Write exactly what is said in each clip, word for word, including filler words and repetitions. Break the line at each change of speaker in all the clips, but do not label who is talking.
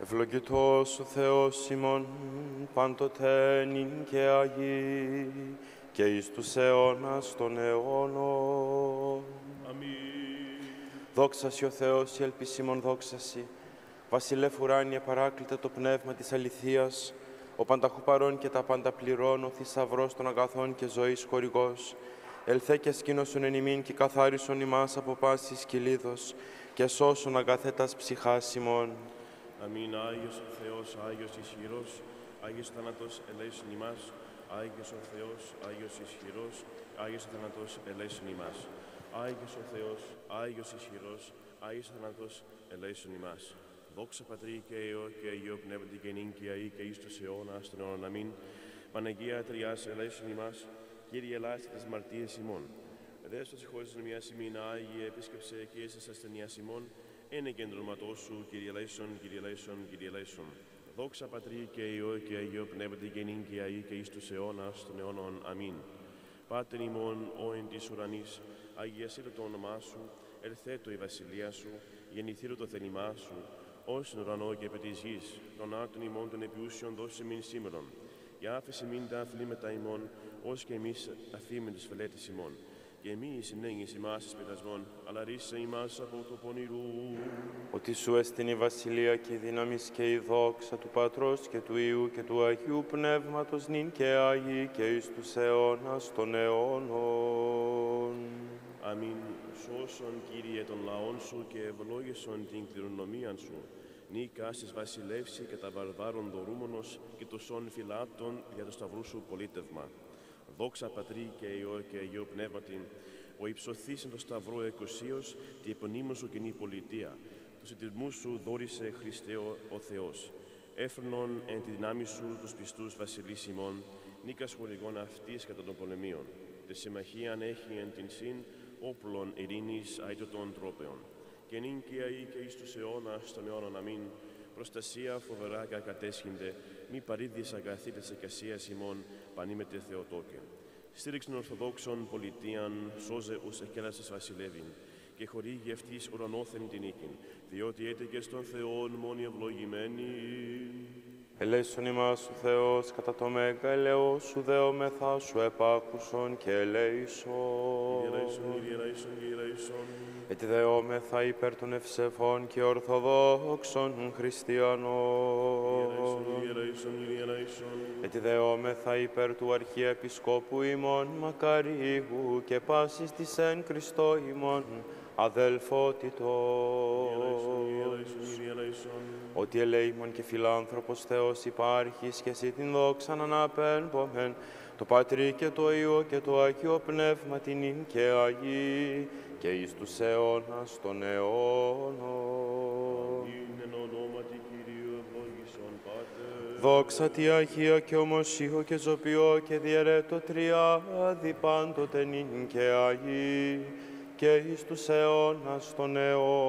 Ευλογητός ο Θεός ημών, πάντοτε νυν και αγί, και εις τους αιώνας των αιώνων.
Αμήν.
Δόξασι ο Θεός, η ελπισίμων δόξασι, βασιλεύ ουράνιε παράκλητε το πνεύμα της αληθείας, ο πανταχού παρών και τα πάντα πληρών, ο θησαυρός των αγαθών και ζωής χορηγός, ελθέ και σκήνωσον εν ημίν και καθάρισον ημάς από πάσης κυλίδος, και σώσον αγαθέτας ψυχάς ημών.
Αμήν. Άγιος ο Θεός, Άγιος ισχυρός, Άγιος θάνατος ελέησον ημάς. Άγιος ο Θεός, Άγιος ισχυρός, Άγιος θάνατος ελέησον ημάς. Άγιος ο Θεός, Άγιος ισχυρός, Άγιος θάνατος ελέησον ημάς. Δόξα Πατρί και Υιό και Αγίο Πνεύματι και νυν και αεί και εις τους αιώνας των αιώνων. Αμήν. Παναγία Τριάς ελέησον ημάς. Κύριε ελάστε τις μαρτίες ημών. Δέστος συγχώρησον μιας ημίν, Άγιε επίσκεψε και εις της ασθενείας ημών. Ένε και εντρομματός σου, Κύριε ελέησον, Κύριε ελέησον, Κύριε ελέησον. Δόξα Πατρί και Υιό και Αγίο Πνεύματι και νυν και αεί και εις τους αιώνας των αιώνων. Αμήν. Πάτερ ημών, ο εν της ουρανής, αγιασίτω το όνομά σου, ελθέτω η βασιλεία σου, γεννηθήτω το θέλημά σου, ως εν ουρανό και επί της γης, των άρτων ημών των επιούσιων δώσε μην σήμερον. Και άφησε μην τα αθλήματα ημών, ως και εμείς αφήμεν τους φελέτες ημών. Και μη συνέγγις ημάς εις πειρασμόν, αλλά ρίσε ημάς από το πονηρού.
Ότι σου εστιν η βασιλεία και η δύναμη και η δόξα του Πατρός και του Υιού και του Αγίου Πνεύματος νυν και αγί και εις τους αιώνας των αιώνων.
Αμήν. Σώσον, Κύριε, των λαών σου και ευλόγησον την κληρονομίαν σου. Νίκας εις βασιλεύσει και τα βαρβάρων δωρούμενος και το σών φυλάτων για το σταυρού σου πολίτευμα. Δόξα Πατρί και Υιό και Αγίο Πνεύματι, ο υψωθής εν το σταυρό εκοσίως, τη επωνύμων σου κοινή πολιτεία. Τους ετοιμούς σου δόρισε Χριστέ ο, ο Θεός. Έφρενον εν τη δυνάμει σου τους πιστούς βασιλείς ημών, νίκας χορηγών αυτής κατά των πολεμίων. Τη συμμαχίαν έχει εν την συν όπλων ειρήνης αίτωτων τρόπεων. Και νυν και αεί και εις τους αιώνας των αιώνων. Αμήν. Προστασία φοβερά και ακατέσχυνται, μη παρήδης αγαθή της εκασίας ημών, πανήμετε Θεοτόκε. Στήριξον Ορθοδόξων πολιτείαν, σώζε ους εκέλασες βασιλεύειν, και χορήγει αυτής ουρανόθεν την νίκην, διότι έτεκε στον Θεόν μόνοι ευλογημένοι.
Ελέησον ημάς ο Θεός κατά το μέγα ελαιός σου δεόμεθά σου επάκουσον και ελέησον.
Κύριε ελέησον, Κύριε ελέησον, Κύριε ελέησον.
Έτσι δεόμεθα υπέρ των ευσεβών και ορθοδόξων χριστιανών.
Κύριε ελέησον, Κύριε ελέησον.
Έτσι δεόμεθα υπέρ του Αρχιεπισκόπου ημών Μακαρίου και πάσης της εν Χριστώ ημών αδελφότητος. Ότι ελέημον και φιλάνθρωπος Θεός υπάρχεις και εσύ την δόξαν αναπέμπομεν, το Πατρί και το Υιό και το Αγίο Πνεύμα την ειν και αγί και εις τους αιώνας των αιώνων.
Εν ονόματι Κυρίου ευλόγησον Πάτερ.
Δόξα τη Αγία και ομοσίω και ζωπιό και διαιρέτω τριάδι πάντοτε νυν και αγί και εις τους αιώνας των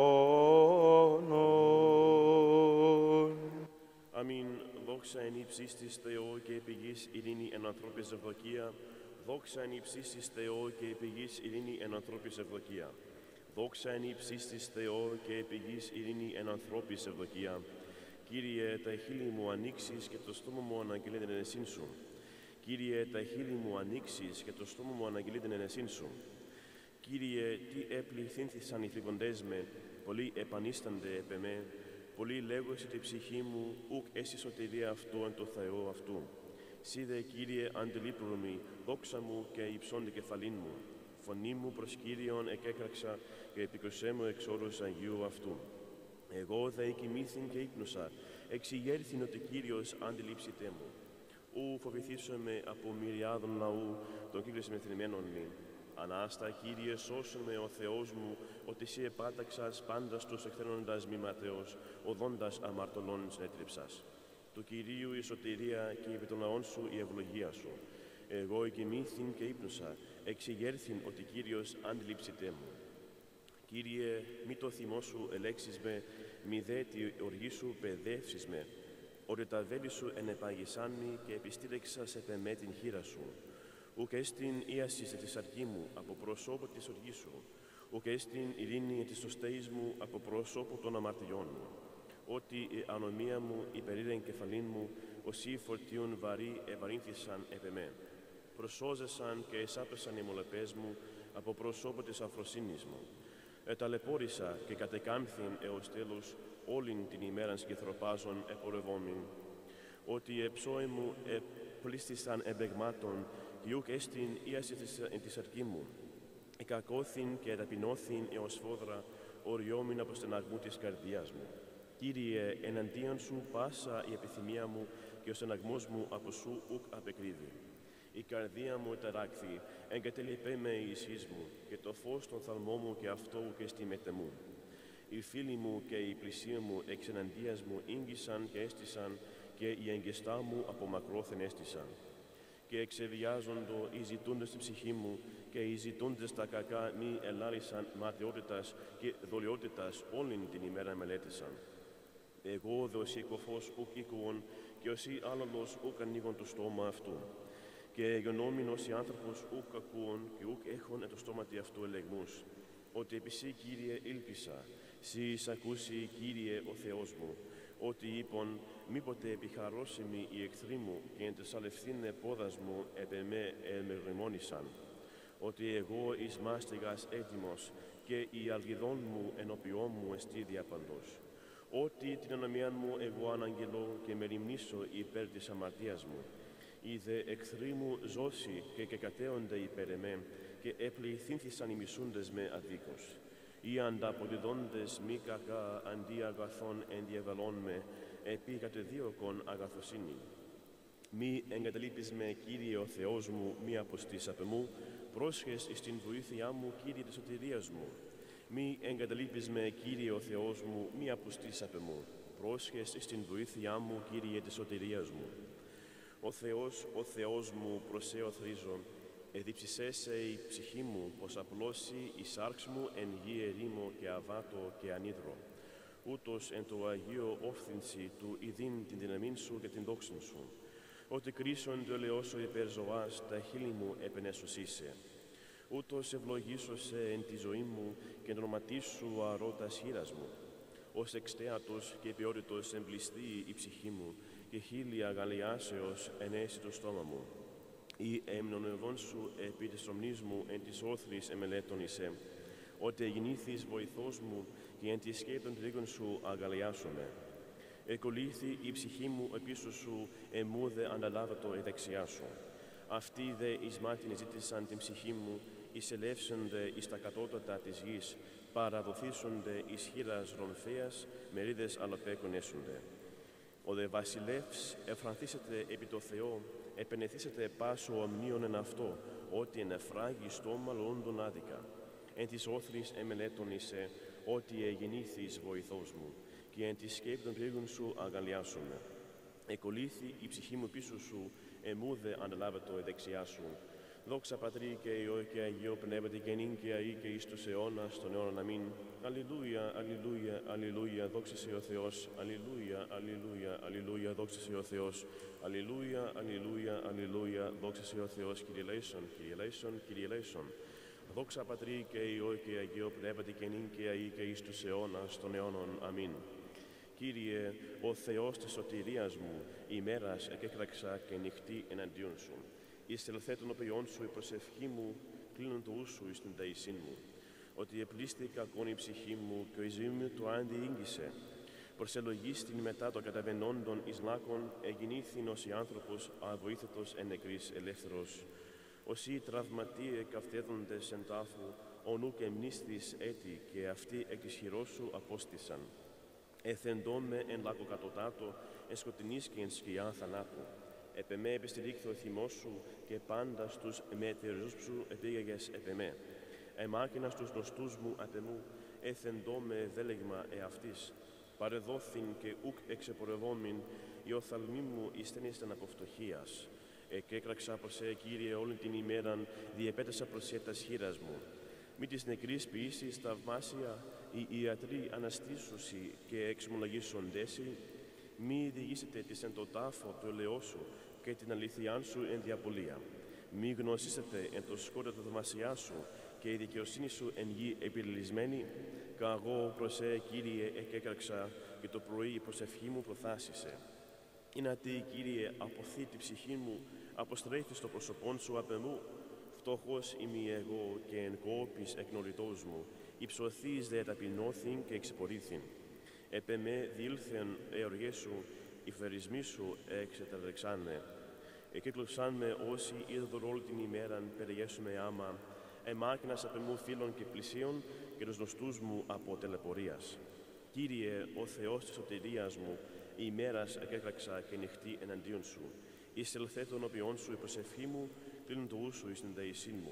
αιώνων.
Αμήν. Δόξα εν ύψης της Θεό και επιγής ειρήνη εν ανθρώπης ευδοκία. Δόξα εν ύψης της Θεό και επιγής ειρήνη εν ανθρώπης ευδοκία. Δόξα εν ύψης της Θεό και επιγής ειρήνη εν ανθρώπης ευδοκία. Κύριε, τα χείλη μου ανοίξεις και το στόμα μου αναγγελεί την ενεσύν σου. Κύριε, τα χείλη μου ανοίξεις και το στόμα μου αναγγελεί την ενεσύν σου. Κύριε, τι επληθύνθησαν οι θρηβοντές με, πολλοί επανίστανται επ' εμέ, πολλοί λέγωσε τη ψυχή μου, ουκ έσυ σωτηρία αυτό εν το Θεό αυτού. Σύ δε, Κύριε, αντιλήπρομη, δόξα μου και υψώντη κεφαλήν μου. Φωνή μου προς Κύριον εκέκραξα και επικροσέ μου εξ όρους Αγίου αυτού. Εγώ δε εκοιμήθην και ύπνωσα, εξηγέρθην ότι Κύριος αντιλήψητέ μου. Ου φοβηθήσομαι από μυριάδων λαού, τον κύκλο συμμεθυμένων μη. Ανάστα, Κύριε, σώσον με ο Θεός μου, ότι Συ επάταξας πάντας τους εκθένοντας μη ματέως, οδόντας αμαρτωλών συνέτριψας. Του Κυρίου η σωτηρία και επί των λαών σου η ευλογία σου. Εγώ εκοιμήθην και ύπνωσα, εξηγέρθην ότι Κύριος αντιλήψητέ μου. Κύριε, μη το θυμό σου ελέξεις με, μη δε τη οργή σου παιδεύσεις με. Ότι τα βέλη σου ενεπαγησάνει και επιστήρεξας επ' εμέ την χείρα σου. Ουκ έστιν ίασις της αρκή μου από προσώπου της οργής σου. Ουκ έστιν ειρήνη της σωστέης μου από προσώπου των αμαρτιών μου. ότι η ανομία μου υπερήρεν κεφαλήν μου, όσοι φορτίουν βαρύ ευαρύνθησαν επ' εμέ. Προσώζεσαν και εσάπεσαν οι μολεπές μου από προσώπου της αφροσύνης μου. Εταλαιπώρησα και κατεκάμθην έως τέλους όλην την ημέραν σκυθροπάζων επορευόμην. Ότι εψώοι μου επλήστησαν εμπεγμάτων, και ούκ έστιν ίαση εν τη αρκή μου. Εκακώθην και εταπεινώθην έως φόδρα, οριόμην από στεναγμού της καρδίας μου. Κύριε, εναντίον σου πάσα η επιθυμία μου και ο στεναγμός μου από σου ουκ απεκρύβει. Η καρδία μου εταράκθη, εγκατελειπέ με η ισχύς μου, και το φως των θαλμών μου και αυτό ουκ εστιμέται μου. Οι φίλοι μου και οι πλησίοι μου εξ εναντίας μου ήγγισαν και έστησαν, και οι εγκαιστά μου από μακρόθεν έστησαν. Και εξεβιάζοντο οι ζητούντες στην ψυχή μου, και οι ζητούντες τα κακά μη ελάρισαν ματαιότητας και δολιότητας όλην την ημέρα μελέτησαν. Εγώ δε ως οικοφός ουκ οικουον, και όσοι άλλαλος ουκ ανοίγον το στόμα αυτού. Και γενόμην όσοι άνθρωπος ουκ ακούον, και ουκ έχων εν το στόματι αυτού ελεγμούς. Ότι επί σύ, Κύριε, ήλπισα, σύ εισακούσι, Κύριε, ο Θεός μου. Ότι είπον, μήποτε επιχαρώσιμοι οι εχθροί μου, και εν τες αλευθύνε πόδας μου επ' εμέ εμεγρημόνησαν. Ότι εγώ εις μάστιγας έτοιμος, και η αλγιδόν μου ενώπιόν μου εστί διαπαντός. Ότι την ανομίαν μου εγώ αναγγελώ και μεριμνήσω υπέρ της αμαρτίας μου. Είδε εχθροί μου ζώσει και κεκατέονται υπέρ εμέ, και επληθύνθησαν οι μισούντες με αδίκως. Οι ανταποδιδόντες μη κακά αντί αγαθών ενδιαβελών με, επί κατεδίωκον αγαθοσύνη. Μη εγκαταλείπεις με, Κύριε ο Θεός μου, μη αποστείς απ' εμού, πρόσχες εις την βοήθειά μου, Κύριε της σωτηρίας μου. Μη εγκαταλείπεις με, Κύριε ο Θεός μου, μη αποστείς απ' εμού, πρόσχες εις την βοήθειά μου, Κύριε της σωτηρίας μου. Ο Θεός, ο Θεός μου, προς σε οθρίζω, εδίψησέ σε η ψυχή μου, πως απλώσει η σάρξ μου εν γη ερήμο και αβάτο και ανίδρο. Ούτως εν το Αγίο όφθυνση του ειδήν την δύναμήν σου και την δόξην σου. Ότι κρίσον το ελεώσω υπέρ ζωάς, τα χείλη μου επενέσωσίσε. Ούτως ευλογήσω σε εν τη ζωή μου και ονοματί σου αρώτας χείρας μου. Ως εξτέατος και ποιότητος εμπληστεί η ψυχή μου, και χείλη αγαλιάσεως ενέσει το στόμα μου. Ή εμνονευών σου επί της τρομνής μου εν της όθρης εμελέτωνησε, ότι εγινήθης βοηθός μου και εν τη σκέπη των τρίγων σου αγαλιάσομαι. Εκολύθη η ψυχή μου επίσω σου, εμούδε ανταλάβατο η δεξιά σου. Αυτοί δε εις μάτιν ζήτησαν την ψυχή μου, εισελεύσονται εις τα κατώτατα της γης, παραδοθήσονται εις χείρας ρομφέας, μερίδες αλλαπέκων έσονται. Ο δε βασιλεύς εφρανθήσεται επί το Θεό, επενεθήσεται πάσο ομνίων εν αυτό, ότι εν εφράγει στόμα λόντων άδικα. Εν της όθρης εμελέτωνησε, ότι εγεννήθης βοηθός μου, και εν της σκέπη των τρίγων σου αγαλιάσομαι. Εκολύθη η ψυχή μου πίσω σου, εμούδε ανταλάβετο η δεξιά σου. Δόξα Πατρί και Υιό και Αγίο Πνεύματι και νυν και αεί και εις τους αιώνας των αιώνων αμήν. Αλληλούια, αλληλούια, αλληλούια, δόξα σε ο Θεός. Αλληλούια, αλληλούια, αλληλούια, δόξα σε ο Θεός. Αλληλούια, αλληλούια, αλληλούια, δόξα σε ο Θεός. Κύριε Λέησον, Κύριε Λέησον, Κύριε Λέησον. Δόξα Πατρί και Υιό και Αγίο Πνεύματι και νυν και αεί και εις τους αιώνας των αιώνων αμήν. Κύριε, ο Θεός της σωτηρίας μου, ημέρας εκέκραξα και νυχτή εναντίον σου. Εις ελθέτων οπιών σου η προσευχή μου, κλείνουν το ούσου εις την ταησίν μου. Ότι επλήστη κακόν η ψυχή μου και ο η ζωή μου το άντι ήγγισε. Προσελογίστην μετά των καταβαινόντων εις λάκων, εγινήθην ως η άνθρωπος αβοήθητος εν νεκρής ελεύθερος. Όσοι τραυματίε καυτέδοντες εν τάφου, ονού και μνήστης έτη και αυτοί εκ της χειρός σου απόστησαν. Εθεντώ με εν λάκο κατωτάτο, εν σκοτεινής και εν σκιά θανάτου. Επ' εμέ επιστηρίχθη ο θυμός σου και πάντα στους μετεριζούς σου επήγαγες επ' εμέ. Εμάκαινα στους γνωστούς μου απ' εμού, έθεντό με δέλεγμα εαυτής. Παρεδόθην και ουκ εξεπορευόμην, η οφθαλμή μου εισθένησταν από φτωχίας. Εκέκραξα προς σε, Κύριε, όλη την ημέραν, διεπέτασα προς σε τας χείρας μου. Μη της νεκρής ποιήσεις θαυμάσια, οι ιατροί αναστήσουσι και εξομολογήσοντέσι. Μη διηγήσετε της εν το τάφο του ελαιός σου και την αλήθειάν σου εν διαπολία. Μη γνωσίσετε εν το σκότω του θαυμασιά σου και η δικαιοσύνη σου εν γη επιλυσμένη. Καγώ προς ε, Κύριε, εκέκραξα και το πρωί η προσευχή μου προθάσισε. Είναι τι, Κύριε, αποθεί τη ψυχή μου, αποστρέφει στο πρόσωπόν σου απ' εμού. Φτωχός είμαι εγώ και εν κόπης εκνοριτός μου, υψωθείς δε ταπεινώθην και εξυπορήθην. Επ' εμέ διήλθεν εωργές σου, οι φερισμοί σου εξεταρρεξάνε. Εκύκλωσαν με όσοι είδωρ όλη την ημέραν, περιέσουμε άμα, εμάκινας απ' εμού φίλων και πλησίων και τους γνωστούς μου από τελεπορίας. Κύριε, ο Θεός της σωτηρίας μου, η ημέρας εκέκραξα και νυχτή εναντίον σου. Εισελθέ των οποίων σου η προσευχή μου, κλείνουν το ούσου εις την δεησήν μου.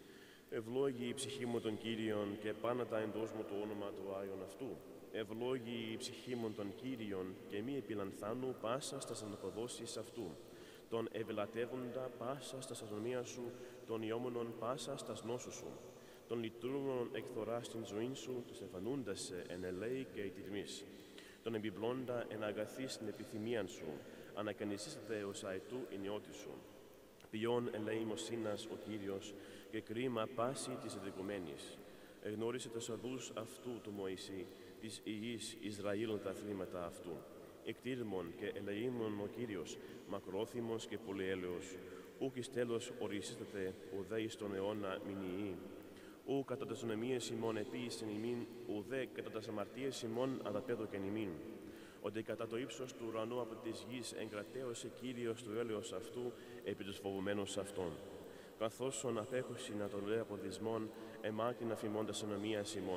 Ευλόγη η ψυχή μου των Κύριων και επάνατα εντός μου το όνομα του Άιον αυτού. Ευλόγη η ψυχή μου των Κύριων και μη επιλανθάνου πάσα στα αναποδόσεις αυτού. Τον ευελατεύοντα πάσα στα αστυνομία σου, των ιόμονων πάσα στα νόσου σου. Των λειτουργών εκθορά στην ζωή σου, τους εμφανούντας σε εν ελέη και ητηρμής. Τον εμπιπλώντα εν αγαθή στην επιθυμίαν σου, ανακανησίστε ως αετού η νεότη σου. Ποιόν ελεημοσύνας ο Κύριος και κρίμα πάση της εδικουμένης. Εγνώρισε τους οδούς αυτού του Μωυσή, της υγιής Ισραήλ τα θλίματα αυτού. Εκτήρμον και ελεήμον ο Κύριος, μακρόθυμος και πολυέλεος. Ούκ εις τέλος ορισίσταται, ουδέ εις τον αιώνα μηνιή. Ου κατά τας ονεμίες ημών επίησεν ημίν, ουδέ κατά τας αμαρτίες ημών αδαπέδωκεν ημίν. Ότι κατά το ύψος του ουρανού από της γης εγκρατέωσε Κύριος του έλεος αυτού επί τους φοβουμένους αυτών. Καθώς ον απέχουσι να τον λέει από δυσμών, εμάκινα φημώντας ενομίας ημών.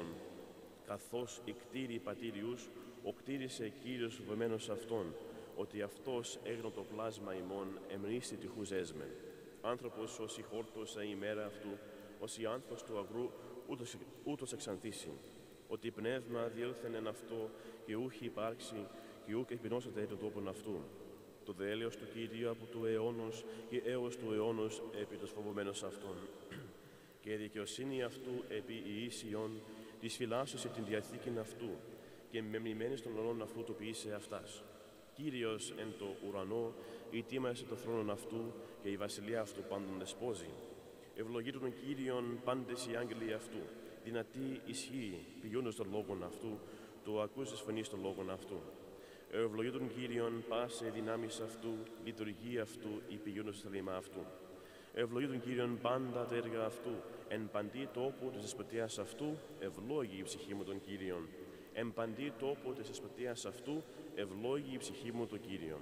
Καθώς οι κτήροι πατήριους, ο κτήρισε Κύριος φοβουμένος αυτών, ότι αυτός έγνω το πλάσμα ημών εμνήστη τυχούς έσμεν. Άνθρωπος ως η χόρτωσα η ημέρα αυτού, ως η άνθος του αγρού ούτως, ούτως εξανθήσει. Ότι πνεύμα διέλθεν εν αυτό και ούχι υπάρξει και ούκ εκπεινώσεται το τόπον αυτού. Το δε έλεος του Κυρίου από του αιώνος και έως του αιώνος επί τους φοβωμένους αυτών. Και η δικαιοσύνη αυτού επί η ίσιον της φυλάσσωσε την διαθήκην αυτού και μεμνημένης των ορών αυτού το ποιήσε αυτάς. Κύριος εν το ουρανό ητήμασε το θρόνον αυτού και η βασιλεία αυτού πάντων δεσπόζει. Ευλογήτω τον Κύριον πάντες οι άγγελοι αυτού. Δυνατή ισχύει, πηγούντος των λόγων αυτού, το ακούς της φωνής των λόγων αυτού. Ευλογήτω τον Κύριον πάσε δυνάμεις αυτού, λειτουργία αυτού, η πηγούντος στα λίμα αυτού. Ευλογήτω τον Κύριον πάντα τα έργα αυτού, εν παντή τόπο της δεσποτείας αυτού, ευλόγη η ψυχή μου τον Κύριον. Εν παντή τόπο της δεσποτείας αυτού, ευλόγη η ψυχή μου τον Κύριον.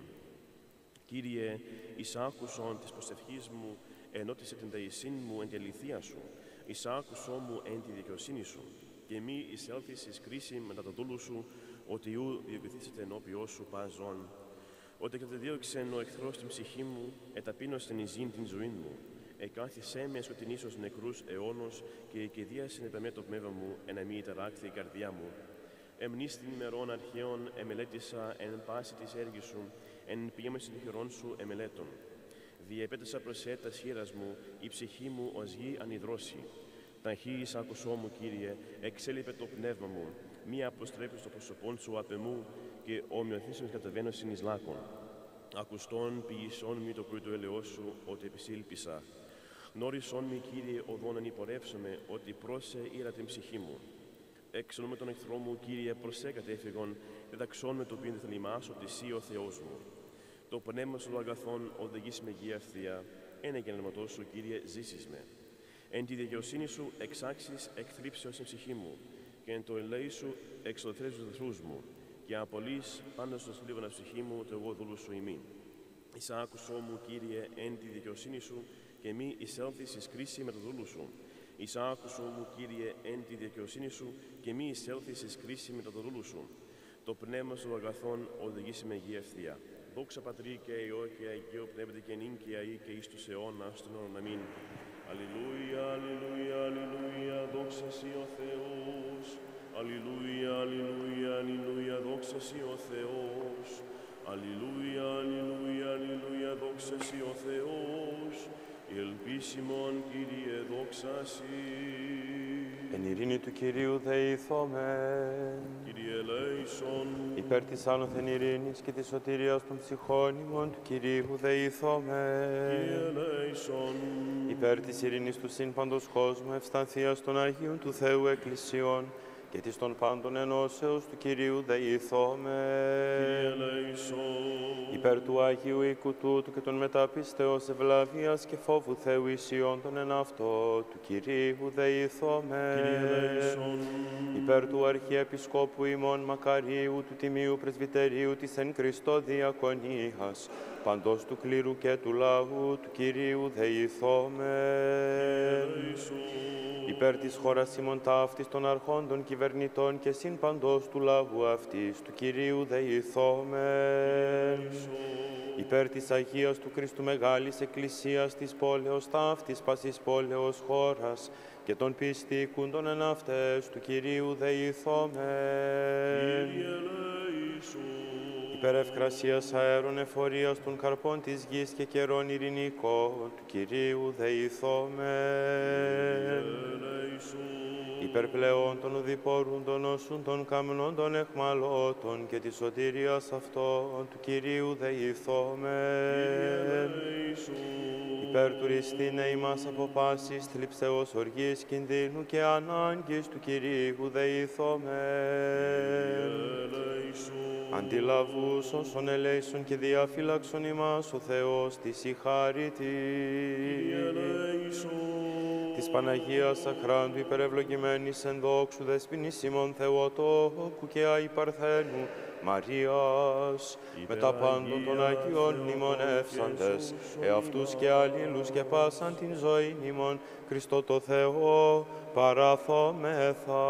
Κύριε, εις άκουσον της προσευχής μου, ενώτισε την δεησήν μου εν τη αληθεία σου. Εις άκουσό μου εν τη δικαιοσύνη σου, και μη εισέλθεις εις κρίση μετά το δούλου σου, ότι ου διεκριθήσετε ενώπιό σου πας ζών. Ότι κατεδίωξεν ο εχθρός την ψυχή μου, εταπείνωσεν εις γην την ζωή μου. Εκάθισέ με σκοτεινής ως νεκρούς αιώνος, και εκεδίασεν επ' εμέ το πνεύμα μου, εν αμή ητεράκθη η καρδιά μου. Εμνείς την ημερών αρχαίων εμελέτησα εν πάση της έργης σου, εν ποιέμεση των χειρών σου εμελέτων. Διεπέτασα προς έ τας χείρας μου, η ψυχή μου ως γη ανιδρώσει. Ταχύης άκουσό μου, Κύριε, εξέλιπε το πνεύμα μου, μη αποστρέψεις το πρόσωπόν σου απ' εμού και ομοιοθήσεως καταβαίνωσιν εις λάκων. Ακουστών ποιησών μη το πρωί του έλεος σου, ότι επισήλπισα. Γνώρισόν μη, Κύριε, οδόν ανυπορεύσομαι, ότι πρόσε ήρα την ψυχή μου. Έξω με τον εχθρό μου, Κύριε, προσέ κατέφυγον, διδαξών με το πίν θελημάς, ότι εσύ ο Θεός μου. Το πνεύμα σου αγαθών οδηγείς με γη ευθεία, ένα γεννηματό σου, Κύριε, ζήσεις με. Εν τη δικαιοσύνη σου εξάξεις εκθλίψεως την ψυχή μου, και εν το ελέη σου εξολοθρεύεις τους εχθρούς μου, και απολύς πάντα στο θλίβωνα ψυχή μου, το εγώ δούλου σου ημί. Εις άκουσό μου, Κύριε, εν τη δικαιοσύνη σου, και μη εισέλθεις εις κρίση με το δούλου σου. Εις άκουσό μου, Κύριε, εν τη δικαιοσύνη σου, και μη εισέλθεις εις κρίση με το δούλου σου. Το πνεύμα σου αγαθών οδηγείς με γη ευθεία. Δόξα Πατρί και Υιό και Αγίο Πνεύματι και νυν και αεί και εις τους αιώνας των αιώνων. Αμήν. Αλληλούια, αλληλούια, αλληλούια, δόξα σοι ο Θεός. Αλληλούια, αλληλούια, αλληλούια, δόξα σοι ο Θεός. Αλληλούια, αλληλούια, αλληλούια, δόξα σοι ο Θεός. Η ελπίσιμον, Κύριε, δόξα σοι.
Εν ειρήνη του Κυρίου δεηθόμεν.
Κύριε ελέησον.
Υπέρ της άνωθεν ειρήνης και της σωτηρίας των ψυχών ημών του Κυρίου δεηθόμεν.
Κύριε ελέησον.
Υπέρ της ειρήνης του συν παντός κόσμου, ευσταθείας των Αγίων του Θεού Εκκλησιών και της των πάντων ενώσεως του Κυρίου δεηθόμεν. Υπέρ του Αγίου οίκου τούτου και των μεταπίστεως ευλαβίας και φόβου Θεού ισιών των εν αυτό του Κυρίου δεηθόμεν. Υπέρ του Αρχιεπισκόπου ημών Μακαρίου του Τιμίου Πρεσβυτερίου της εν Χριστώ Διακονίας, παντός του κλήρου και του λαού του Κυρίου δεηθόμεν. Υπέρ της χώρας ημών ταύτης των αρχόντων κυβερνητών και συν παντός του λαού αυτής του Κυρίου δεηθόμεν. Υπέρ της Αγίας του Χριστού Μεγάλης Εκκλησίας της πόλεως ταύτης πάσης πόλεως χώρας και των πιστήκουντων εν αυτές του Κυρίου δεηθόμεν. Υπέρ ευκρασίας αέρων εφορίας των καρπών της γης και καιρών ειρηνικών του Κυρίου δεηθόμεν. Υπέρ πλεόν των ουδηπόρων των όσων των καμνών των εχμαλώτων και της σωτηρίας αυτών του Κυρίου δεηθόμεν. Υπέρ του ριστήνε ημάς από πάσης θλιψεώς οργής κινδύνου και ανάγκης του Κυρίου δεηθόμεν. Αντιλαβούς όσων ελέησον και διαφύλαξον ημάς ο Θεός της η χάρητη. Της Παναγίας Αχράντου υπερευλογημένης εν δόξου δεσποινής ημών Θεοτόκου και Άη Παρθένου Μαρίας, με τα πάντων των Αγίων μνημονεύσαντες, εαυτούς και αλλήλους και πάσαν την ζωή ημών, Χριστό το Θεό παραθόμεθα.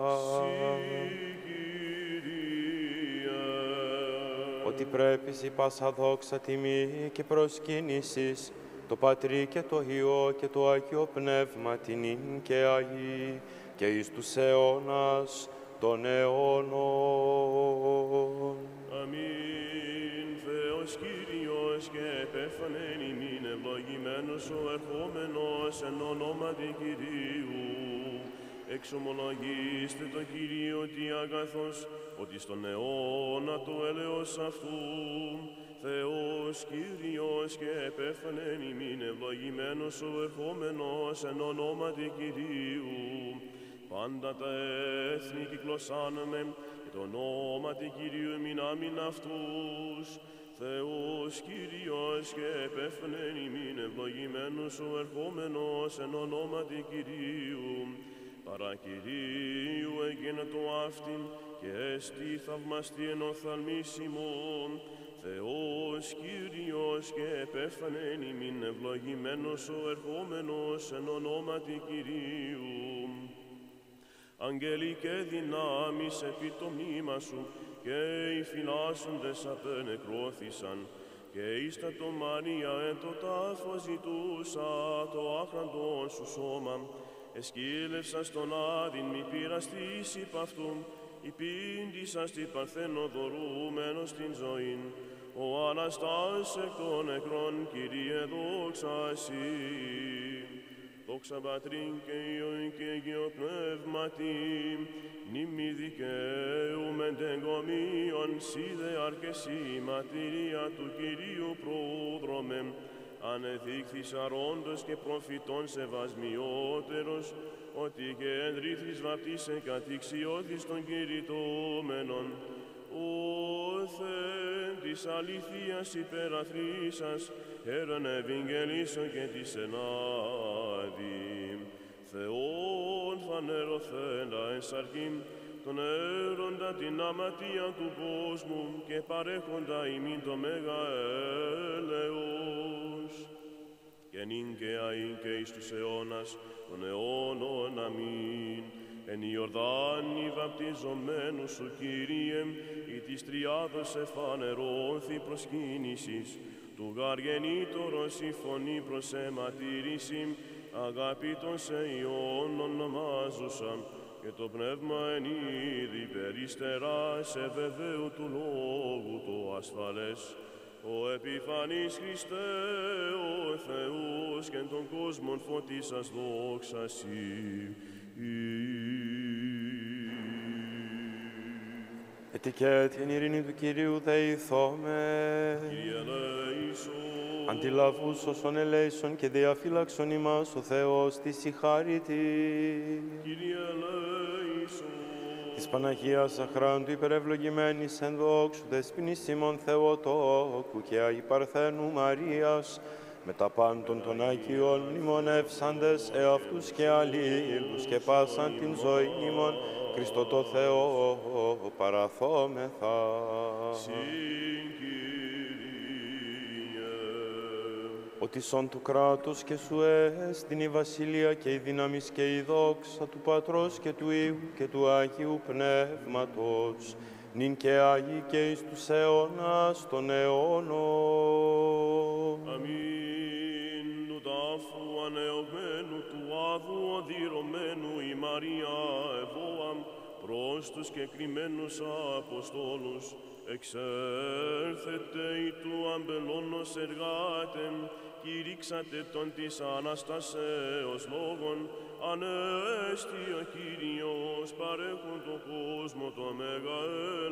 Ότι πρέπει η πάσα δόξα τιμή και προσκύνησης, το Πατρί και το Υιό και το Άγιο Πνεύμα την ίν και Αγί και εις τους αιώνας των αιώνων.
Αμήν. Θεός Κύριος και επέφανεν ημίν ευλογημένος ο ερχόμενος εν ονόματι Κυρίου. Εξομολογήστε το Κύριο τι αγαθός, ότι στον αιώνα το έλεος αυτού. Θεός Κύριος και επέφανεν ημίν ευλογημένος ο ερχόμενος εν ονόματι Κυρίου. Πάντα τα έθνη κυκλωσάνομαι και το ονόματι Κυρίου εμεινάμιν αυτούς. Θεός Κύριος και επέφανεν ημίν ευλογημένος ο ερχόμενος εν ονόματι Κυρίου. Παρά Κυρίου έγινε το αυτήν και έστι θαυμαστή εν οφθαλμίσιμον. Θεός Κύριος και επέφανεν ημίν ευλογημένος ο ερχόμενος εν ονόματι Κυρίου. Αγγέλοι και δυνάμεις επί το μνήμα σου και οι φυλάσσοντες απενεκρώθησαν και εις τα το Μαρία εν το τάφο ζητούσα το άχραντον σου σώμα. Εσκύλευσαν στον άδειν μη πειραστής υπ' αυτούν, υπήντησαν στην Παρθένο δωρούμενος την ζωήν. Ο Αναστάς εκ των νεκρών, Κύριε δόξα Εσύ. Δόξα Πατρίν και Υιόν και Αγίο Πνεύματι, μνήμη δικαίου μεν τεγκομίων, σύ δε αρκεσί ματηρία του Κυρίου πρόδρομεν, ανεδείχθης αρόντος και προφητών σεβασμιότερος, ότι και εν ρίθρης βαπτίσαι κατηξιώθης των κηρυτώμενων. Ο Θεέ της αληθείας υπεραθρήσας, έρων ευηγγελίσσον και της ενάδει. Θεόν φανερωθέντα εν σαρκήν, τον έροντα την αματία του κόσμου και παρέχοντα ημίν το μέγα έλεος. Και νυν και αΐν και εις τους αιώνας των αιώνων αμήν. Εν Ιορδάνη βαπτιζομένου σου, Κύριε, ή της τριάδος εφανερώθη προσκύνησης, του γαργενήτωρος η φωνή προς αιματήρηση, αγάπητον σε Υιόν ονομάζουσαν, και το πνεύμα εν είδη περιστερά σε βεβαίου του λόγου το ασφαλές. Ο επιφανής Χριστέ, ο Θεός, και εν τον κόσμον φωτίσας δόξα Συ.
Έτι και την ειρήνη του Κυρίου δεηθώμε.
Κύριε ελέησον.
Αντιλαβούς όσων ελέησον και διαφύλαξον ημάς ο Θεός της η χάρητη.
Κύριε ελέησον.
της Παναγίας Αχράντου υπερευλογημένης εν δόξου δεσποινής ημών Θεοτόκου και Αγίου Παρθένου Μαρίας, με τα πάντων των Αγίων μνημονεύσαντες εαυτούς και αλλήλους και πάσαν την ζωή ημών Χριστό το Θεό παραθόμεθα. Ότι σον του κράτους και σου έστειν η βασιλεία και η δύναμις και η δόξα του Πατρός και του Υιού και του Αγίου Πνεύματος, νυν και Άγιοι και εις τους αιώνας των αιώνων.
Αμήν. Του τάφου ανεωμένου του άδου οδυρωμένου η Μαρία ευώαμ προς τους κεκριμένους Αποστόλους, εξέρθετε ή του αμπελώνος εργάτεν, κηρύξατε τον της Αναστασέως λόγων, ανέστη ο Κύριος παρέχον τον κόσμο το μέγα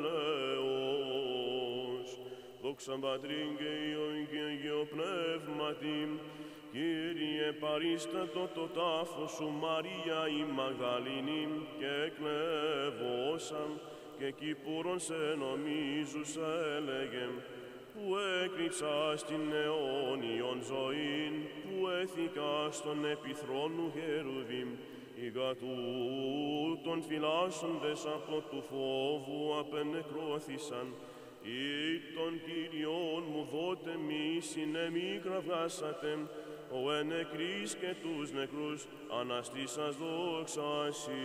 έλεος. Δόξα Πατρήν και Υιόν και Αγίο Πνεύματι, Κύριε παρίστατο το τάφο σου Μαρία η Μαγδαληνή και εκλεβώσαν και κυπούρον σε νομίζουσα έλεγε, που έκρυψα στην αιώνιον ζωήν, που έθηκα στον επιθρόνου Χερουβίμ, ηγα τούτων φυλάσσοντες από του φόβου απενεκρώθησαν, ή των Κύριων μου δότε μη συνεμή κραυγάσατε, ο ενεκρής και τους νεκρούς αναστήσας δόξα σοι.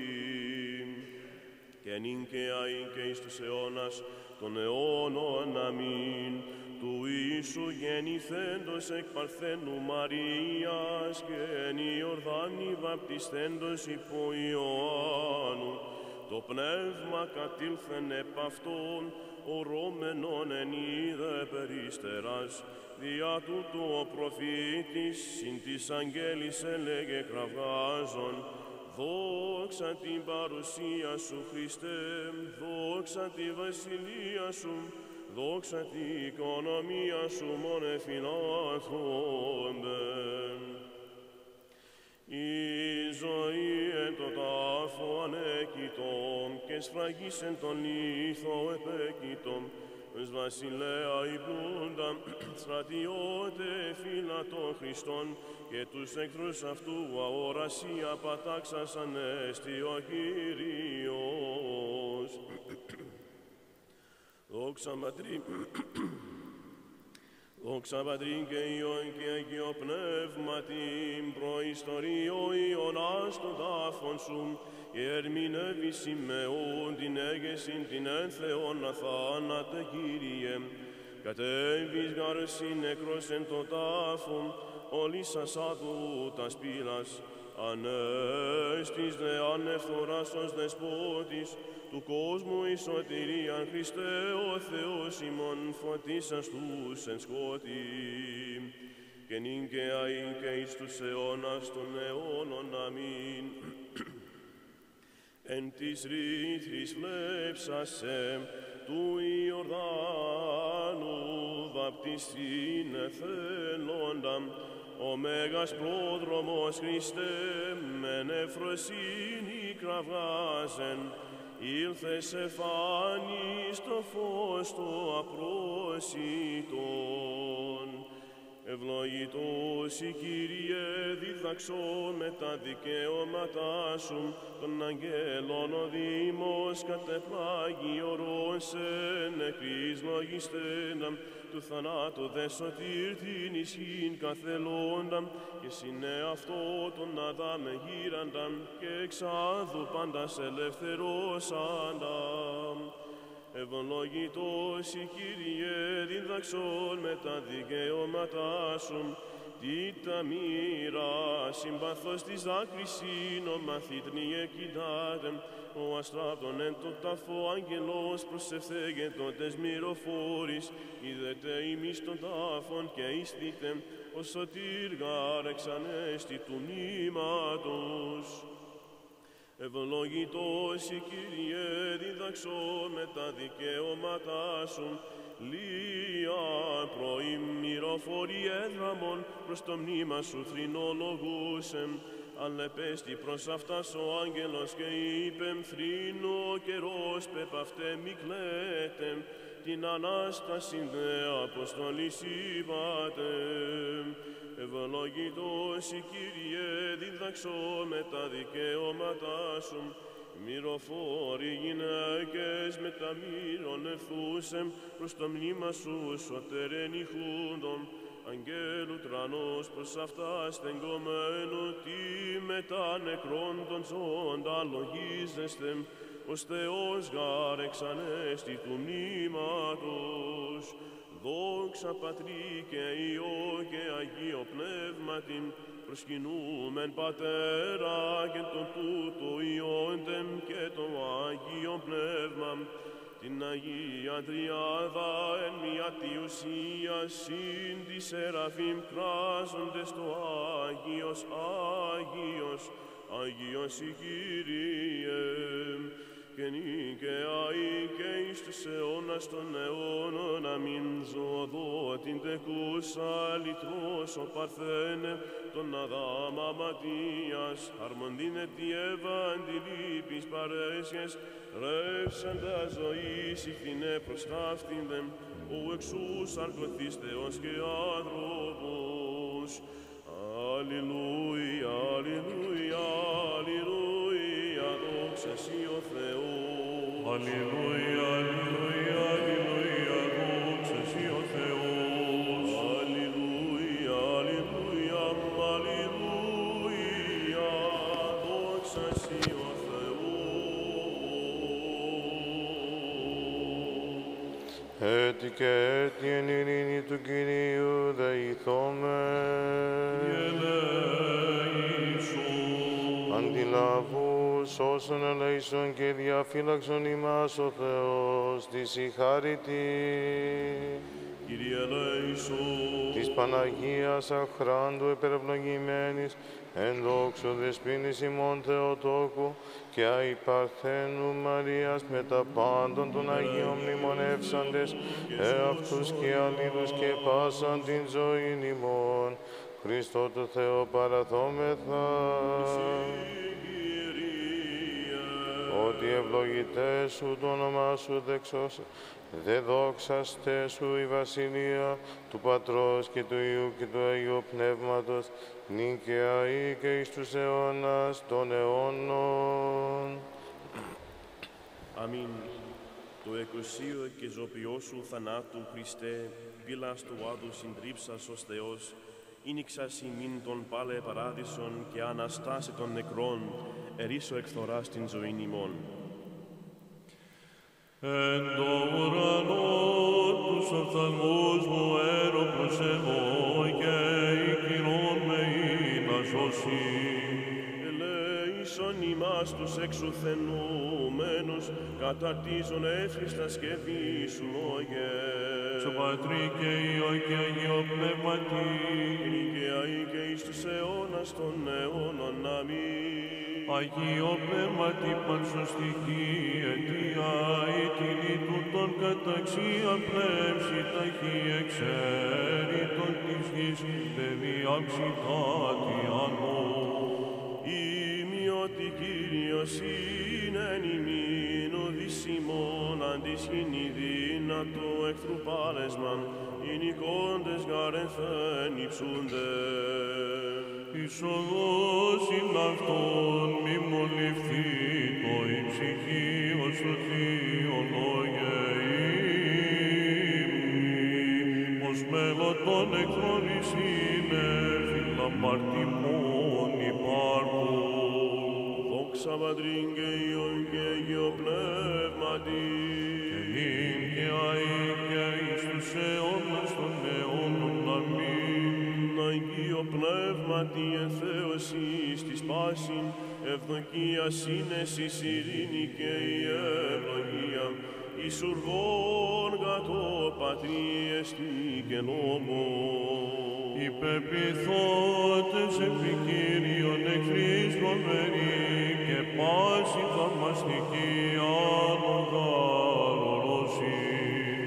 Και νυν και αεί και εις τους αιώνας των αιώνων αμήν, του Ιησού γεννηθέντος εκ Παρθένου Μαρίας και εν Ιορδάνη βαπτισθέντος υπό Ιωάννου, το πνεύμα κατήλθεν επ' αυτόν, ορώμενον εν είδε περίστερας, διά τούτου ο προφήτης συν της αγγέλης έλεγε κραυγάζον, δόξα την παρουσία σου Χριστέ, δόξα τη βασιλεία σου, δόξα την οικονομία σου μόνε φυλάχθοντεν. Η ζωή εν το τάφο ανέκητον και σφραγής εν τον λίθο επέκητον, ως βασιλέα υπούντα, στρατιώτε φύλλα των Χριστών και τους εχθρούς αυτού αορασία πατάξας ανέστη ο Κύριος. Δόξα Πατρί, δόξα Πατρί και Υιόν και Αγίο Πνεύματι, προϊστορείο Ιωνάς των τάφων σου, και ερμηνεύει σημεών την έγεσιν την εν Θεόν αθάνατε Κύριε. Κατέβης γάρση νεκρός εν το τάφον, όλης σας άδου τας πύλας, ανέστης δε ανευθοράς ως δεσπότης, του κόσμου η σωτηρίαν Χριστέ ο Θεός ημών φωτίσας τους εν σκότη. Και νυν και αεί και εις τους αιώνας των αιώνων αμήν. Εν της ρήθρης βλέψασε του Ιορδάνου βαπτιστήν εθελώντα, ο Μέγας πρόδρομος Χριστέ με νεφροσύνη κραυγάζεν, ήλθε σε φάνη στο φως το απρόσιτον. Ευλογητός η Κύριε διδαξών με τα δικαιώματά σου, των αγγέλων ο Δήμος κατεπλάγει ορώσεν νεκρής λογιστένα, του θανάτου δε σωτήρ την ισχύν καθελώντα, και συνέ αυτό τον Αδάμε γύραντα, και εξάδου πάντας ελευθερώσαντα. Ευλογητός η Κύριε διδαξών με τα δικαιώματά σου, τι τα μοίρα συμπαθώς της δάκρυσιν ο μαθήτρια κοιτάτε, ο αστράπτων εν το ταφό αγγελός προσευθέγετοντες μυροφόρης, είδετε ημείς των τάφων και είστητε, ο σωτήρ γάρ εξανέστη του μνήματος. Ευλογητός η Κύριε διδαξών με τα δικαιώματά σου, λία πρωί μυροφορή έδραμον προς το μνήμα σου θρηνολογούσεν, Αλεπέστη προς αυτάς ο άγγελος και είπεμ θρήνο καιρός πεπαυτέ μη κλαίτεμ, την Ανάσταση δε αποστολής είπατεμ. Ευλογητός η Κύριε διδαξώ με τα δικαιώματά σου, μυροφόροι γυναίκες με τα μύρων ερθούσεμ προς το μνήμα σου σωτερεν ηχούντον. Αγγέλου τρανός προς αυτά στεγγωμένου, τι μετά νεκρών των ζώντα λογίζεστε, ως Θεός γάρ εξανέστη του μνήματος. Δόξα Πατρί και Υιό και Αγίο Πνεύματι, προσκυνούμεν Πατέρα και τον τούτο Υιόντεμ και το Άγιο Πνεύμα, την Αγία Τριάδα εν μια τη ουσία συν τη Σεραφείμ κράζοντες το Άγιος, Άγιος, Άγιος η Κύριε, και νικαιαί και εις τους αιώνας των αιώνων αμήν. Ζωοδότην τεκούσα λυτρός ο Παρθένε τον Αδάμ Αματίας, αρμοντίνε τη Ευαντιλήπης παρέσχες, ρεύσαντα ζωής ηχθινέ προς ταύτην, ο εξούς αρκωθείς Θεός και άνθρωπος. Αλληλούια, αλληλούια, αλληλούια, δόξα σοι ο Θεός.
Αλληλούια, αλληλούια, αλληλούια, δόξα σοι ο Θεός.
Αλληλούια, αλληλούια, αλληλούια, δόξα σοι ο Θεός.
Έτσι και έτσι εν ειρήνη του Κυρίου δεηθόμεν. Αντιλαβούς όσων ελέησον και διαφύλαξον ημάς ο Θεός της η χάρητη.
Κύριε ελέησον.
Της Παναγίας αχράντου υπερευλογημένης, εν δόξω δεσποίνης ημών Θεοτόκου και αϊ Παρθένου Μαρίας με τα πάντων των Αγίων μνημονεύσαντες, εαυτούς και αλλήλους και πάσαν την ζωήν ημών, Χριστό του Θεό παραθόμεθα. Ότι ευλογητές σου το όνομά σου δεξώσα, δε δόξαστε σου η βασιλεία του Πατρός και του Υιού και του Αγίου Πνεύματος, νίκαια ή και εις τους αιώνας των αιώνων.
Αμήν. Το εκουσίο και ζωπιό σου θανάτου, Χριστέ, πύλας του άδου συντρίψας ως Θεός, ήνιξας ημίν των πάλε παράδεισον και αναστάσει των νεκρών, ερίσο εκθοράς την ζωήν ημών.
Εν το ουρανό τους οφθαλμούς μου έρω προς εγώ και η κυρών με είναι σώσει.
Ελέησον ημάς τους εξουθενούμενους, καταρτίζον εύχριστα σκευή σου λόγες.
Στο Πατρί και Υιό και Αγίο Πνεύματι,
και αεί και εις τους αιώνας των αιώνων. Αμήν.
Αγίο Πνεύματι πανσωστική αιτία, η τινή του των καταξία πλεύση ταχύ εξαίρει των της γης, παιδιάψει κάτι ανώ.
Ημιότι Κύριος είναι εν ημίν οδυσσιμόν αντισχυνή δύνατο εχθρού πάλεσμαν, οι νικώντες γαρενθέν υψούνται.
Εις οδός ειν αυτόν μη μολυφθεί το η ψυχή ως ο Θεολόγε ύμνη, ως μέλο των εχθρών εις είναι φιλαμαρτημόν υπάρχον.
Δόξα Πατρήν και Υιόν και Αγίο Πνεύματι,
και ειν και αεί και εις τους αιώνας των αιώνων. Αμήν.
Αγίο Πνεύματι εθέωσης της πάσιν, ευδοκία σύνεσης ειρήνη και η ευλογία, εις ουργών κατώ πατρίεστη και λόγο.
Υπεπιθώτες επί Κύριον εχθρείς φοβεροί και πάση θαυμαστική ανωγαλωρώσει.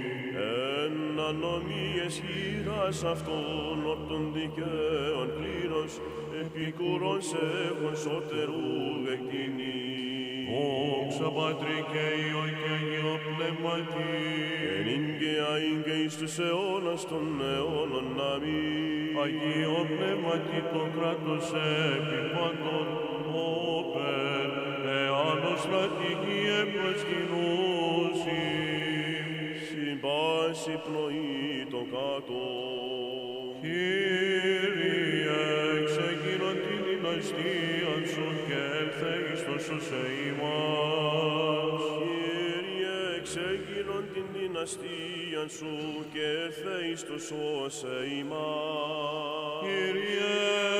Εν ανομίες χείρας αυτών ορ των δικαίων κλήρων Κύριος, επικουρών σε έχουν σώτερου δεκτηνή.
Δόξα Πατρί και Υιό και Αγίο Πνεύματι,
Ενήν και αΐν και εις τους αιώνας των αιώνων αμήν.
Αγίο Πνεύματι το κράτος επιπάντων, όπερ, εάνος στρατηγίε προσκυνούσι.
Συμπάση πνοή το κάτω.
Κύριε, εξεγείρον τη δυναστεία σου και έλθε εις το σωσέ ημάς.
Κύριε, εξέγειρον την δυναστεία σου και έρθε εις το σώσε ημάς.
Κύριε,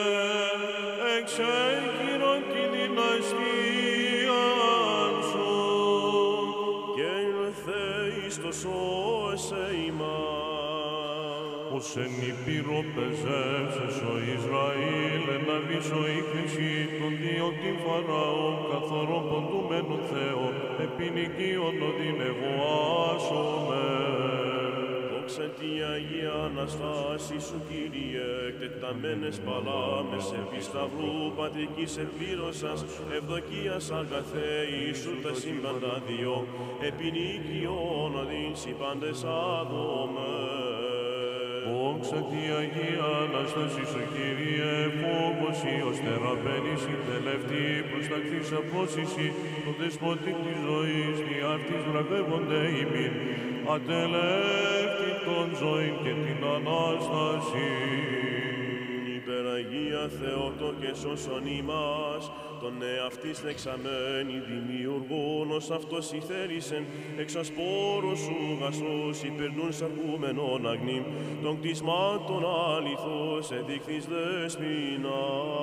εξέγειρον τη δυναστεία σου
και ήρθε εις το σώσε ημάς.
ως εν Ήπειρο πεζεύσες ο Ισραήλ, να βήσω η χρυσή των διόκτην Φαραώ, καθορών ποντουμένων Θεό, επινοικίων οδυνευοάσομε.
Δόξα τη Αγία Αναστάση σου, Κύριε, εκτεταμένες παλάμες επί σταυρού πατρικής εκπλήρωσας, ευδοκίας αγαθέ Ιησού τα σύμπαντα διό, επινοικίων οδύνση πάντες άδομε.
Δόξα τη Αγία Αναστάση σου, Κύριε, φόβος Υιός θεραπαίνεις η τελευταία προστακτής απόσυση, το δεσπότη της ζωής, διάρτης βραβεύονται ημίν, ατελεύτη των ζωήν και την Ανάσταση.
Υπεραγία Θεότο και σώσον ημάς, τον εαυτής δεξαμένη δημιουργών, ως αυτός ηθέρισεν, εξ ασπόρου σου γασός, υπερνούν σαρκούμενον αγνήμ, των κτισμάτων αληθώς εδείχθης δεσποινα.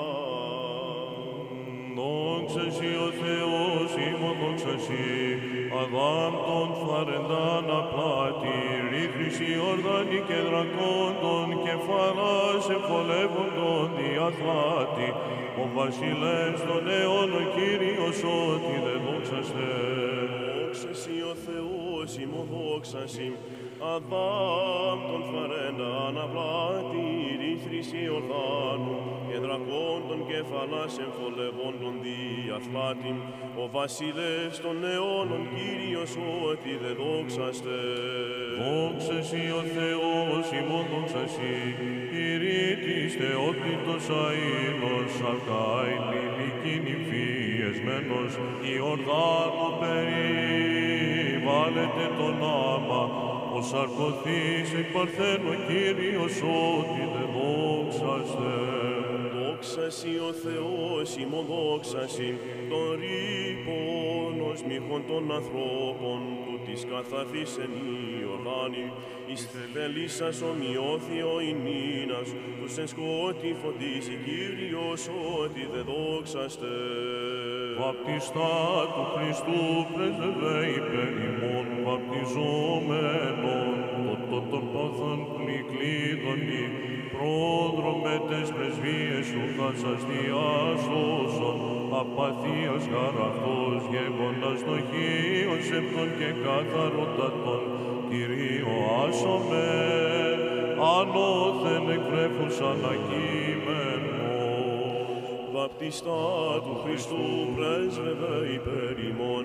Δόξα σοι ο Θεός ημών, δόξα σοι, Αδάμ των φαρεντάν απλάτη, ρήθρηση ορδάνη και δρακόντων, κεφαλάς ευολεύοντων διαθλάτη, ο βασιλεύς των αιώνων Κύριος ότι δεν δόξαστε.
Δόξα σοι ο Θεός ημών, δόξα σοι, Αδάμ των φαρένταν απλάτη, ρήθρηση ορδάνου και δρακόντων κεφαλάς εμφολευόντων διαθλάτη, ο βασιλεύς των αιώνων Κύριος ότι δεν δόξαστε.
Δόξα σοι ο Θεός ημών, δόξα σοι, ηρήτης θεότητος αΐνος, αρκάη λιλική νυμφιεσμένος, Ιορδάνου περιβάλλεται τον άμα, ο σαρκωθής εκ Παρθένου Κύριος ότι δεν δόξαστε.
Δόξα σοι ο Θεός ημών, δόξα σοι, τον ρήπον ως μύχων των ανθρώπων, που της καθαθήσεν η Ιορδάνη, εις θελήσας ομοιώθη ο ημίνας, τους εν σκότη φωτίσει Κύριος ότι δεν δόξαστε.
Βαπτιστά του Χριστού πρέσβευε υπέρ ημών, βαπτιζόμενον, το των πάθων πληκλίδωνη, πρόδρομε τες πρεσβείες σου χάσας διάσωσον, απαθίας χαρακτός γέγοντας το χείον σεπτον και καθαρότατον, Κυρίω άσομε, ανώθεν εκπρέφους ανακείμενο.
Βαπτιστά του Χριστού πρέσβευε υπέρ ημών,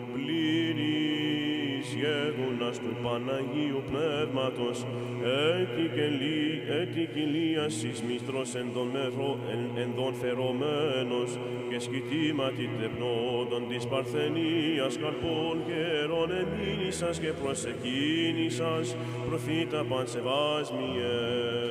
πλήρης γέγονας του Παναγίου Πνεύματος, έτη κοιλίας εις μήτρος εν δον φερωμένος, και σκητήματι τεπνόντων της Παρθενίας καρπών καιρών εμήνησας και προσεκίνησας, προφήτα πανσεβάσμιε.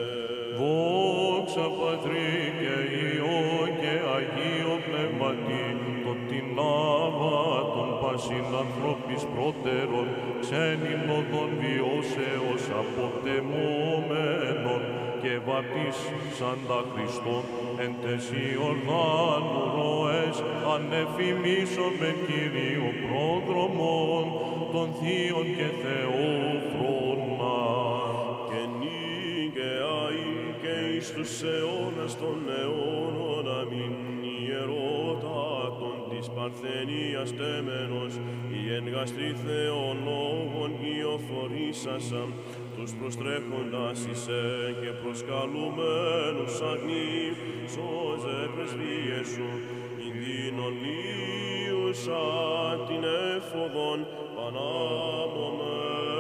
Δόξα Πατρί και Υιό και Αγίο Πνεύματι, το την λάβα των πασιν ανθρώπης πρώτερων, ξένην οδόν βιώσεως αποτεμόμενων, και βαπτίσαν τα Χριστόν εν τες Ιορδάνου ροές, ανεφημίσομεν Κυρίω πρόδρομον των Θείων και Θεόφρονα.
Και νη και αΐ και εις εις τους αιώνας των αιώνων. Αμήν. Ιερότατον της Παρθενίας τέμενος, η εν γαστρή θεολόγων ιοφορήσασαν, τους προστρέχοντας εισέ και προσκαλουμένους αγνή, σώζε πρεσβείες σου, κινδύνων λίουσα την έφοδον πανάμωμε.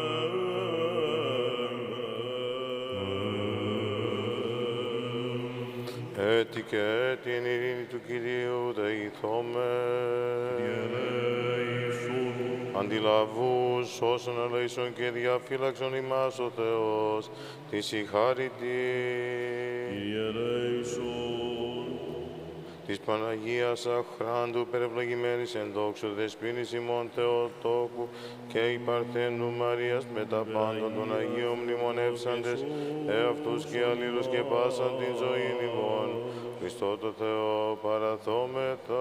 Έτη και έτη εν ειρήνη του Κυρίου δεηθώμε. Αντιλαβούς όσων ελέησον και διαφύλαξον ημάς ο Θεός, της η χάρητη. Της Παναγίας αχράντου περευλογημένης εν δόξου δεσποίνης ημών Θεοτόκου και η Παρθένου Μαρίας με τα πάντων των Αγίων μνημονεύσαντες εαυτούς και αλλήλους και πάσαν την ζωή ημών. Χριστό το Θεό παραθόμετα.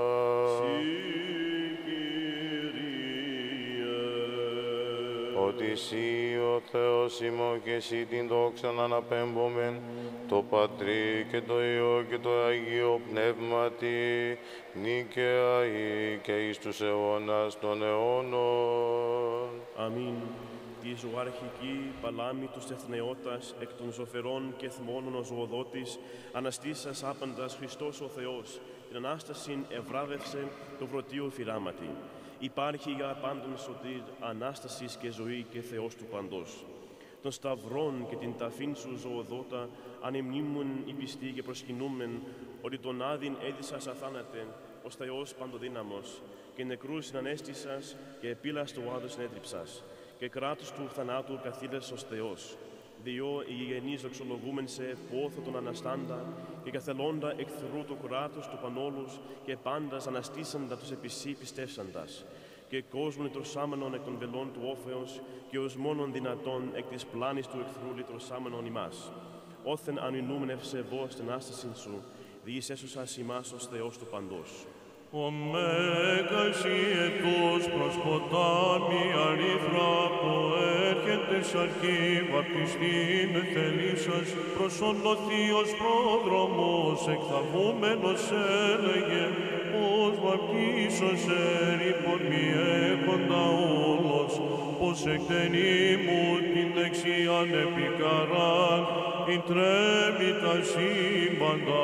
Ότι εσύ ο Θεός ημών και εσύ την δόξαν αναπέμπομεν, το Πατρί και το Υιό και το Αγίο Πνεύματι, νίκαια ή και εις τους αιώνας των αιώνων.
Αμήν. Τη ζωάρχικη παλάμη του εθνεώτας εκ των ζωφερών και θμώνων ο ζωοδότης, αναστήσας άπαντας Χριστός ο Θεός, την Ανάστασιν ευράβευσε το πρωτείο φυράματι. Υπάρχει για πάντων σωτήρ Ανάστασης και ζωή και Θεός του παντός. Των σταυρών και την ταφήν σου ζωοδότα, ανεμνήμουν οι πιστοί και προσκυνούμεν, ότι τον άδειν έδισας αθάνατεν, ως Θεός παντοδύναμος, και νεκρούς συνανέστησας και επίλας του άδους συνέτριψας, και κράτους του θανάτου καθήλες ως Θεός. Διό οι γηγενείς δοξολογούμεν σε πόθο τον Αναστάντα, και καθελώντα εχθρού το κράτος του πανόλους, και πάντας αναστήσαντα τους επισή πιστεύσαντας. Και κόσμον λυτρωσάμενον εκ των βελών του όφεως, και ως μόνον δυνατόν εκ της πλάνης του εχθρού λυτρωσάμενον ημάς. Όθεν ανινούμεν ευσεβώς την άστασιν σου, διείς έσωσας ημάς ως Θεός του παντός.
Ο μέγας ιετός προς ποτάμι αρίθρα που έρχεται σαρκή βαπτιστήν θελήσας προς όν ο Θείος πρόδρομος εκθαβούμενος έλεγε πως βαπτίσωσε ρήπον μη έχοντα όλος πως εκτενεί μου την δεξιάν επικαράν η τρέμει τα σύμπαντα.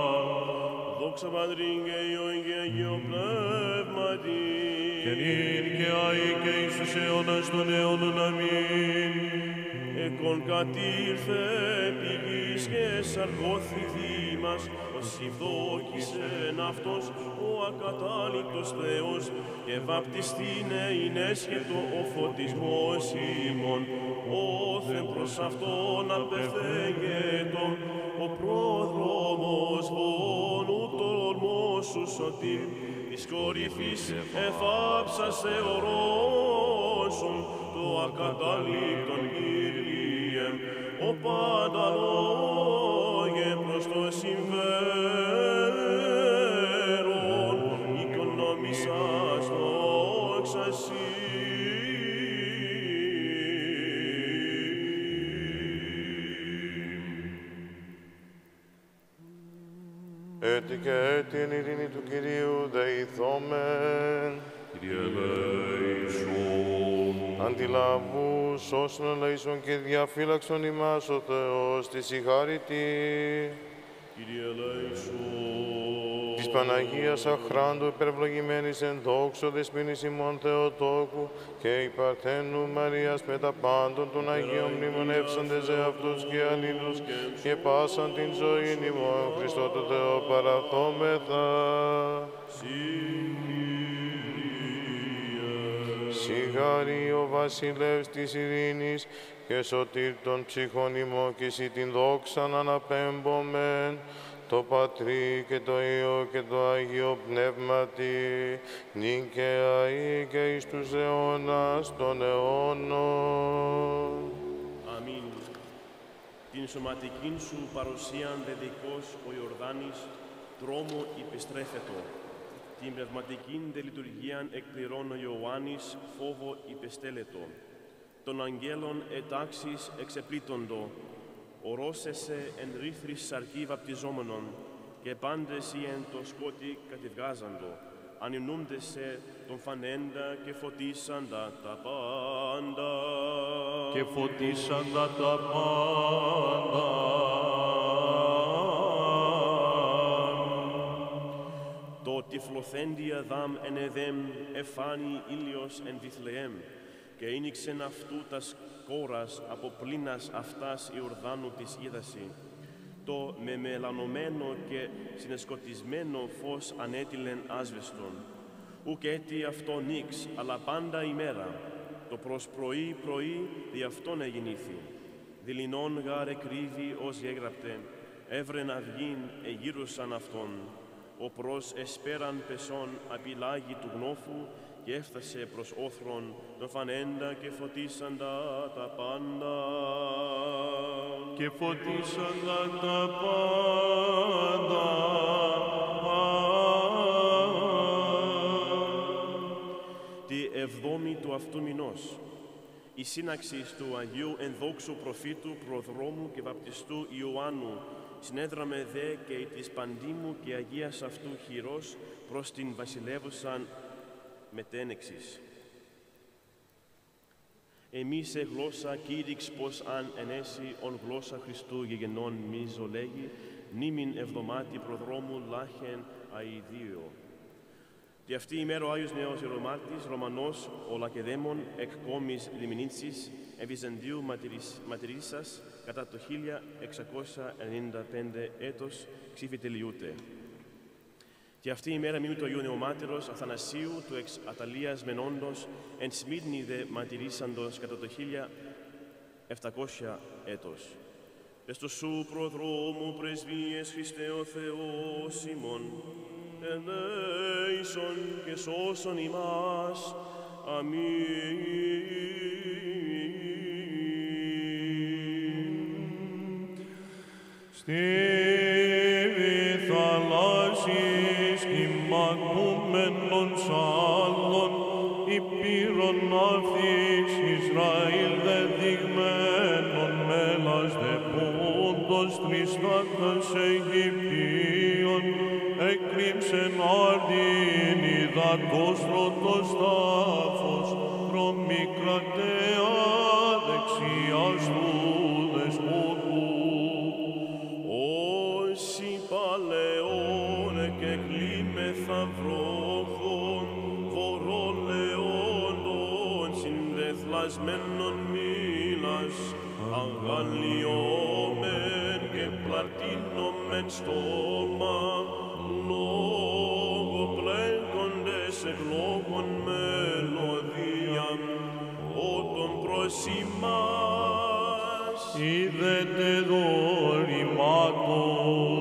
Δόξα Πατρήν και Υιόν και Αγίο Πνεύματι,
και νυν και αεί και εις τους αιώνας των αιώνων. Αμήν.
εκον κατήρθε πηγής και σαρκώθη δήμας, ως ευδόκησεν αυτός ο ακατάληπτος Θεός, και βαπτιστήνε ειν έσχετο ο φωτισμός ημών, όθεν προς αυτόν απευθέγετο, ο πρόδρομος βόνου τολμός σου σωτήρ, της κορυφής εφάψασε ορόσον, το ακαταλήπτον Κύριε, ο πάντα λόγε προς το συμφέρον, οικονομήσας δόξα σοι.
Έτη και έτη εν ειρήνη του Κυρίου δεηθόμεν.
Κύριε ελέησον.
Αντιλαβούς όσων ελέησον και διαφύλαξον ημάς ο Θεός, της η χάρητη.
Κύριε ελέησον.
Της Παναγίας αχράντου υπερευλογημένης εν δόξω δεσποίνης ημών Θεοτόκου και η Παρθένου Μαρίας με τα πάντων των Αγίων μνημονεύσαντες εαυτούς και αλλήλους και πάσαν την ζωή ημών Χριστό το Θεό παραθόμεθα. Σιγάρι ο βασιλεύς της ειρήνης και σωτήρ των ψυχών ημών και εσύ την δόξαν αναπέμπομεν, το Πατρί και το Υιό και το Αγίο Πνεύματι, νίκαια ή και εις τους αιώνας των αιώνων.
Αμήν. Την σωματικήν σου παρουσίαν δεδικός ο Ιορδάνης, δρόμο υπεστρέφετο. Την πνευματικήν δε λειτουργίαν εκπληρών ο Ιωάννης, φόβο υπεστέλετο. Των αγγέλων ετάξεις εξεπλήττοντο, ορόσεσαι εν ρήθρης σαρκή βαπτιζόμενον, και πάντες οι εν το σκότι κατηβγάζαντο, ανινούμτεσαι τον φανέντα και φωτίσαντα τα πάντα.
Και φωτίσαντα τα πάντα.
Το τυφλοθέντη Αδάμ εν Εδέμ εφάνει ήλιος εν Βιθλεέμ, και ίνιξεν αυτού τας κόρας από πλήνας αυτάς Ιορδάνου της είδαση. Το με μελανωμένο και συνεσκοτισμένο φως ανέτειλεν άσβεστον. Ουκ έτι αυτό νίξ, αλλά πάντα ημέρα. Το προς πρωί πρωί δι' αυτόν εγινήθη. Δειλινόν γάρ εκρύβει ως γέγραπτε, έβρεν αυγήν εγύρωσαν αυτόν. Ο προς εσπέραν πεσόν απειλάγει του γνώφου, και έφτασε προς όθρον τον φανέντα και φωτίσαντα τα πάντα.
Και φωτίσαντα τα πάντα.
Τη εβδόμη του αυτού μηνός, η σύναξη του Αγίου ενδόξου προφήτου προδρόμου και βαπτιστού Ιωάννου, συνέδραμε δε και της παντίμου και Αγίας αυτού χειρός προς την βασιλεύουσαν μετένεξης. Εμείς σε γλώσσα κήρυξ πως αν ενέσει ον γλώσσα Χριστού γεγενών μίζο λέγει, νήμην εβδομάτη προδρόμου λάχεν αηδίο. Τη αυτή ημέρα ο Άγιος Νέος Ιερομάρτης, Ρωμανός, ο Λακεδαίμων, εκ κόμης Λιμινίτσης, Ευυζαντίου ματηρίσας, κατά το χίλια εξακόσια ενενήντα πέντε έτος, ξυφιτελειούται. Και αυτή η μέρα μείνει το Αγίου Νεομάτηρος Αθανασίου του εξ Αταλίας Μενόντος, εν Σμύρνη δε ματηρίσαντος κατά το χίλια επτακόσια έτος. Εστω σου προδρόμου πρεσβείες Χριστέ ο Θεός ημών, ελέησον και σώσον ημάς. Αμήν.
Στη θαλάσσης κυματούμενων σάλλων, υπήρων αυτής Ισραήλ δεδειγμένων, μέλας δε πόντος τριστάτας Αιγυπτίων, έκρυψεν άρτην υδατός πρώτος τάφος, προμικρατέα δεξιάς του δεσπότου.
Όσοι παλαιώνε και κλίμεθα βρόχων, βορολεόντων συνδεθλασμένων μήλας, αγαλιόμεν και πλατίνομεν στόμα, λόγω πλέκοντες ευλόγων μελωδίαν, ότον προς ημάς.
Είδετε δωρημάτων,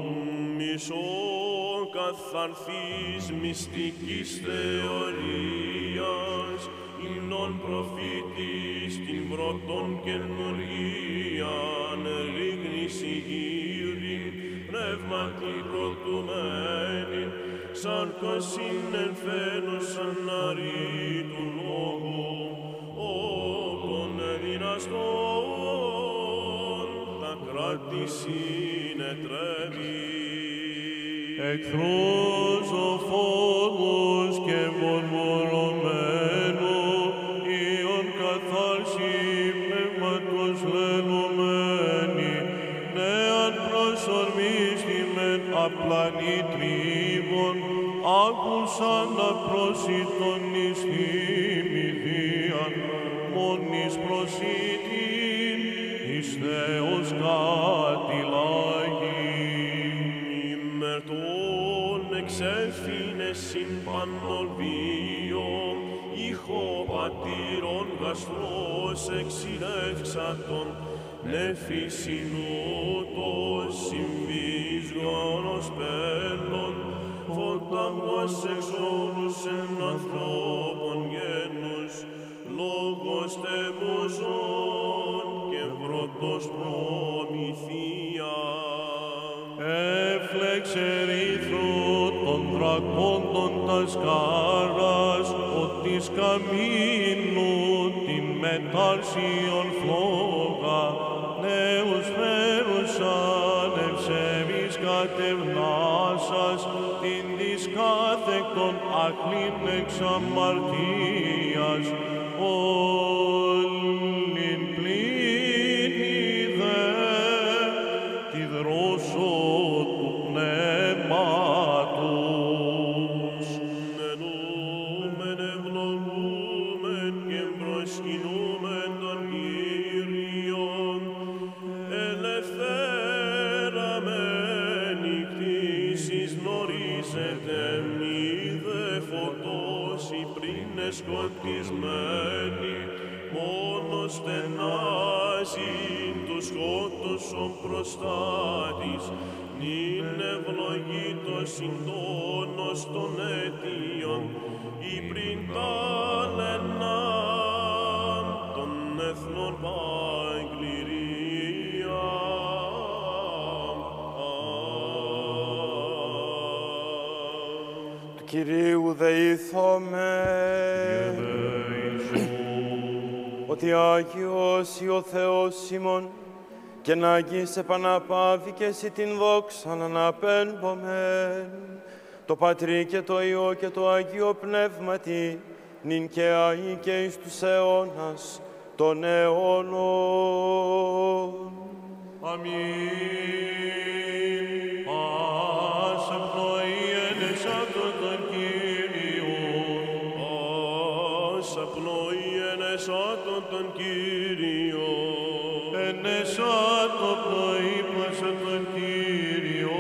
μισό καθαρθής μυστικής θεωρίας, υμνών προφήτης την πρώτον καινουργίαν, ρίγνηση γύρι, πνεύματι προτουμένη, σάρκωσιν εν φαίνουσαν ναρή του λόγου, όπον δυναστών τα κράτη συνετρέπει.
εχθρούς οφόδους και μορμωρωμένου, ιον καθάρση πνεύματος λενωμένη, νέαν προσορμίστημεν απλανή τρίβων, άκουσαν να προσιτών εις θυμηθίαν, μόνης προσιτήν, εις Θεός κατηλάγει.
Ημερτών εξέφυνε συμπανολβίο, ήχο πατήρων γαστρός εξηλεύξατον, νέφης συνούτος συμβίσγονος πέλων, φωταγός εξόρους εν ανθρώπων γένους, λόγος τεμουζών και βρότος προμηθεία.
Έφλεξε ρήθρου των δρακόντων τα σκάρας, ότις καμίνου την μετάρσιον φλόγα, νέους της κατευνάσας, την της κάθεκτον αχλήν εξ αμαρτίας, όλην πλήνη δε τη δρόσο του πνεύματος.
Ενούμεν ευλογούμεν και προσκυνούμεν τον Κύριον, ελευθέραμένη κτήσεις γνωρίζετε μη δε φωτώσει πριν εσκοτισμένη, μόνο στενάζει τους σκότωσον προστάτης, νυν ευλογήτως συντόνος των αιτίων, ή πριν τάλαιναν των εθνών παγκληρία.
Του Κυρίου δεήθομαι, ότι Άγιος ή ο Θεός ημών, και να Αγίης επαναπάβει και εσύ την δόξα να αναπέμπομεν, το Πατρί και το Υιό και το Αγίο Πνεύματι, νυν και αεί και εις τους αιώνας των αιώνων.
Αμήν. Πάσα πνοή ενεσάτω τον Κύριο.
Πάσα πνοή ενεσάτω τον Κύριο.
Ενεσάτω πνοή πάσα τον Κύριο.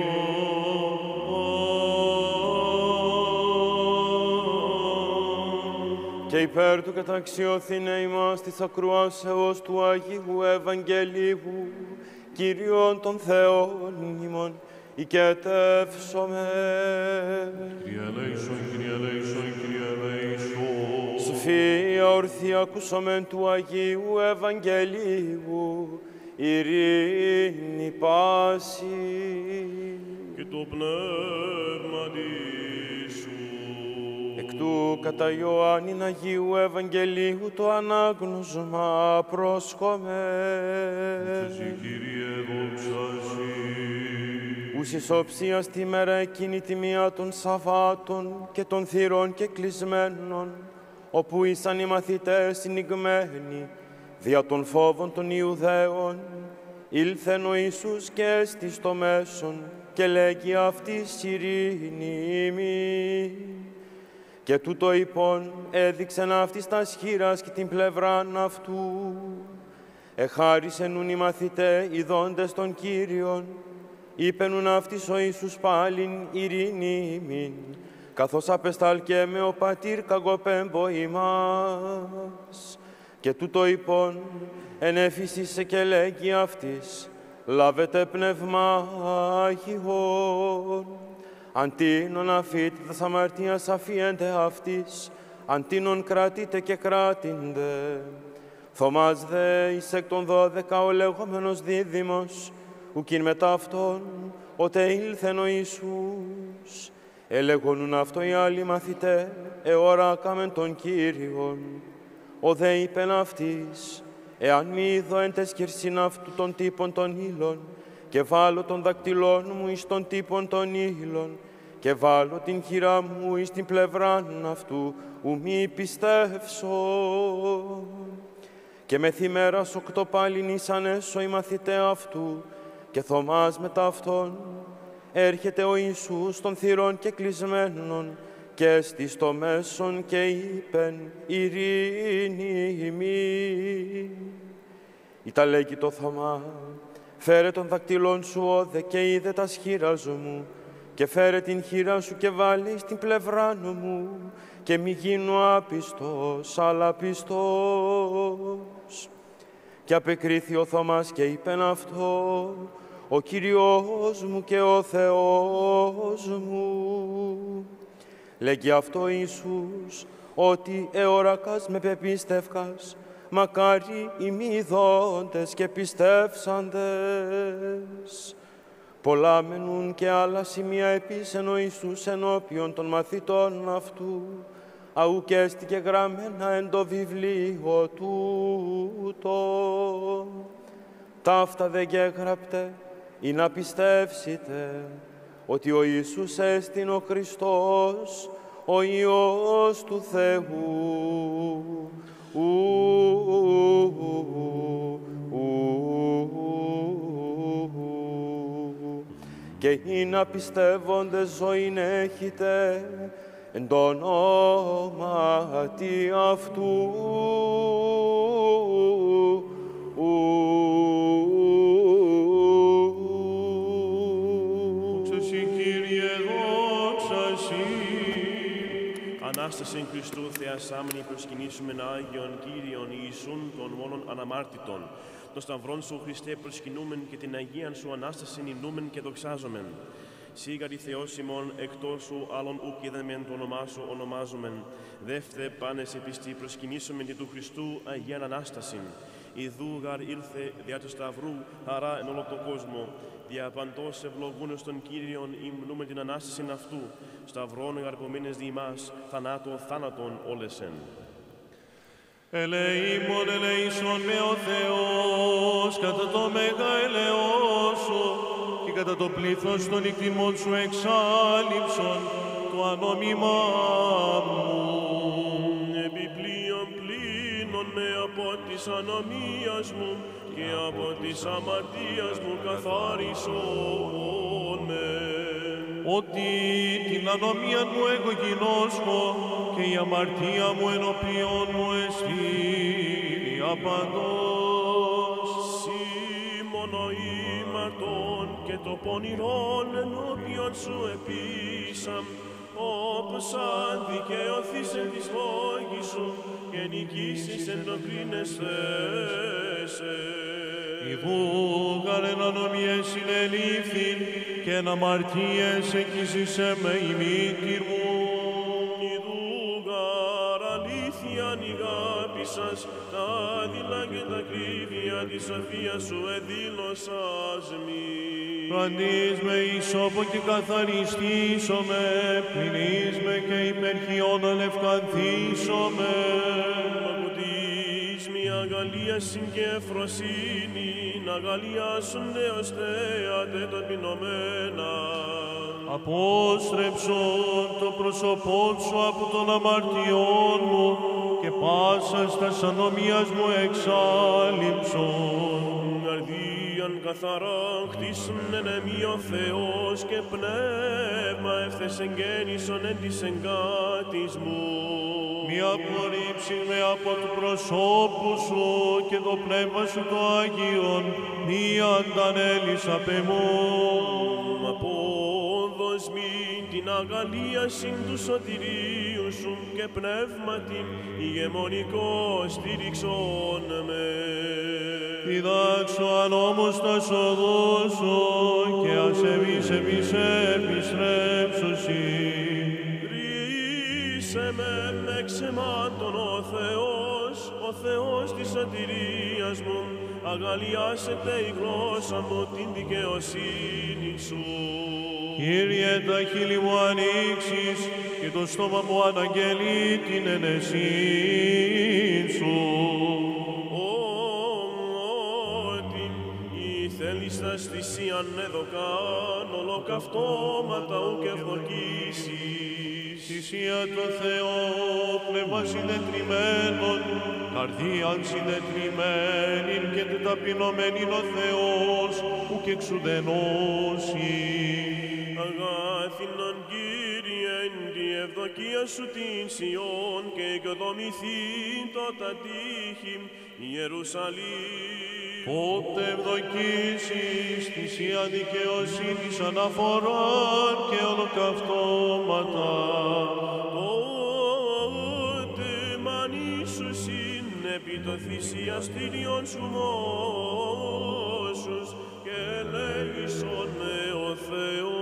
Και υπέρ του καταξιώθηνε ημάς της ακρουάσεως του Αγίου Ευαγγελίου, Κύριον των Θεών ημών, οικετεύσομαι.
Κύριε ελέησον, Κύριε ελέησον, Κύριε ελέησον.
Σοφία ορθή ακούσομεν του Αγίου Ευαγγελίου, ειρήνη πάση.
Και το πνεύμα σου.
Εκ του κατά Ιωάννην Αγίου Ευαγγελίου το ανάγνωσμα πρόσχομαι.
Εσύ, Κύριε, δόξα Συ.
Ους ισοψίας τη μέρα εκείνη τη μία των Σαββάτων και των θυρών και κλεισμένων, όπου ήσαν οι μαθητές συνηγμένοι δια των φόβων των Ιουδαίων, ήλθεν ο Ιησούς και έστη στο μέσον και λέγει αυτής ειρήνη ημί. Και τούτο υπόν έδειξεν αυτής τας χείρας και την πλευράν αυτού. Εχάρισεν ουν οι μαθητέ ειδώντες τον Κύριον, είπενουν αυτής ο Ιησούς πάλιν ειρήνη ημίν, καθώς απεστάλκε με ο πατήρ καγοπέμπο ημάς. Και τούτο υπόν ενέφυσισε και λέγει αυτής, λάβετε πνεύμα Άγιον. Αντίνον αφήτε τας αμαρτίας αφίεντε αυτής, αντίνον κρατείτε και κράτηντε. Θωμάς δε εις εκ των δώδεκα ο λεγόμενος δίδυμος, ουκειν μετά αυτόν, ότε ήλθεν ο Ιησούς. Ελεγονούν αυτό οι άλλοι μαθητέ, εωράκαμεν τον Κύριον. Ο δε είπεν αυτής, εάν μη είδω εν τες χερσίν αυτού των τύπων των ύλων, και βάλω των δακτυλών μου εις των τύπων των ύλων, και βάλω την χειρά μου εις την πλευράν αυτού, ου μη πιστεύσω. Και μεθημέρας οκτώ πάλιν ήσαν έσω οι μαθητέ αυτού, και Θωμάς μετά αυτόν, έρχεται ο Ιησούς των θυρών και κλεισμένων, και έστι στο μέσον και είπεν ειρήνη ημί. Ήτα λέγει το Θωμά, φέρε τον δακτυλόν σου όδε και είδε τα σχήρας μου, και φέρε την χείρα σου και βάλει στην πλευρά μου, και μη γίνω άπιστος, αλλά πιστός. Και απεκρίθη ο Θωμάς και είπεν αυτό, ο Κύριος μου και ο Θεός μου. Λέγει αυτό Ιησούς, ότι εωρακάς με πεπίστευκας, μακάρι οι μη ειδώντες και πιστεύσαντες. Πολλά μενούν και άλλα σημεία επίσεν ο Ιησούς ενώπιον των μαθητών αυτού, αού και έστηκε γραμμένα εν το βιβλίο τούτο. Ταύτα δε γέγραπτε, ή να πιστεύσετε ότι ο Ιησούς εστιν ο Χριστός, ο Υιός του Θεού. Ου, ου, ου, ου. Και ή να πιστεύοντες ζωήν έχετε εν το ονόματι αυτού.
Ανάστασιν Χριστού θεασάμενοι προσκυνήσουμε Άγιον Κύριον Ιησούν των μόνον αναμάρτητων. Το σταυρόν σου, Χριστέ, προσκυνούμεν και την Αγίαν σου Ανάστασιν υμνούμεν και δοξάζομεν. Σίγαρη Θεός ημών, εκτός σου άλλον ουκ είδαμεν το όνομά σου ονομάζομεν. Δεύθε πάνες επιστή προσκυνήσομεν τη του Χριστού Αγίαν Ανάστασιν. Ιδού γαρ ήλθε διά του σταυρού χαρά εν όλο το κόσμο. Δια παντός ευλογούνος των Κύριων υμνούμε την Ανάστασιν αυτού. Σταυρών γαρπομείνες δι' ημάς, θανάτω θάνατον όλεσεν.
Ελεήμων ελεήσον με ο Θεός, κατά το μέγα ελεός σου, και κατά το πλήθος των εκτιμών σου εξάλληψον το ανόμημά μου.
Επιπλέον πλήνων με από της ανομίας μου και από της αμαρτίας μου καθάρισον με.
Ότι την ανομία μου εγώ γινώσκω και η αμαρτία μου ενώπιον μου εστί απαντός.
Σήμωνο ήμαρτον και το πονηρόν ενώπιον σου επίσαμ, όπως αν δικαιωθείς εν της λόγης σου και νικήσεις εν το κρίνεσθέσαι.
Ιδού γαρ εν ανομιές συνελήφθην και εν αμαρτίες εκκίζησε με η μήτηρ μου.
Ιδού γαρ αλήθειαν η αγάπη σας, τα άδειλα και τα κρύβια της σοφίας σου εδήλωσας μη.
Φροντίς με ισόπο και καθαριστήσομαι, πλυνείς με και υπερχιόν αλευκανθήσομαι.
Ακουτείς μια αγαλίασιν και ευφροσύνη, να αγαλιάσουν έως θέατε ταπεινωμένα.
Απόστρεψον το πρόσωπό σου από των αμαρτιών μου και πάσας τας ανομίας μου εξάλληψον.
Καρδίαν καθαρά χτίσουν εν εμεί ο Θεός και πνεύμα εύθες εγγέννησον εν της εγκάτης μου.
Μη απορρίψεις με από του προσώπου σου και το πνεύμα σου το Άγιον, μη αντανέλεις απ' εμού.
Απόδος μη την αγαλίασιν του σωτηρίου σου και πνεύματιν ηγεμονικό στήριξον με.
Διδάξω αν όμως τα οδούς σου και ασεβείς εμείς επιστρέψωσι.
Ρίσε με με ξεμάτων ο Θεός, ο Θεός της σωτηρίας μου, αγαλιάσετε η γλώσσα μου την δικαιοσύνη σου.
Κύριε, τα χείλη μου ανοίξεις και το στόμα μου αναγγέλει την ενεσήν σου.
Ότι η θέλιστας θυσίαν εδωκάν ολοκαυτώματα ουκ ευδοκίσεις.
Θυσία το Θεό, πνεύμα συντετριμένον, καρδίαν συντετριμένην και ταπεινωμένην ο Θεός, ουκ εξουδενώσει.
Αγάθινον Κύριε, εν τη ευδοκία σου την Σιών και οικοδομηθήν τότε τύχη Ιερουσαλήμ.
Πότε ευδοκίσεις θυσία δικαιοσύνης αναφορών και ολοκαυτώματα.
Τότε μανίσουσιν επί το θυσιαστήριον σου μόσους και λέγησον με ο Θεός.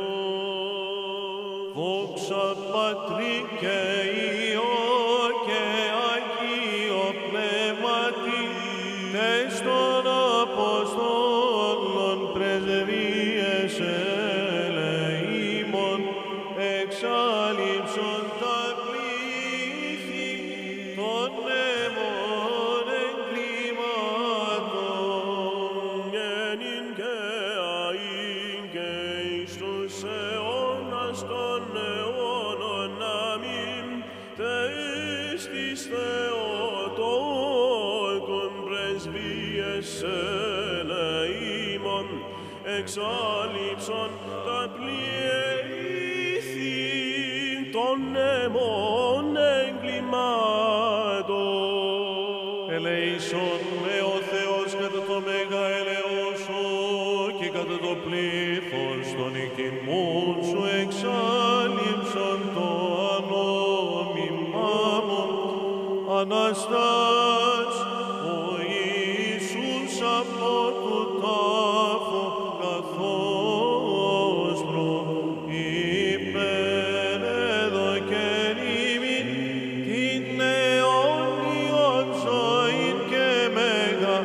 Δόξα Πατρί και Υιό και Αγίο Πνεύματι, τες των Αποστόλων πρεσβείες ελεήμων, εξάλληψον τα πλήθη των νεμών εγκλήματων.
Γένην και αΐ εις αιώνας των αιώνων. Αμήν. Τείστης Θεοτόκον πρεσβείες ελεήμων, εξάλληψον τα πλήθη των αιμών εγκλημάτων.
Ελεήσον με ο Θεός κατά το μέγα ελεός σου και κατά το πλήθος των οικημών σου εξάλληψον το ανώμημά μου. Αναστάς ο Ιησούς από του τάφου καθώς προϋπέδωκεν ημίν την αιώνιον ζωήν και μέγα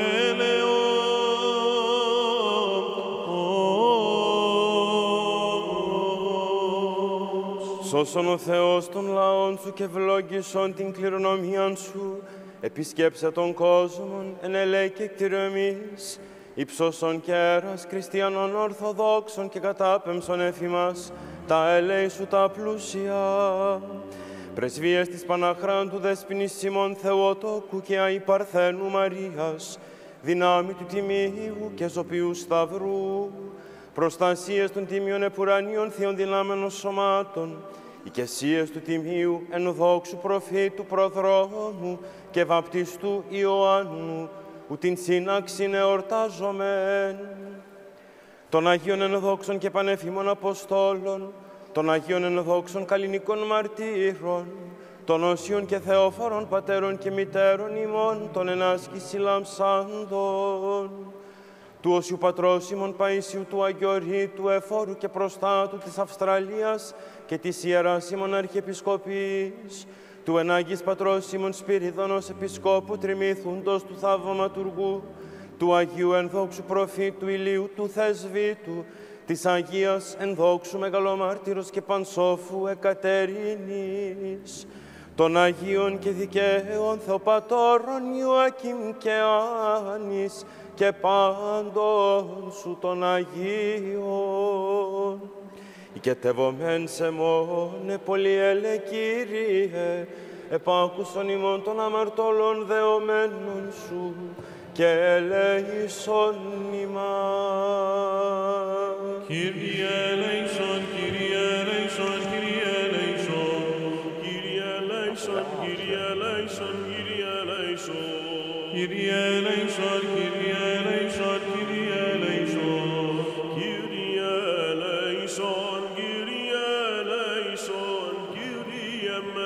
ελεός.
Σώσον ο Θεός των λαών σου και ευλόγησον την κληρονομίαν σου. Επισκέψε τον κόσμο, εν ελέη και κτηριομής. Υψώσον και αέρας χριστιανών ορθοδόξων και κατάπεμψον εφημάς τα έλεη σου τα πλούσια. Πρεσβείες της Παναχράντου Δέσποινης Σιμών Θεοτόκου και Αϊ Παρθένου Μαρίας, δυνάμει του Τιμίου και Ζωπιού Σταυρού, προστασίες των Τιμίων Επουρανίων Θείων δυνάμενων σωμάτων, οικεσίες του Τιμίου εν δόξου προφήτου προδρόμου και βαπτιστού Ιωάννου, που την σύναξιν εορτάζομεν. Των Αγίων ενδόξων και πανεφήμων Αποστόλων, των Αγίων ενδόξων καλλινικών μαρτύρων, των Όσιων και Θεόφορων πατέρων και μητέρων ημών, των ενάσκηση λαμψάντων, του Όσιου Πατρός ημών Παΐσιου, του Αγιορείτου, εφόρου και προστάτου της Αυστραλίας και της Ιεράς ημών Αρχιεπισκοπής, του Ενάγης Πατρός ημών Σπυρίδωνος Επισκόπου Τριμήθουντος του Θαυματουργού, του Αγίου Ενδόξου Προφήτου Ηλίου του Θεσβήτου, της Αγίας Ενδόξου Μεγαλομάρτυρος και Πανσόφου Εκατερίνης, των Αγίων και Δικαίων Θεοπατώρων Ιωακήμ και Άνης και πάντων σου των Αγίων. Οικετεύομεν σε μόνε πολυέλε Κύριε, επάκουσον ημών των αμαρτωλών δεωμένων σου και ελέησον ημάς.
Κύριε ελέησον, Κύριε ελέησον, Κύριε ελέησον.
Κύριε ελέησον, Κύριε ελέησον, Κύριε ελέησον.
Κύριε ελέησον, Κύριε ελέησον, Κύριε ελέησον.
Κύριε ελέησον, Κύριε ελέησον, Κύριε με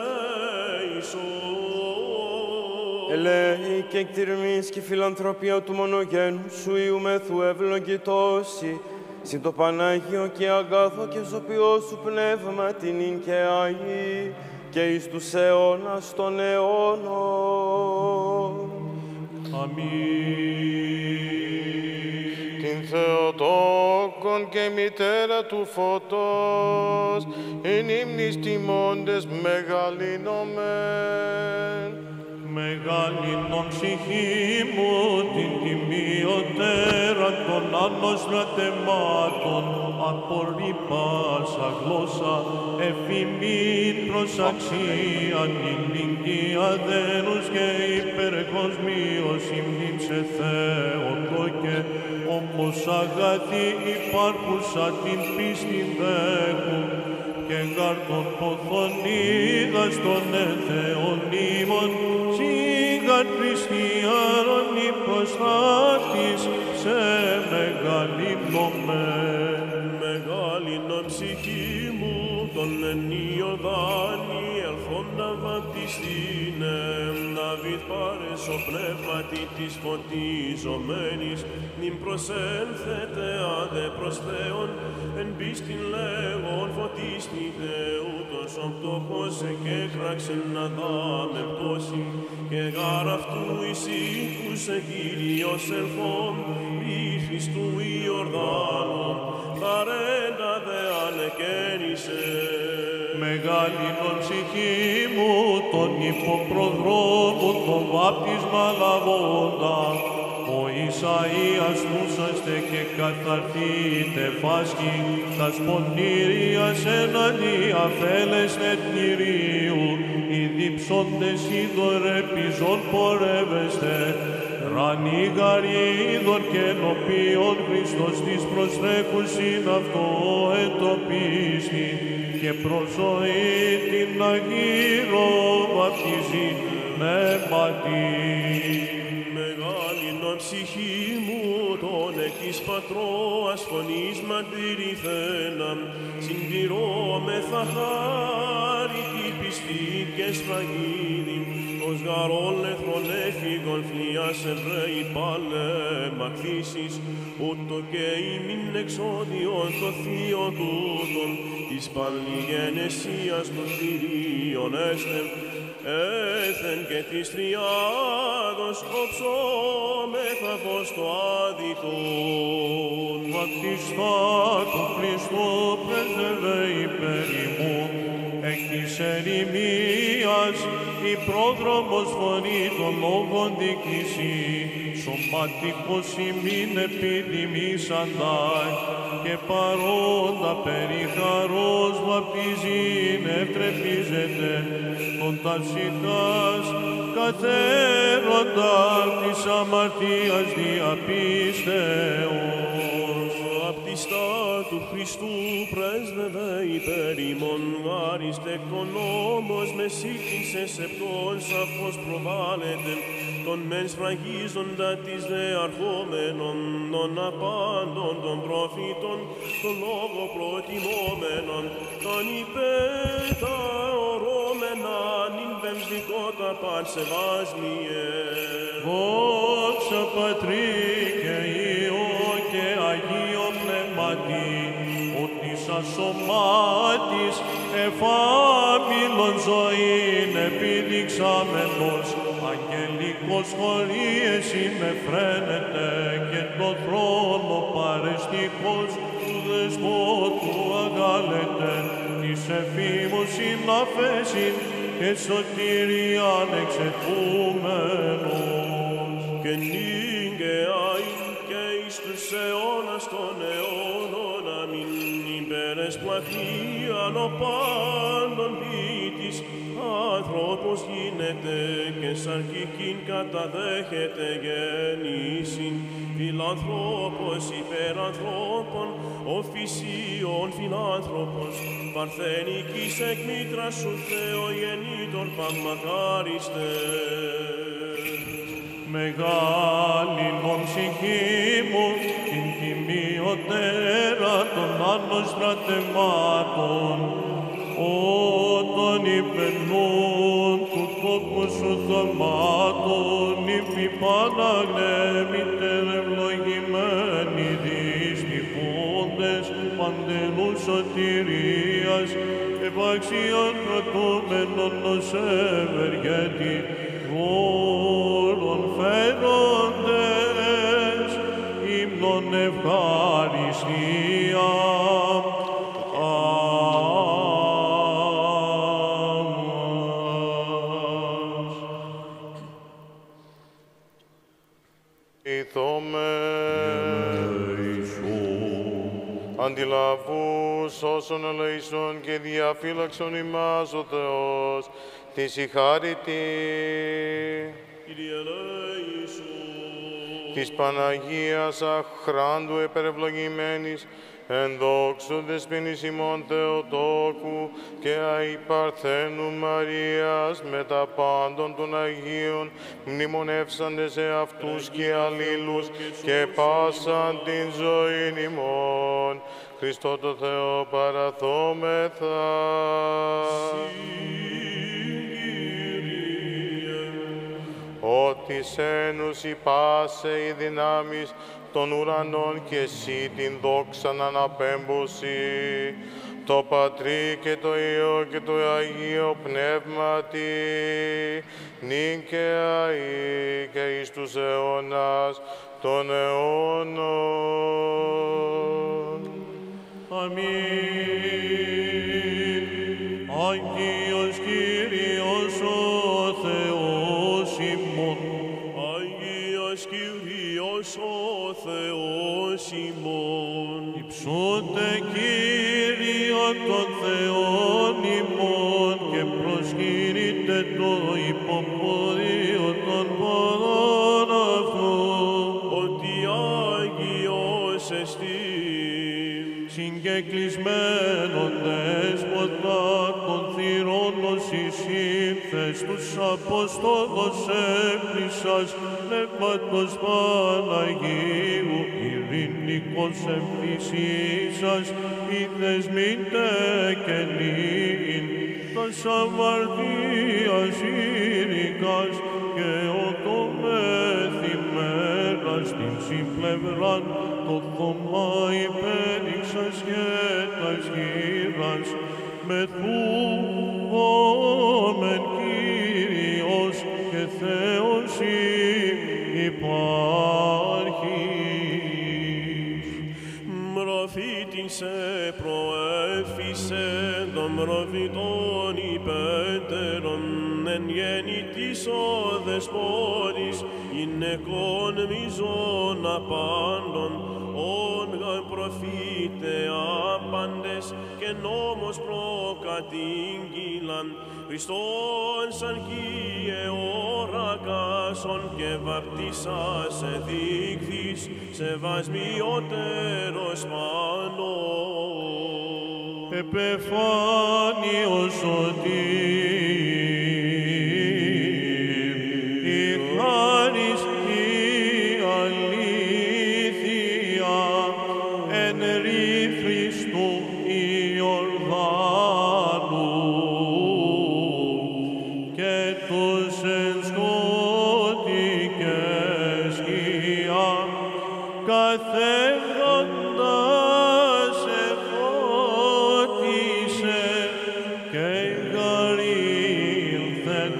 ελέησον.
Ελέη και εκτιρμής και φιλανθρωπία του μονογένου σου Υιού μεθού ευλογητώσει, συν το Πανάγιο και αγάθο και ζωπιό σου πνεύμα την ίν και αή και εις τους αιώνας των αιώνων.
Αμήν.
Την Θεοτόκον και μητέρα του φωτός, εν ύμνης τιμώντες μεγαλυνομεν.
Μεγαλυνον ψυχή μου την τιμιωτέρα των άλλων στρατεμάτων, απορρίπασα γλώσσα εφημήν προς αξίαν ηλικία δένους και υπερκοσμίως υμνήν σε Θεοτόκε, όμως αγαθή υπάρχουσα την πίστην δέχου, και γάρ των ποθών είδας των εθεών ήμων, σιγάρ χριστιανών η προστάτης σε μεγαλύνομεν.
Μεγαλύνον ψυχή μου τον ενιωδάνη ελθόντα βαπτιστήνε, Δαβίδ πάρες ο πνεύματι της φωτιζομένης, νυν προσέλθετε αδε προς Θεόν, εν πίστην λέγον φωτίστητε, ούτως ο πτωχός εκέκραξεν να δάμε πτώση, και γάρ αυτού εισήκουσε Κύριος ελθόν, η Χριστού Ιορδάνου, παρέντα δε ανεκαίνησε.
Μεγαλύνον ψυχή μου τον υποπροδρόμου τον βάπτισμα λαβώντα, ο εις αΐασμούσαστε και καθαρθείτε φάσκοι, τας πονήριας εναντία φέλεστε Κυρίου, οι διψώντες είδωρε πιζών πορεύεστε, ρανίγαροι είδωρ και ενωπίον Χριστός της προστρέχουσιν αυτό ετοπίστη, και προσοή την αγύρο βαπτίζει πνεύματι.
Μεγάλην ψυχή μου τον εκείς πατρόας φωνής μαρτυρηθέναμ, συντηρώμεθα χάρητη πιστή και σφραγίδη, ως γαρόν λεθρον έφυγον φλιάς Εβραίοι παλέμα κτήσεις, ούτω και ημίν εξόδιον το θείο τούτον, της παλιγενεσίας των θηρίων έστεν, έθεν και της τριάδος οψόμεθα φως το άδικον.
Βαπτιστά του Χριστού πρέσβευε υπέρ ημών, εκ της ερημίας η πρόδρομος φωνή των λόγων δικησή, σωματικός ημίν επιδημήσανται, και παρόντα περί χαρός βαπτίζειν ευτρεπίζεται, τον ταυσικάς καθέροντα της αμαρτίας διαπίστεως.
Βαπτιστά του Χριστού πρέσβευε υπέρ ημών, άριστε κονόμος με σύγχυσε σεπτών σαφώς προβάλλεται, τον μεν σφραγίζοντα της δε αρχόμενων, των απάντων των προφήτων, τον λόγο προτιμόμενων, τον υπέτα ορώμενα, νυν βεμβικότα παν σεβάσμιε.
Δόξα Πατρί και Υιό και Αγίο Πνεύματι, ότι σαν σωμάτης εφάμιλον ζωήν επιδειξάμενος, αγγελικός χωρίς με φρένεται, και το θρόνο παρεστικός του δεσπότου αγάλεται, της εφήμους συναφέσιν και σωτηριάν εξετούμενος.
Και νυν και άιν και εις τους αιώνας των αιώνων, αμήν υπέρες πλατείαν ο πάντων ποιητής, άνθρωπος γίνεται και σαρκικήν καταδέχεται γέννησιν, φιλανθρώπος υπερανθρώπων, οφυσίων φιλάνθρωπος, παρθενικής εκ μήτρας σου Θεογεννήτων παυμακάριστε.
Μεγάλην ο ψυχή μου, την τιμιωτέρα των άλλων στρατευμάτων, όταν υπερνούν του τόπου σου θαυμάτων, υφή Παναγνέμητερ ευλογημένοι δυστυχόντες παντελούς σωτηρίας, επαξίων κρατούμενων ως ευεργέτη, όλων φέροντες ύμνον ευχαριστία.
Αντιλαβούς όσων ελεησόν και διαφύλαξον ημάς ο Θεός, τη συγχάρητη
Κύριε ελέησον.
της Παναγίας αχράντου επερευλογημένης, εν δόξου δεσποινής ημών Θεοτόκου και αϊπαρθένου Μαρίας με τα πάντων των Αγίων, μνημονεύσαντες σε αυτούς και αλλήλους και πάσαν την ζωήν ημών. Χριστό το Θεό παραθόμεθα. Ότι σένους υπάσε η δυνάμεις των ουρανών και εσύ την δόξαν αναπέμπωση, το Πατρί και το Υιό και το Αγίο Πνεύματι, νυν και αεί και εις τους αιώνας των αιώνων.
Αμήν. Άγιος Κύριος ο Θεός ημών,
Άγιος Κύριος ο
των Θεών ημών και προσχειρείτε το υποπορείο των ποδών αυτού.
Ότι Άγιος εστί.
Συγκεκλεισμένον δέσποτα των θυρών εισήλθες τους Απόστολος έκκλησας πνεύματος Παναγίου ειρηνικός εμφυσίσας είδες μην τεκενήν τας αμαρτίας ήρικας και οτομεθυμέρας την συμπλευράν το θωμά υπέριξας και τας γύρας μεθούμεν Κύριος και Θεός υπάρχεις.
Μροφήτην σε προέφησε των μροφητών υπέτερων εν γεννητής ο δεσπότης γυναικών μιζών απάντων όργαν προφήτε άπαντες και νόμος προκατήγγυλαν Χριστόν σαν Κύριε ορακάσον και βαπτίσας εδείχθης σεβασμιότερος πάντων.
Επεφάνιος σωτήρ, η χάρις η αλήθεια εν ρήθρις του Ιορδάνου και τους εν σκοτικές σκιά καθέχοντας εφώτισε και γαρήλθεν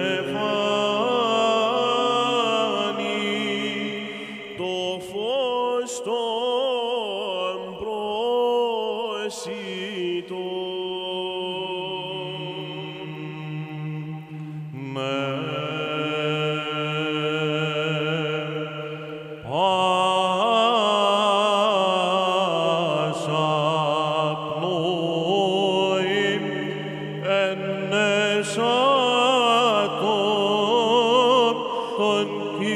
νεφάνι
Το φως των προσιτών.
με πάσα πνοή ενέσατον των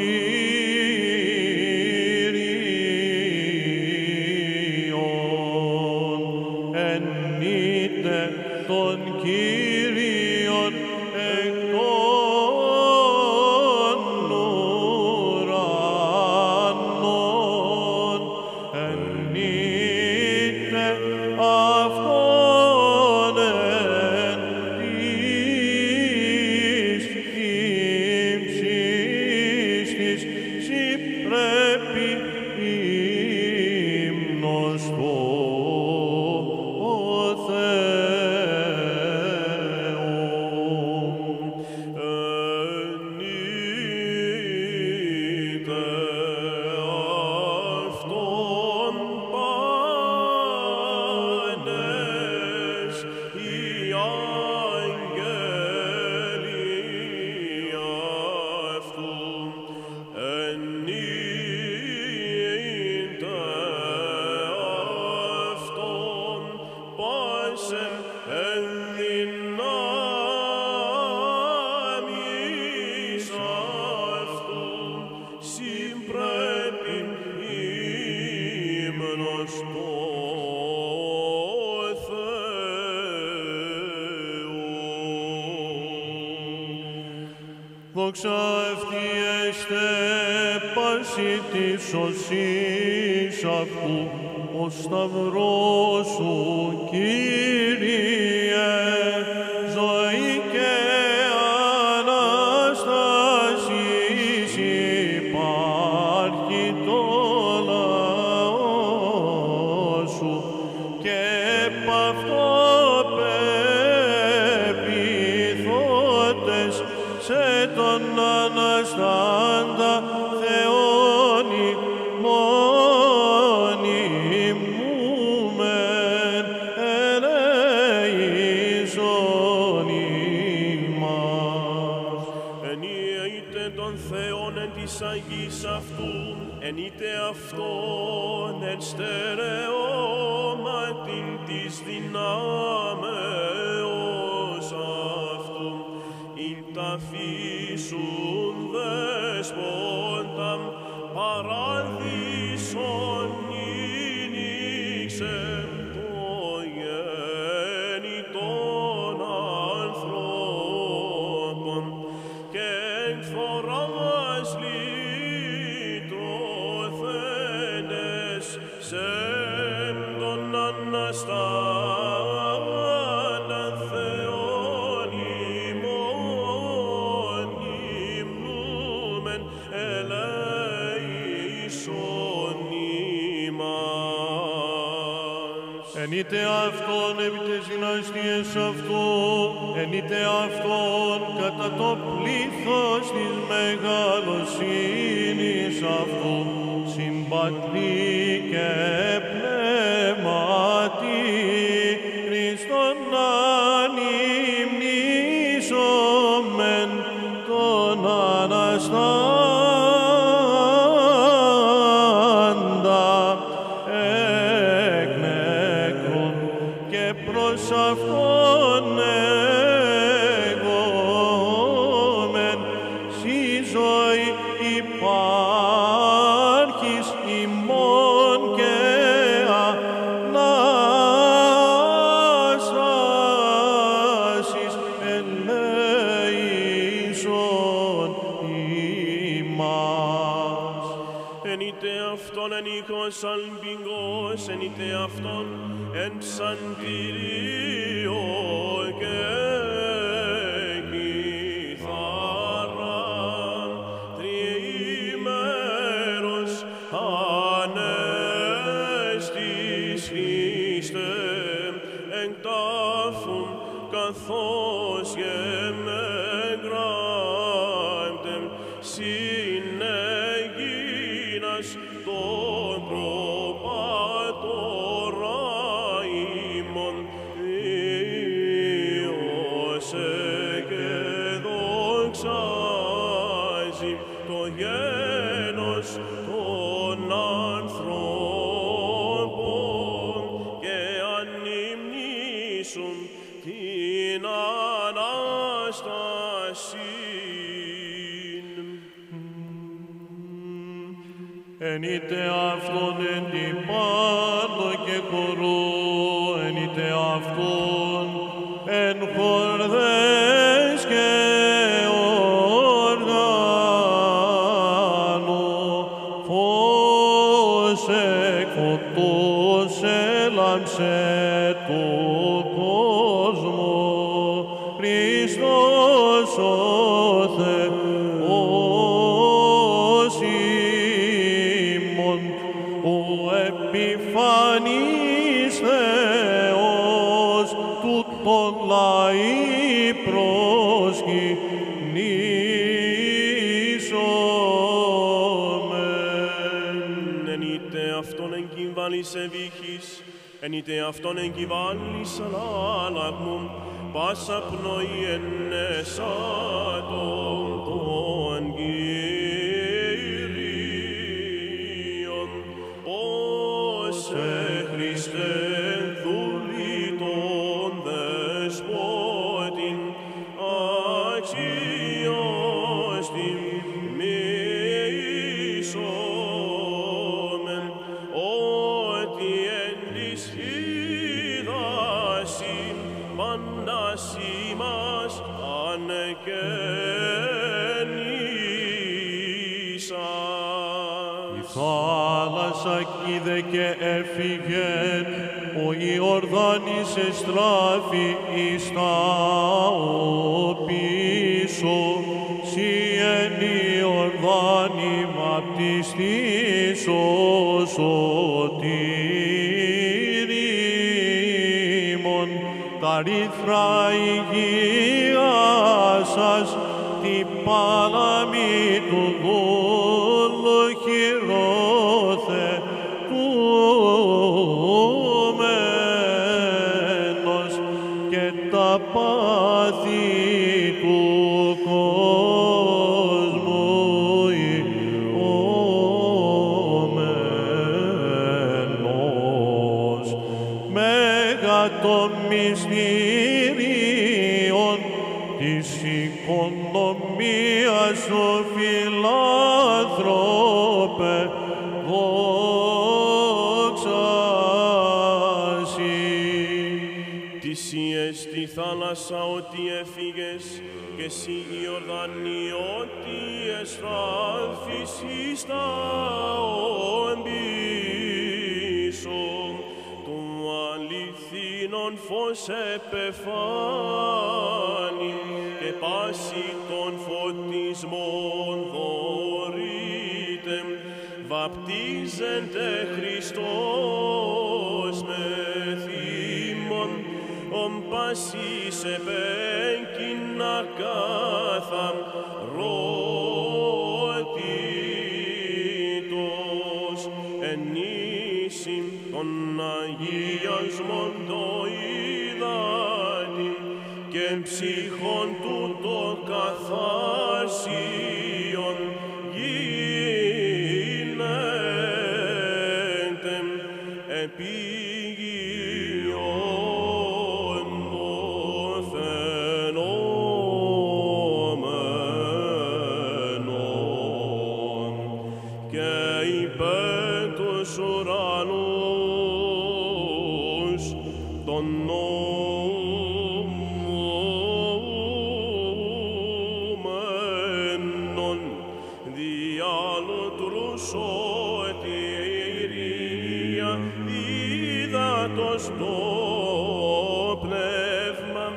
Κύριων ενείτε των Κύριων εκ των ουρανών ενείτε αυτόν εν της ύψης της σοι πρέπει ύμνος το
Ενείτε αυτόν πάντες οι άγγελοι αυτού. Ενείτε αυτόν πάσεν εν δυνάμεις αυτού συμπρέπει ύμνος το Θεού.
Δόξα ευτί εστε πάση της σωσής αυτού, ο σταυρός σου, Κύριε, ζωή και Ανάστασης υπάρχει το λαό σου και επ' αυτό πεποιθώντες σε τον Αναστάντα Θεόν μονιμούμεν ελεησόν ημάς.
Ενείτε τον Θεόν εν της Αγής αυτού, ενείτε αυτόν εν στερεώματιν της της δυνάμεως αυτού, υπταφήσουν δέσποτα, παράδεισον ήνιξε το γέννη των ανθρώπων, και εκφοράς λυτρωθέντες σε τον Αναστάτα Θεόν ημών υμνούμεν ελέησον ημάς.
Ενείτε αυτόν επί τες δυναστείες αυτού, ενείτε αυτόν κατά το πλήθος της μεγαλοσύνης αυτού, συμπατρί και πνεύματι, Χριστόν ανυμνήσομεν τον Αναστάντα εκ νεκρών, και προς αυτόν εγώμεν σοι ζωή υπάρχεις ημών και Ανάστασης ελέησον ημάς.
Ενείτε αυτόν εν οίκος αλμπιγκός, ενείτε αυτόν εν ψαντήριο και κιθάρα, τριήμερος ανέστης Χριστέ, εν τάφουν καθώς γεμεγράμτεμ, συνεγίνας τον προπάτορα ημών, Διώσε και δοξάζει το γένος των ανθρώπων, και ανυμνήσουν την Ανάσταση.
Ενείτε αυτόν εν την πάντο και χορού, ενείτε αυτόν εν χορδές και οργάνου, φως εκ φωτός έλαμψε του κόσμου, Χριστός ο Θεός ημών, ο επιφανής Θεός, τούτον λαοί προσκυνήσομεν.
Ενείτε αυτόν εγκυμβάλεις ευήχης, ενείτε αυτόν εγκυμβάλεις ανάλαγμουν, πάσα πνοή ενέσατον των Κύριων. Όσε Χριστέ δούλη των δεσπότην, αξιός τιμήσομεν, ότι εν της χείδαση πάντας ημάς ανεκαίνησας.
Η θάλασσα κοίδε και έφυγε, ο Ιορδάνης εστράφη εις τα οπίσω, σοι εν Ιορδάνη βαπτιστής ο σωτήριμον, τα ρήθρα υγείας σας, την πάλαμη του δούλου χειροθετούμενος, και τα πάθη του κόσμου ιωμένος. Μέγα των μυστηρίων της οικονομίας σου φιλάνθρωπε, δόξα σοι.
Θυσίες στη θάλασσα ότι έφυγες και εσύ Ιορδάνη ότι εστράφεις εις τα ομπίσω του αληθινών φως επεφάνει και πάση των φωτισμών δωρείται βαπτίζεται Χριστός με θύμων ομ πάσης επέκεινα καθαμρότητος ενίσυν των αγιασμών το υδάτι και ψυχών τούτο καθάρσιον γίνεται επίγειον το φαινόμενον και υπέρ τους ουρανούς των νούμενων διάλωτρου σωτηρία δίδατος το πνεύμα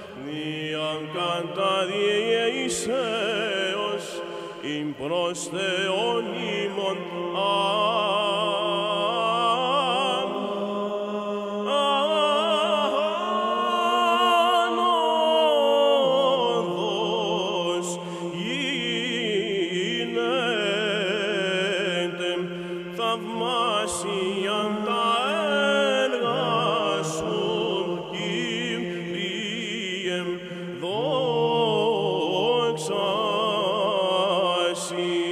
διακαταδιαίσεως ειν προς Θεόν ημών άνοδος γίνεται θαυμάσιαν τα έργα σου Κύριε, δόξα σοι.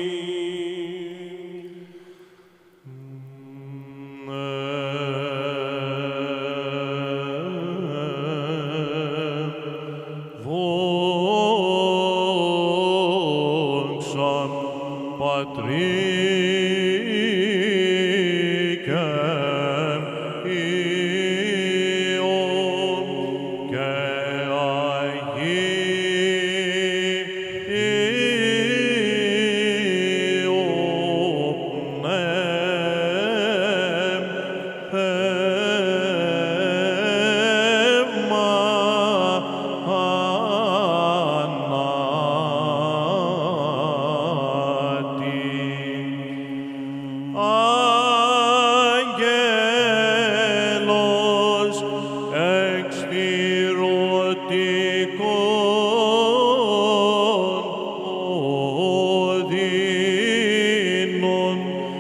Δόξα Πατρί και Υιόν και Αγίου Άγγελος εξπυρωτικών οδύνων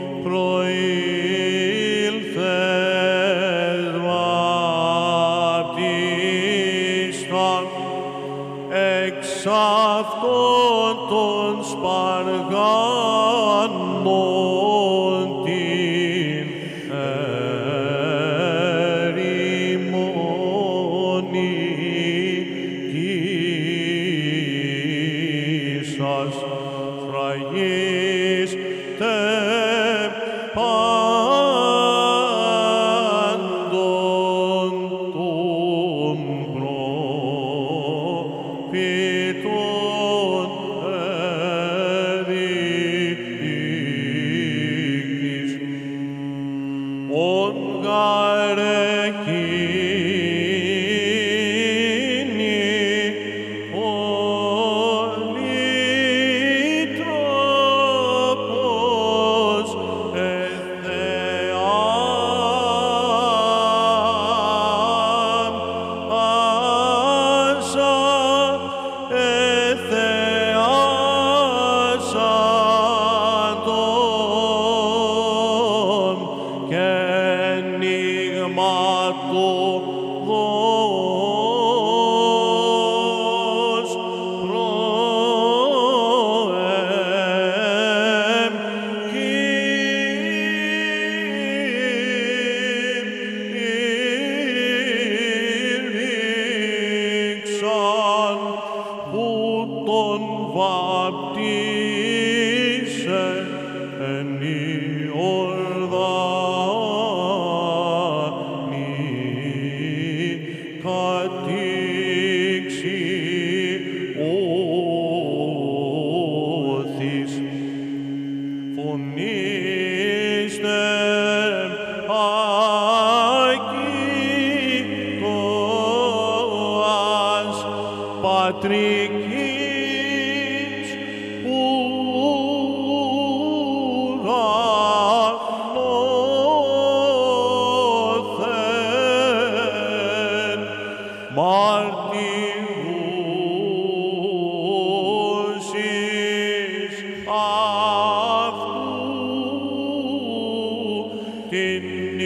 προήλθες βαπτίστα εξ αυτών των σπαργάνων την ερημονική σας φραγής τε πάντων των προφήτων εδείξεις. Ον γαρ εκείνη πολύτροπος εθεάσα, εθεάσα τον και νίγμα του πατρικής ουρανόθεν, μαρτυρούς εις αυτού την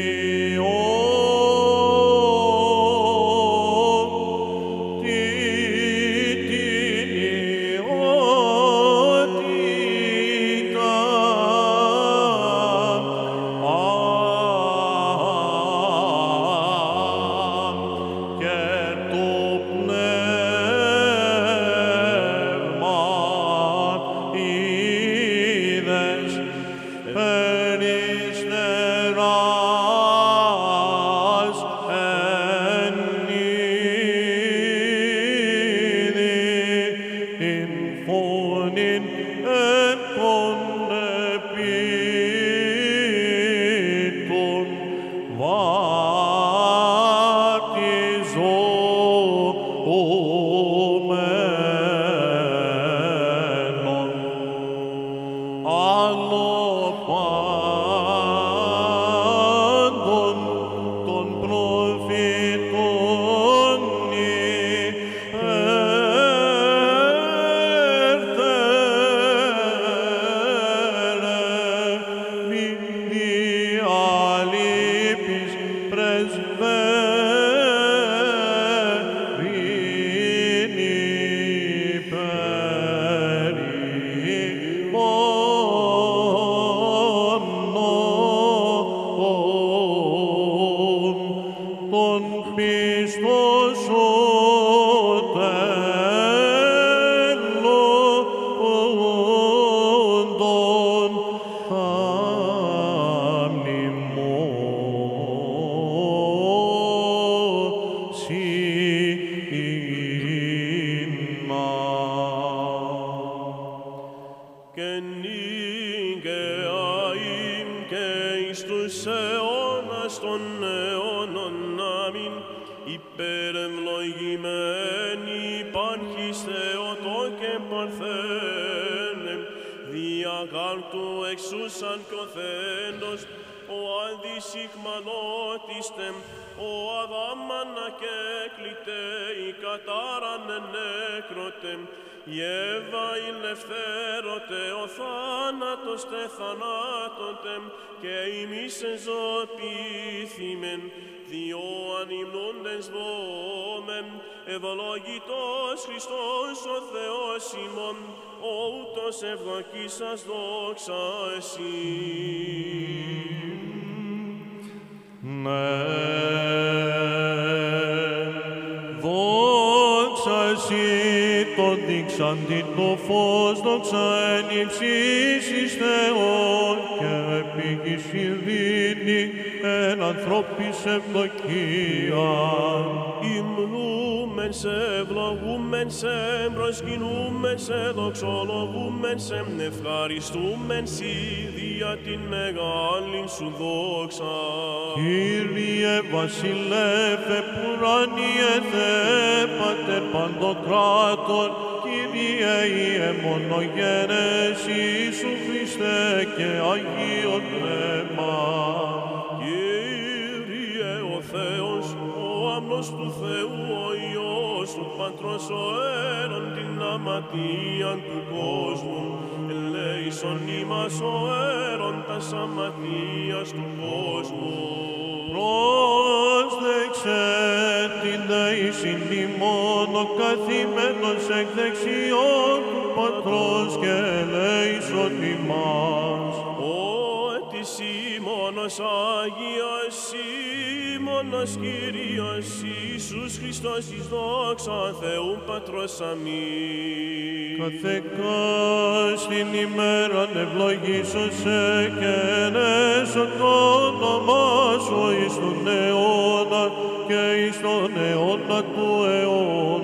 Ευλογητός Χριστός ο Θεός ημών, ο ούτως ευδοκίσας δόξα εσύ.
Ναι, δόξα εσύ το δείξαντι το φως, δόξα εν υψίσεις Θεόν και επί γης ειρήνη εν ανθρώπης ευδοκία.
Υμνούμεν σε, ευλογούμεν σε, προσκυνούμεν σε, δοξολογούμεν σε, ευχαριστούμεν σοι δια την μεγάλη σου δόξα.
Κύριε βασιλεύε πουράνιε Θεέ, Πατέρ παντοκράτορ, Κύριε Ιε μονογένες Ιησού Χριστέ και Αγίον Πνεύμα.
Κύριε ο Θεός, ο άμνος του Θεού, ο Υιός του Πατρός, ο αίρον την αματίαν του κόσμου, ελέησον ημάς ο αίρον τας αματίας του κόσμου.
Πρόσδεξε την δεήσιν ημών ο καθημένος εκ δεξιών του Πατρός και ελέησον ημάς.
Ότι Σίμωνος Άγιος, Σίμωνος Κύριος, Ιησούς Χριστός εις δόξα Θεού Πατρός αμήν.
Καθεκάς την ημέραν ευλογήσωσε και ενέσω το όνομά σου εις τον αιώνα και εις τον αιώνα του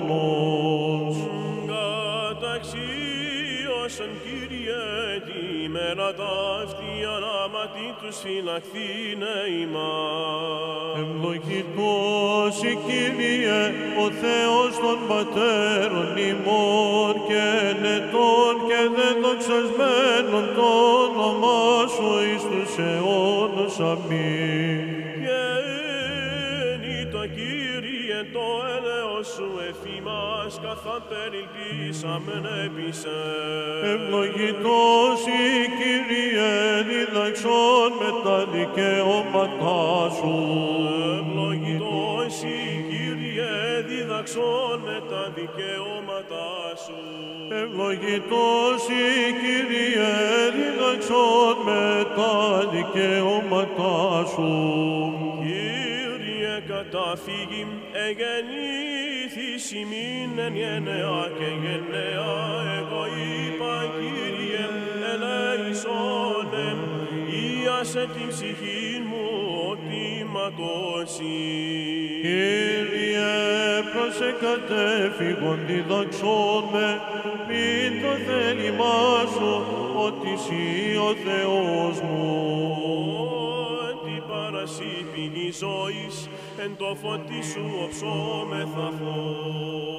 αιώνος.
Καταξίωσον Κύριε τη ημέρα ταύτη ανάματι τους φυλαχθήνε ημάς.
Ευλογητός η Κύριε, ο Θεός των πατέρων ημών και ενετών και δεδοξασμένων το όνομά σου εις τους αιώνους. Αμήν.
Γέννητο Κύριε, το έλεος σου εφήμας καθά περιλπίσαμεν έπισε.
Ευλογητός η Κύριε, διδαξών με τα δικαιώματά σου.
Ευλογητός η Κύριε, διδαξών με τα δικαιώματά σου.
Ευλογητός η Κύριε, διδαξών με τα δικαιώματά σου.
Κύριε, καταφύγην εγεννήθης ημίν εν γενναία και γενναία. Εγώ είπα, Κύριε, ελέησον εμ, ίασε την ψυχή μου ότι ματώσει.
Κύριε, προσεκατέφυγον διδαξών με, μην το θέλημά σου, ότι εσύ ο Θεός μου.
Ότι παρασύ πηγή ζωής, εν το φωτί σου οψόμεθα φως.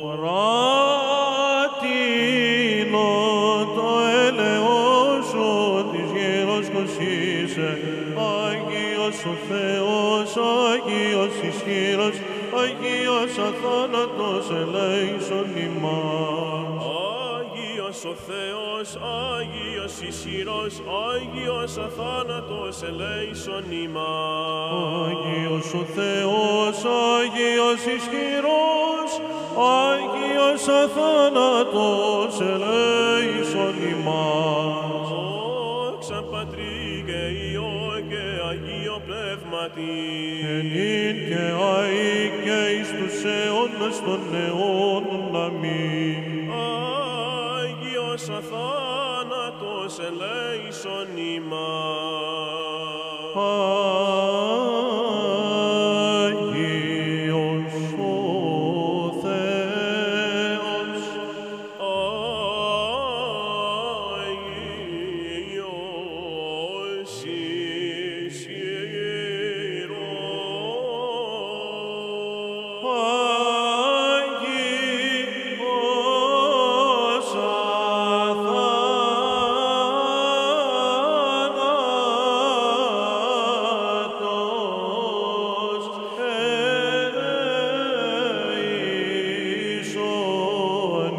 Παράτηνο το έλεος σου, της γύρος κοσίσε, Άγιος ο Θεός, Άγιος ισχύρος, Άγιος αθάνατος ελέησον ημάς.
Άγιος ο Θεός, Άγιος ισχυρός, Άγιος αθάνατος ελέησον ημάς.
Άγιος ο Θεός, Άγιος ισχυρός, Άγιος αθάνατος ελέησον ημάς.
Δόξα Πατρί και Υιό και Αγίο Πνεύματι.
Ενήν και αεί και εις τους αιώνας των αιώνων. Αμήν.
Άγιος αθάνατος ελέησον ημάς.
Άγιος ο Θεός,
Άγιος ισχυρός,
Άγιος αθάνατος ελέησον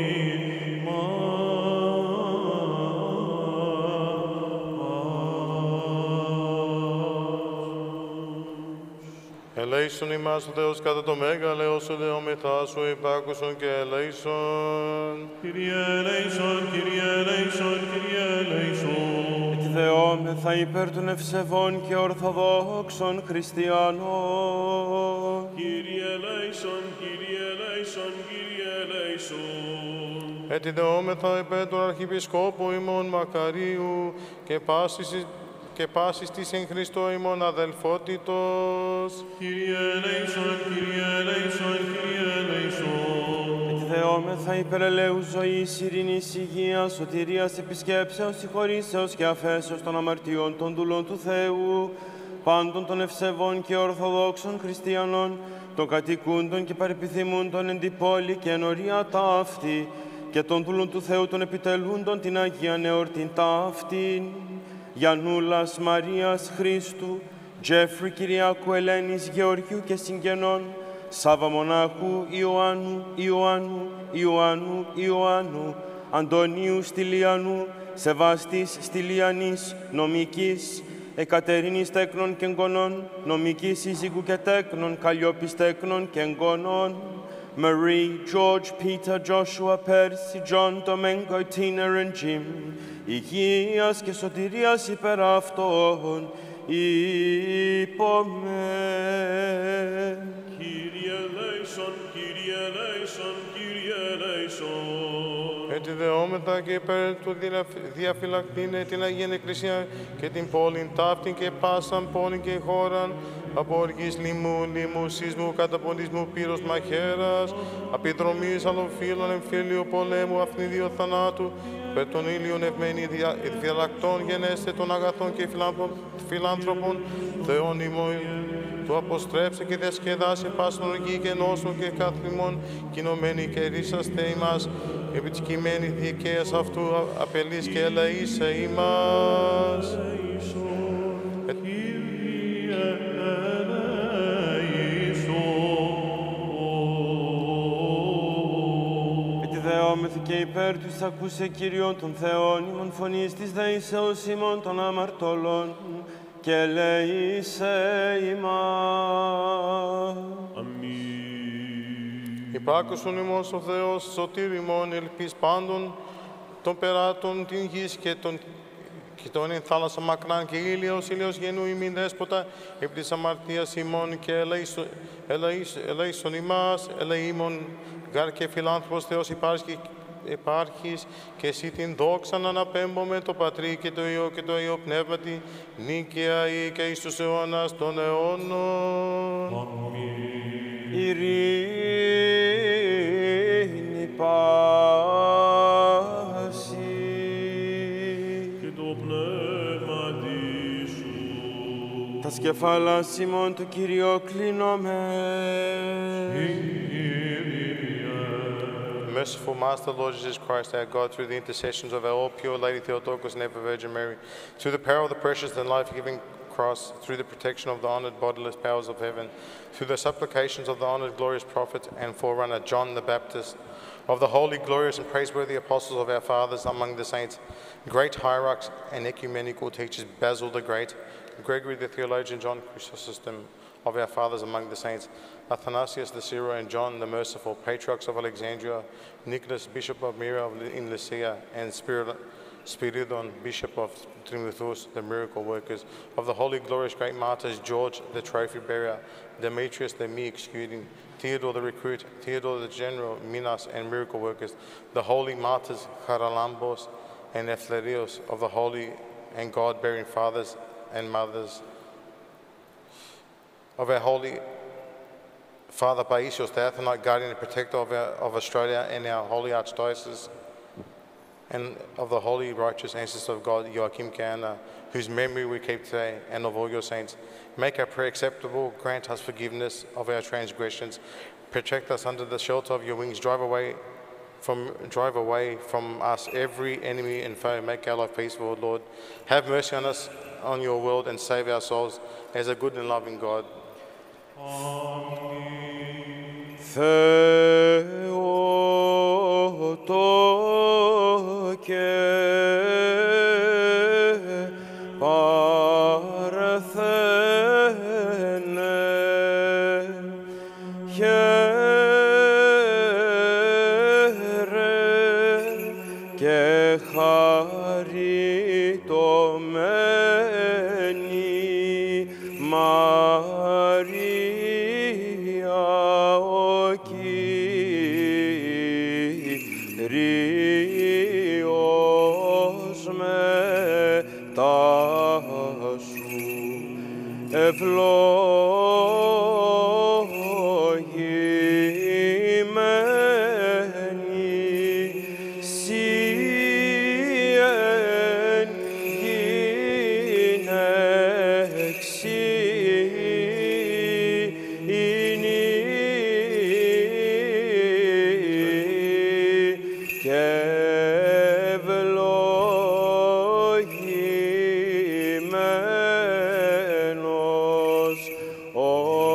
Ελέησον ημάς ο Θεός κατά το μέγαλε, όσο δεόμεθά σου υπάκουσον και ελέησον.
Kyrie eleison, Kyrie eleison, Kyrie eleison.
Τη δεόμεθα υπέρ των ευσεβών και ορθοδόξων χριστιανών.
Κύριε ελέησον, Κύριε ελέησον, Κύριε ελέησον.
Έτσι δεόμεθα υπέρ του Αρχιεπισκόπου ημών Μακαρίου και πάσης, και πάσης της εν Χριστώ ημών αδελφότητος.
Kyrie eleison, Kyrie eleison, Kyrie eleison.
Τη δεόμεθα υπέρ ελέους ζωής, ειρήνης, υγείας, σωτηρίας, επισκέψεως, συγχωρήσεως και αφέσεως των αμαρτιών των δούλων του Θεού, πάντων των ευσεβών και ορθοδόξων χριστιανών, των κατοικούντων και παρεπιθυμούντων εν την πόλη και εν ορία ταύτη, και των δούλων του Θεού των επιτελούντων την Αγία Νεορτήν ταύτην, Γιαννούλας, Μαρίας, Χρήστου, Τζέφρι, Κυριάκου, Ελένης, Γεωργίου και συγγενών, Σάβα Μονάχου, Ιωάννου, Ιωάννου, Ιωάννου, Ιωάννου, Αντωνίου Στυλιανού, Σεβάστης Στυλιανής, νομικής, Εκατερίνης τέκνων και εγγονών, νομικής σύζυγου και τέκνων, Καλλιόπης τέκνων και εγγονών, Marie, George, Peter, Joshua, Percy, John, Domingo, Tina and Jim, υγείας και σωτηρίας υπέρ αυτών, υπομεν.
Κύριε ελέησον, Κύριε ελέησον, Κύριε ελέησον.
Έτσι δεόμεθα και υπέρ του διαφυλακτήνε την Αγία Εκκλησία και την πόλην ταύτην και πάσαν πόλην και χώραν, από οργής λοιμού, λοιμού, σεισμού, καταπολισμού, πύρος μαχαίρας, απειδρομής αλλοφύλων, εμφύλιου πολέμου, αφνιδίου θανάτου, περ των ήλιων ευμένη δια, διαλλακτών γενέστε των αγαθών και φιλάνθρωπων, Θεόν ημών, του αποστρέψε και διασκεδάσε πάσον οργή και νόσων και καθλιμών, κοινωμένοι και ρίσαστε ημάς, επί της κειμένη δικαίας αυτού απελείς και ελαΐσε ημάς.
Ετιδεόμεθ και υπέρ τους ακούσε Κύριον των Θεών ημών φωνής της δεήσεως ημών των αμαρτωλών και ελεήσε ημάς.
Υπάκουσον ημός ο Θεός, σωτήρ ημών, ελπίς πάντων των περάτων την γης και των και τον εν θάλασσα μακράν και ήλιος, ήλιος γενού ημίν δέσποτα, επί της αμαρτίας ημών και ελεήσον, ελεήσον, ελεήσον ημάς, ελεήμων, γάρ και φιλάνθρωπος Θεός υπάρχει, υπάρχεις και εσύ την δόξαν αναπέμπω το Πατρί και το Υιό και το Υιό Πνεύματι, νίκαια ή και εις τους αιώνας των αιώνων.
Ειρήνη πάση
και το πνεύμα σου.
τα σκεφάλας ημών του Κυρίου κλείνομαι.
Merciful Master, Lord Jesus Christ, our God, through the intercessions of our all pure Lady Theotokos and ever Virgin Mary, through the power of the precious and life-giving cross, through the protection of the honored bodiless powers of heaven, through the supplications of the honored glorious prophet and forerunner John the Baptist, of the holy, glorious, and praiseworthy apostles of our fathers among the saints, great hierarchs and ecumenical teachers, Basil the Great, Gregory the Theologian, John Chrysostom, of our fathers among the saints, Athanasius the Syro and John the Merciful, patriarchs of Alexandria, Nicholas, Bishop of Myra in Lycia, and Spiridon, Bishop of Timotheus, the miracle workers, of the holy, glorious, great martyrs, George the trophy bearer, Demetrius the me executing, Theodore the recruit, Theodore the general, Minas and miracle workers, the holy martyrs, Charalambos and Ephlerios, of the holy and God-bearing fathers and mothers, of our holy Father Paisios, the Athonite guardian and protector of, our, of Australia and our holy archdiocese, and of the holy righteous ancestor of God, Joachim Kana, whose memory we keep today, and of all your saints. Make our prayer acceptable, grant us forgiveness of our transgressions, protect us under the shelter of your wings, drive away from, drive away from us every enemy and foe, make our life peaceful, Lord. Have mercy on us, on your world, and save our souls as a good and loving God.
Θεότοκε παρθένε χαίρε και χαριτωμένη Μαρία ο Κύριος μετά σου ευλογημένη σύ εν γυναίξει και ευλογημένος ο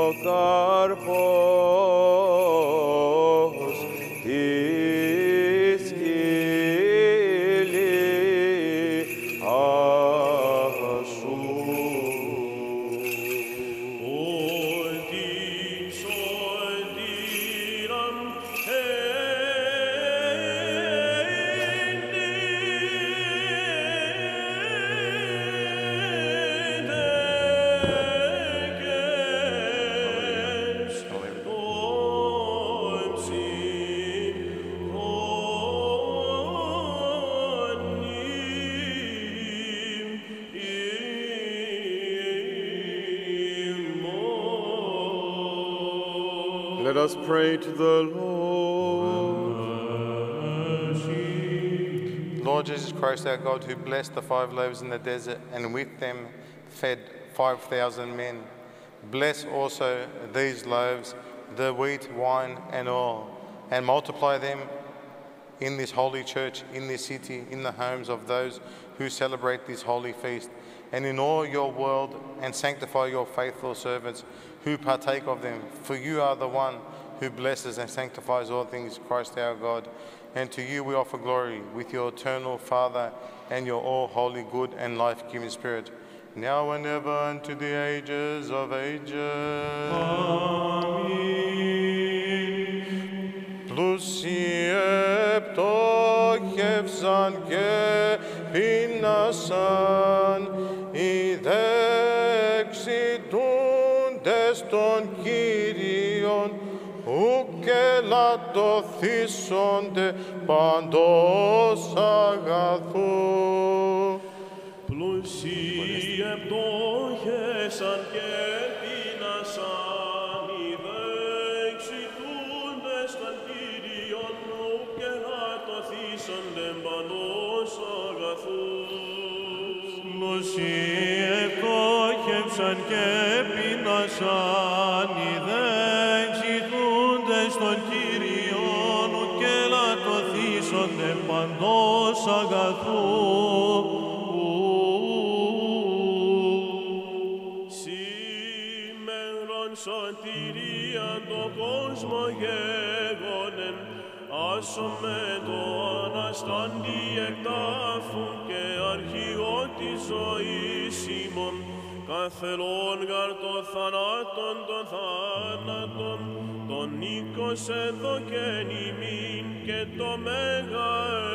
καρπός της κοιλίας σου. Let us pray to the Lord.
Lord Jesus Christ, our God, who blessed the five loaves in the desert and with them fed five thousand men, bless also these loaves, the wheat, wine, and oil, and multiply them in this holy church, in this city, in the homes of those who celebrate this holy feast, and in all your world, and sanctify your faithful servants who partake of them. For you are the one who blesses and sanctifies all things, Christ our God. And to you we offer glory with your eternal Father and your all-holy, good and life-giving Spirit, now and ever, unto the ages of ages.
Amen.
Πλούσιε πτώχευσαν και πείνασαν, οι δεξιτούντες των Κύριων, ουκ ελαττωθήσονται παντός αγαθού.
Πλούσιε πτώχευσαν και πείνασαν, οι δεξιτούντες των Κύριων, ουκ ελαττωθήσονται παντός αγαθού.
Πλούσιε πτώχευσαν και πείνασαν, οι δεξιτούντες των Κύριων, ουκ ελαττωθήσονται παντός αγαθού.
Σήμερον σωτηρία το κόσμο γέγονεν, άσομε το αναστάντη εκτάφου και αρχηγό της ζωής ημών, καθελών γαρ το θανάτων των θάνατων, τον οίκος εδωκεν ημίν και το μέγα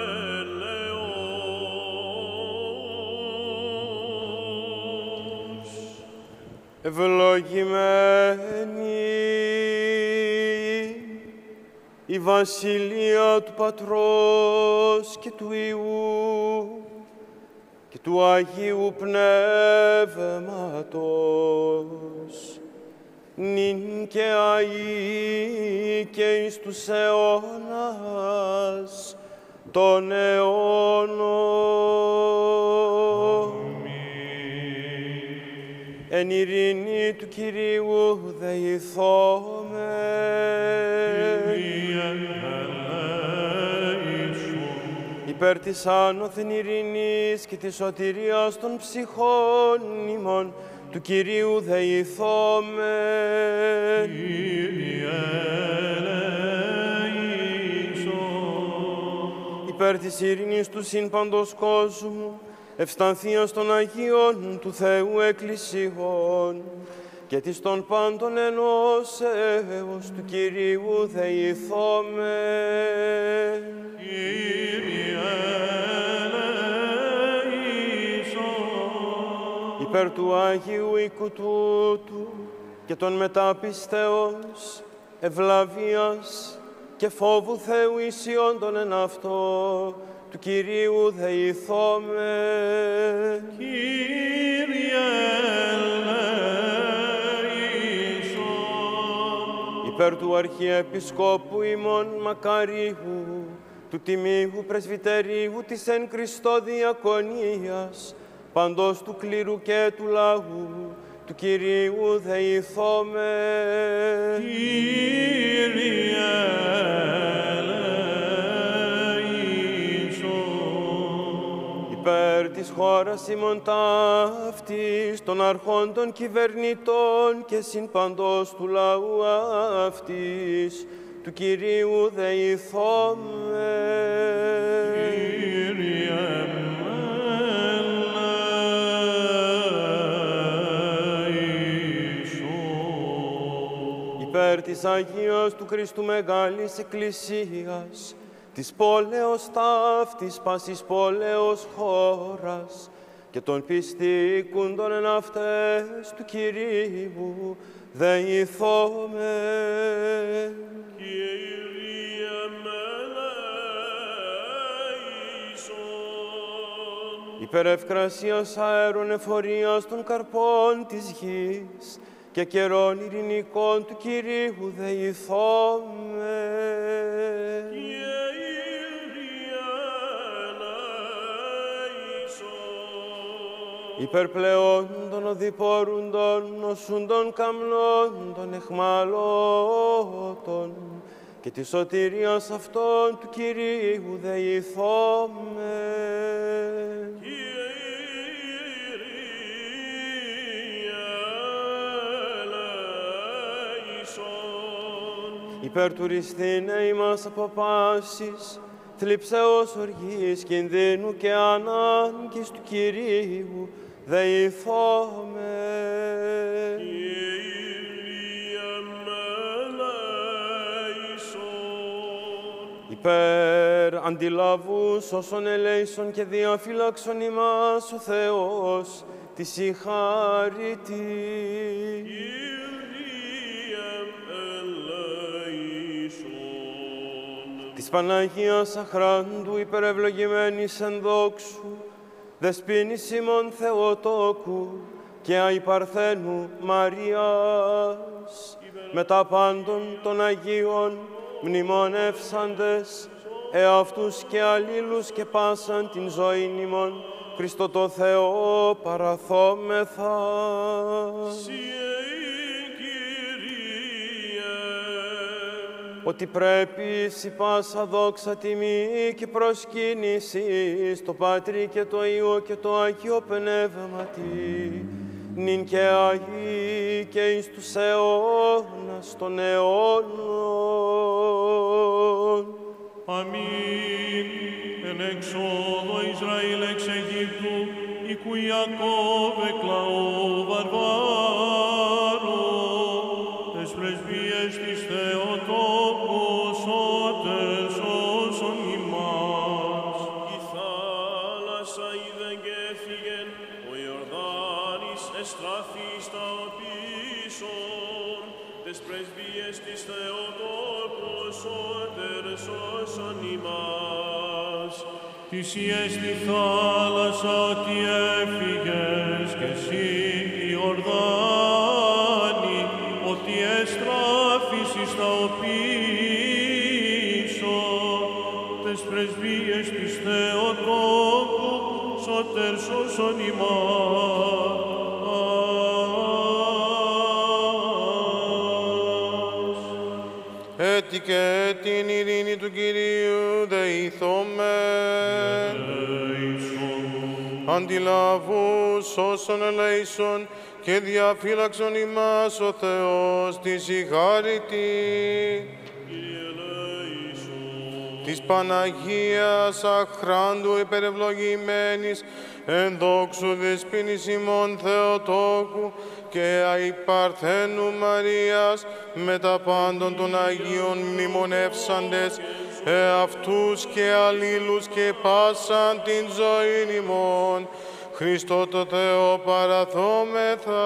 ελεός.
Ευλογημένη η βασιλεία του Πατρός και του Υιού και του Αγίου Πνεύματος, νυν και αεί και εις τους αιώνας των αιώνων. Εν ειρήνη του Κυρίου δεηθώμε. Υπέρ της άνωθεν ειρήνης και της σωτηρίας των ψυχών ημών, του Κυρίου δεηθώμε. Υπέρ της ειρήνης του συν παντός κόσμου, ευστανθίας των Αγίων του Θεού Εκκλησιών και της των πάντων ενώσεως του Κυρίου δεηθώμε.
Κύριε ελέησον.
Υπέρ του Αγίου οίκου τούτου και των μεταπιστεώς, ευλαβίας και φόβου Θεού ισιόντων εν αυτό, του Κυρίου δεηθώμε.
Κύριε ελέησον.
Υπέρ του Αρχιεπισκόπου ημών Μακαρίου, του Τιμίου Πρεσβυτερίου της εν Χριστώ Διακονίας, παντός του κλήρου και του λαού, του Κυρίου δεηθώμε.
Κύριε
υπέρ της χώρας ημών ταύτης, των αρχών των κυβερνητών και συν παντός του λαού αυτής, του Κυρίου δεηθώμε.
Κύριε ελέησον.
Υπέρ της Αγίας του Χριστού Μεγάλης Εκκλησίας, της πόλεως ταύτης πάσης πόλεως χώρας και των πιστήκουντων εν αυτές του Κυρίου δεηθώμε.
Κύριε με ελέησον.
Υπέρ ευκρασίας αέρων εφορίας των καρπών της γης και καιρών ειρηνικών του Κυρίου δεηθώμε. Υπερπλεών των οδηπορούντων, νοσούντων καμνών, των εχμαλώτων και τη σωτηρίας αυτών του Κυρίου δεηθώμε. Υπερτουριστήνε ημάς από πάσης, θλιψεώς οργής, κινδύνου και ανάγκης του Κυρίου δεηθώμε. Υπέρ αντιλαβούς όσων ελέησον και διαφύλαξον ημάς ο Θεός της η χάρητη. Της Παναγίας Αχράντου υπερευλογημένης εν δόξου, δεσποίνης ημών Θεοτόκου και αϊπαρθένου Μαρίας, μετά πάντων των Αγίων μνημονεύσαντες, εαυτούς και αλλήλους και πάσαν την ζωήν ημών, Χριστό το Θεό παραθόμεθα. Ότι πρέπει σοι πάσα δόξα τιμή και προσκύνηση στο Πατρί και το Υιό και το Αγίο Πνεύματι, νυν και Αγί και εις τους αιώνας των αιώνων.
Αμήν. Εν εξόδο Ισραήλ εξ Αιγύπτου, οίκου Ιακώβ εκλαό βαρβάρο, τες πρεσβείες της Θεοτόκου σώτερ σώσον ημάς.
Η θάλασσα είδεν και έφυγεν, ο Ιορδάνης εστράφη στα οπίσων, τες πρεσβείες της Θεοτόκου σώτερ σώσον ημάς.
Της ιες τη θάλασσα ότι έφυγες και εσύ Ιορδάνη, ότι εστράφης εις τα οπίσω, τες πρεσβείες της Θεοτόκου σώτερ σώσον ημάς.
Έτι και την ειρήνη του Κυρίου δεηθόμεν. Αντιλαβούς όσων ελέησον και διαφύλαξον ημάς ο Θεός της η χάρητη. Της Παναγίας Αχράντου υπερευλογημένης εν δόξου δεσποίνης ημών Θεοτόκου και αϊπαρθένου Μαρίας μετά πάντων των Αγίων μνημονεύσαντες εαυτούς και αλλήλους και πάσαν την ζωήν ημών, Χριστό το Θεό παραθόμεθα.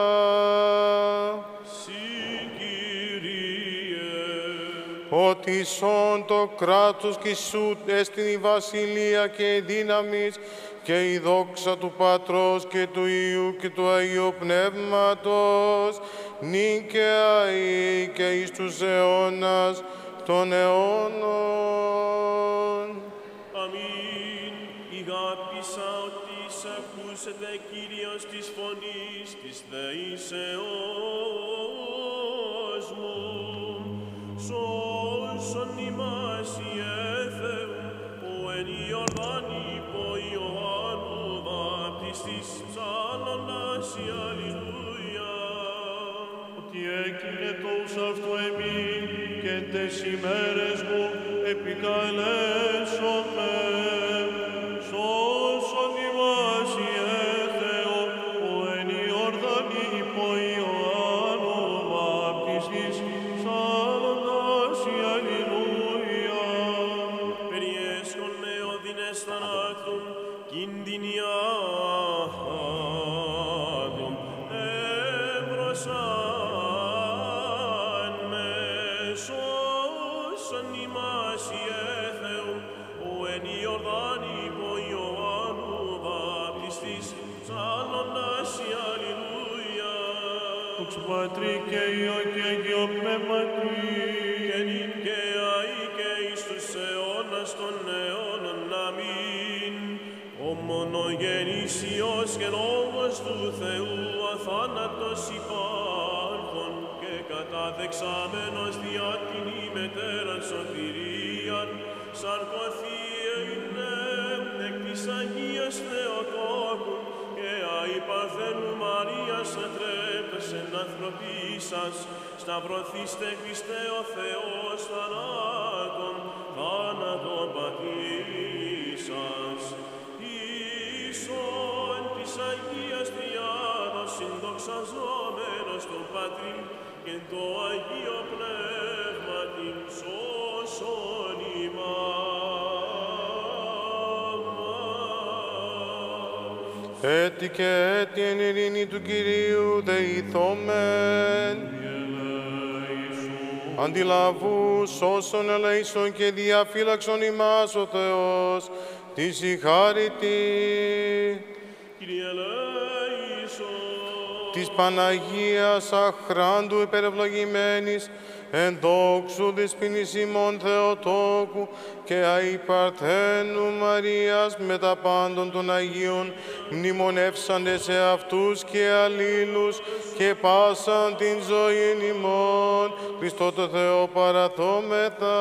Ότι σών το κράτος κι σου έστιν η βασιλεία και η δύναμις και η δόξα του Πατρός και του Υιού και του Αγίου Πνεύματος, νυν και αεί και εις τους αιώνας των αιώνων.
Αμήν. Ηγάπησα ότι σ' ακούσετε Κύριος της φωνής της δεήσεώς μου. Σώσον ημάς Ιε Θεού, ο εν Ιορδάνη υπό Ιωάννου βαπτιστής ψάλλοντας η Αλληλούια.
Ότι έκεινε τους αυτού εμήν και τες ημέρες μου επικαλέσομαι. Σώσον ημάς Ιε Θεό, ο εν Ιορδάνη υπό Ιωάννου βαπτιστής ψάλλοντας η Αλληλούια.
Περιέσχον με οδυνές θανάτων, κινδυνιάτων, εύρωσαν με. Σώσον ημάς Ιε Θεού, ο εν Ιορδάνη υπό Ιωάννου βαπτιστής ψάλλοντας η Αλληλούια.
Του δόξου Πατρί και Υιό και Αγίο Πνεύματι,
και νυν και αεί και εις τους αιώνας των αιώνων. Αμήν. Ο μονογενής Υιός και Λόγος του Θεού, αθάνατος υπάρχων και καταδεξάμενος διά την ημετέραν σωτηρίαν, σαρκωθήενε εκ της Αγίας Θεοτόκου και αεί Παρθένου Μαρίας ατρέπτας εν ανθρωπίσας, σταυρωθήστε Χριστέ ο Θεός θανάτων, θάνατον πατήσας. Ίσον της Αγίας Τριάδος συνδοξαζόμενος τον Πατρί και το Αγίο Πνεύμα την σώσον ημάς.
Έτι και έτι εν ειρήνη του Κυρίου δεηθόμεν. Αντιλαβού σώσον ελέησον και διαφύλαξον ημάς ο Θεός, της η χάρητη
Κύριε ελέησον.
της Παναγίας αχράντου υπερευλογημένης, εν δόξου δεσποινής ημών Θεοτόκου και αη Παρθένου Μαρίας με τα πάντων των Αγίων, μνημονεύσαντε σε αυτούς και αλλήλους και πάσαν την ζωήν ημών, Χριστό το Θεό παραθόμεθα.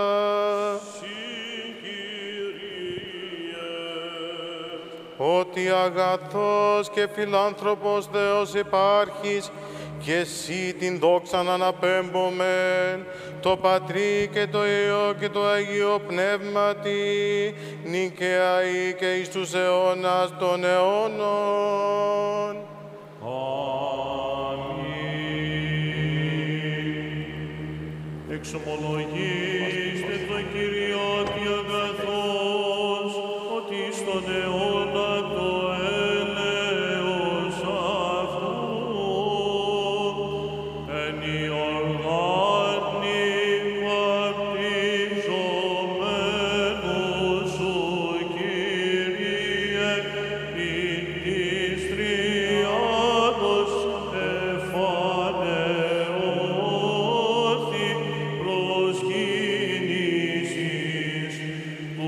Ότι αγαθός και φιλάνθρωπος Θεός υπάρχεις, και εσύ την δόξαν αναπέμπομεν, το Πατρί και το Υιό και το Αγίο Πνεύματι, νυν και αεί και εις τους αιώνας των αιώνων.
Αμήν. Εξομολογήστε το Κυριώτη αγαθός, ότι στον αιώνα το έλεος αυτού εν Ιορδάνη βαπτιζομένου σου, Κύριε, ειν της Τριάδος εφανερώθη προσκύνησης του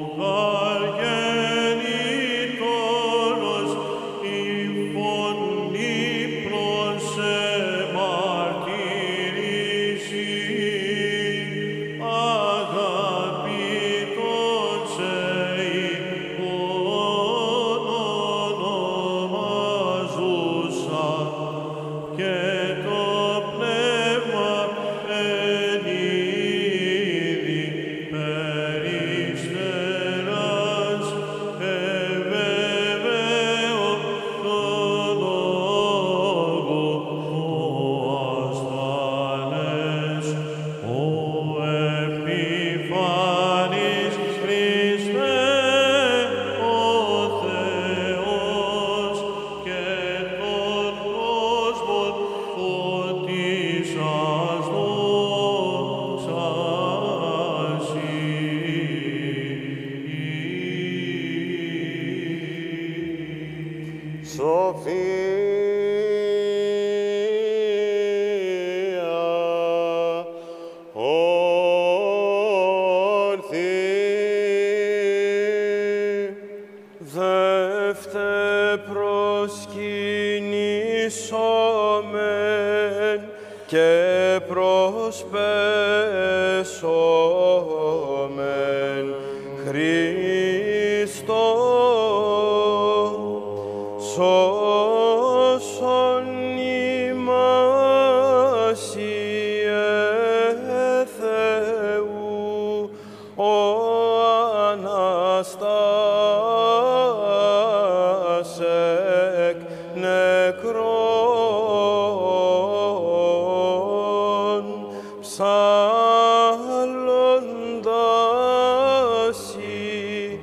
γαργενήτωρος η φωνή προς εμαρτύρηση, αγαπητόν σε εικόν ονομάζουσα, και το πνεύμα εν είδη περιστεράς εβεβαίω το λόγο του ασθανές. Ο επιφανής Χριστέ, ο Θεός και τον κόσμο φωτίσας δόξας Υ.
Σοφία όρθη.
Δεύτε προσκυνήσομεν και προσπέσομεν Χριστό, σώσον ημάς Ιε Θεού, ο Αναστάς εκ νεκρών, ψάλλοντας οι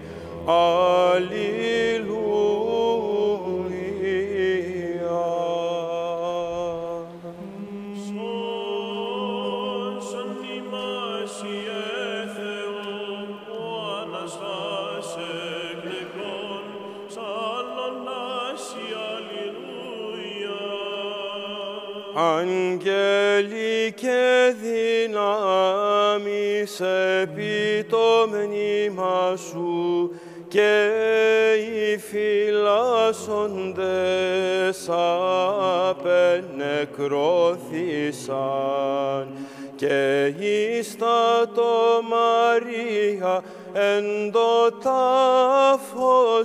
Αλληλούια.
Σώσον ημάς Ιε Θεού, ο Αναστάς εκ νεκρών, ψάλλοντας οι Αλληλούια.
Αγγέλοι και δυνάμεις επί το μνήμα σου και οι φυλάσσοντες απενεκρώθησαν και εις τα το Μαρία εν το τάφο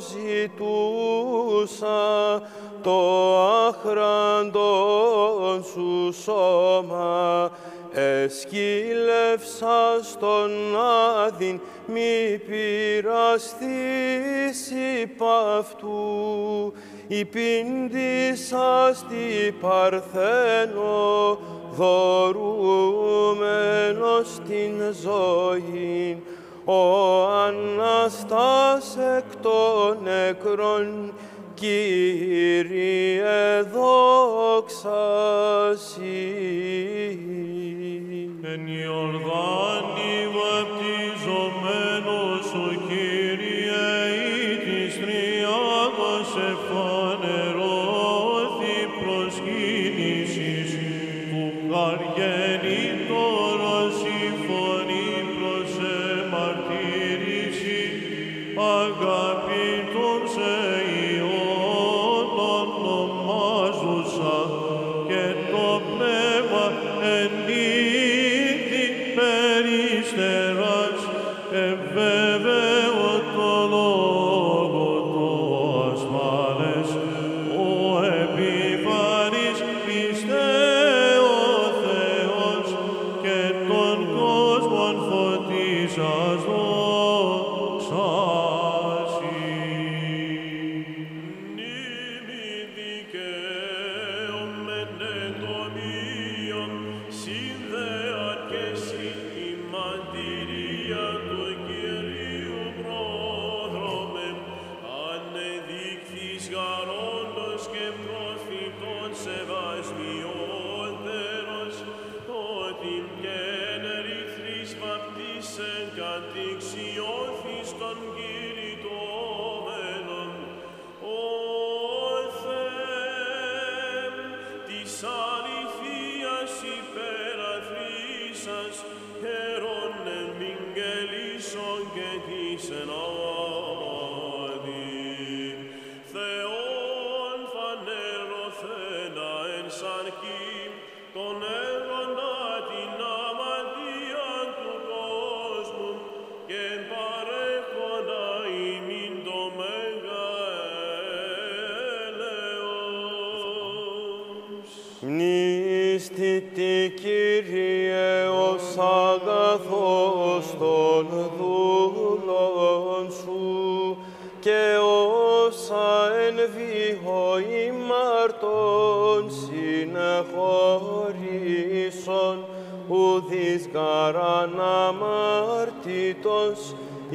ζητούσα το άχραντον σου σώμα εσκύλευσα στον άδειν μη πειραστείς υπ' αυτού υπήντησα στη Παρθένο δωρούμενος την ζωήν ο Αναστάς εκ των νεκρών Κύριε δόξα Συ.
Εν Ιορδάνη βαπτιζομένος ο Κύριε ή της Τριάδος εφανερώθη προσκύνησης που καργενήτωρος η φωνή προς εμαρτύρηση αγαπητών σε Υιόν ονομάζουσα και το πνεύμα εν είδη περιστεράς ευβεβαίω το λόγο το ασφάλες ο επιφανής πιστεύω Θεός και τον κόσμον φωτίσας δόξασι.
Νήμη δικαίωμεν εντομίων συνδέαν και συ η μαρτυρία του Κυρίου πρόδρομεν ανεδείχθης γαρόντος και προφητών σεβασμιότερος ότι και ενερίθρης βαπτίσεν κατηξιώθης των κηρυτώμενων ο Θεέ της αληθείας υπεραθρήσας χαίρον εμμυγγελίσσον και της ενάδει Θεόν φανερωθένα εν σαρκή τον έρωνα την αμαρτία του κόσμου και παρέχοντα ημίν το μέγα έλεος.
Μνήστητη Κύριε ως αγαθός των δούλων σου και όσα εν βίω ημαρτών συνεχωρήσων ουδείς γαράν αμαρτήτως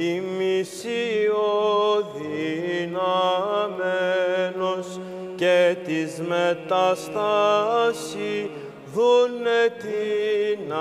ημισιοδυναμένος και της μεταστάση δούνε την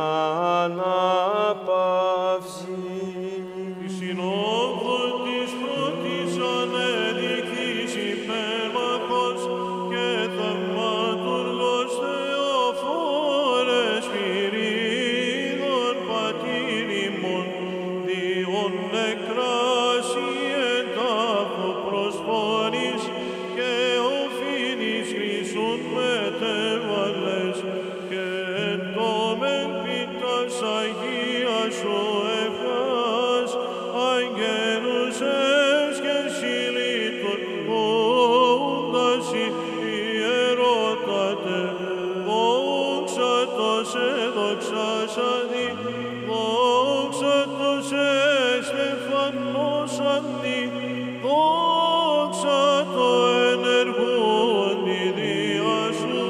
ανάπαυση.
Η συνόδο της πρώτης ανέδειξης υπέρμαχος και θαυματουργός Θεοφόρες Πυρίδων πατήρ ημών διον νεκράσι εντάφο προσφώνης και οφείλης χρυσούν μετέβαλες και εντόμεν πίτας Αγίας σου ευχάς αγγέλους εσκεσιλήτων πόντασι ιερότατε δόξα το σε δοξάσανι δόξα το σε στεφανώσανι δόξα το ενεργούν τη δία σου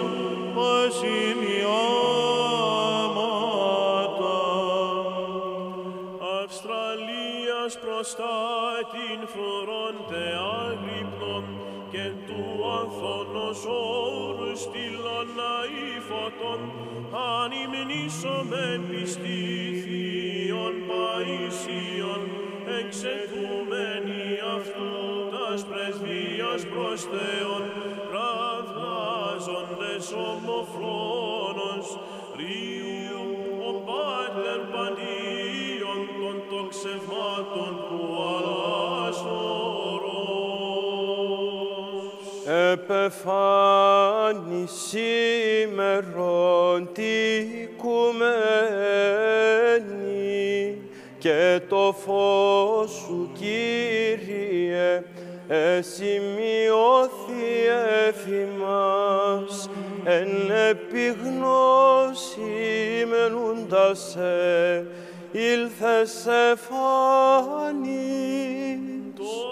βασιλιάματα.
Αυστραλίας προστάτην φρουρώντε αγρύπνων και του ανθώνος όρου στήλων αηφωτών ανυμνήσομεν πιστή θείων Παΐσιων εξετούμενοι αυτού τας πρεσβείας προς Θεόν κραυγάζοντες ομοφλών Ρίου, ο Πάτερ Πανίων των τοξευμάτων του Αλάστορος.
Επεφάνη σήμερον τη οικουμένη και το φως σου, Κύριε, εσημειώθη εφημάς, εν επιγνώση μενούντας σε, ήλθες εφάνη.
Το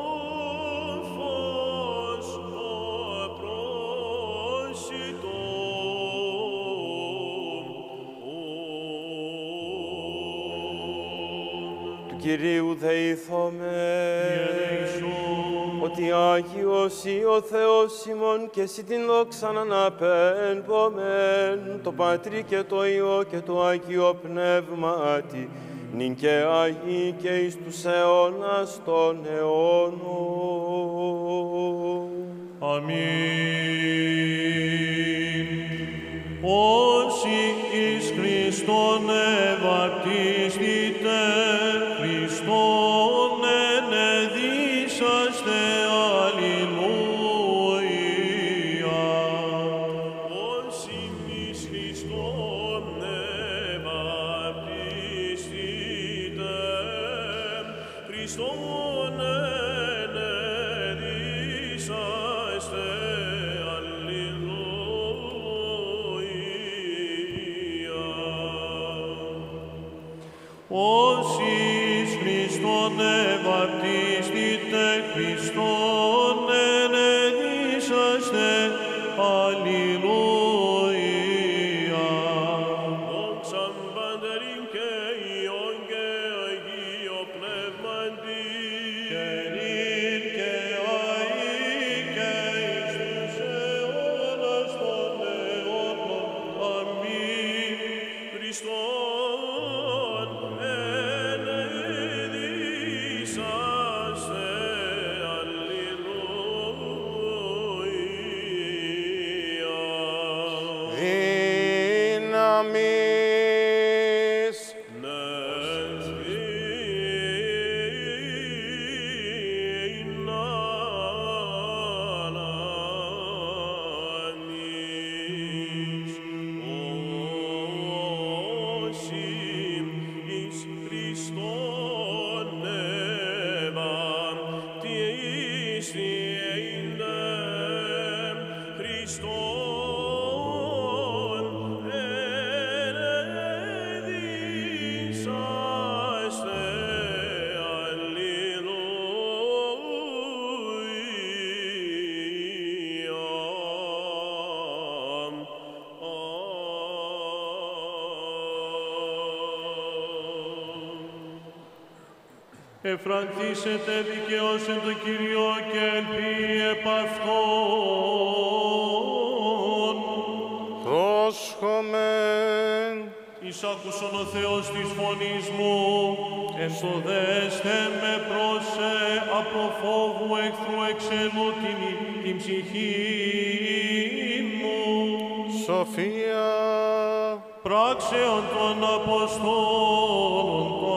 φως απρόσιτον.
Του Κυρίου δεηθώμε, ότι Άγιος ή ο Θεός ημών και εσύ την δόξαν αναπέμπομεν, το Πατρί και το Υιό και το Άγιο Πνεύματι, νυν και Αγί και εις τους αιώνας των αιώνων.
Αμήν. Όσοι εις Χριστόν ευαπτίστητε, Χριστόν ενεδίσαστε, αλληλούια.
Όσοι εις Χριστόν ευαπτίστητε, Χριστόν ενεδίσαστε, αλληλούια.
Όσοι εις Χριστόν ευαπτίστητε, Χριστόν ενεδίσαστε, αλληλούια.
Δόξαν Πατριν και Υιόν και Αγίο Πνεύματι,
Και νυν και αεί και εις τους αιώνας των αιώνων. Αμήν.
Χριστόν ενεδίσαστε, αλληλούια.
Δύναμις
Εφρανθήσετε δικαιώς εν το Κύριο και ελπί επ' Αυτόν.
πρόσχομεν.
Εισάκουσον ο Θεός της φωνής μου, ενσοδέστε με πρόσε από φόβου εχθρού εξελού την, την ψυχή μου.
Σοφία
Πράξεων των Αποστόλων το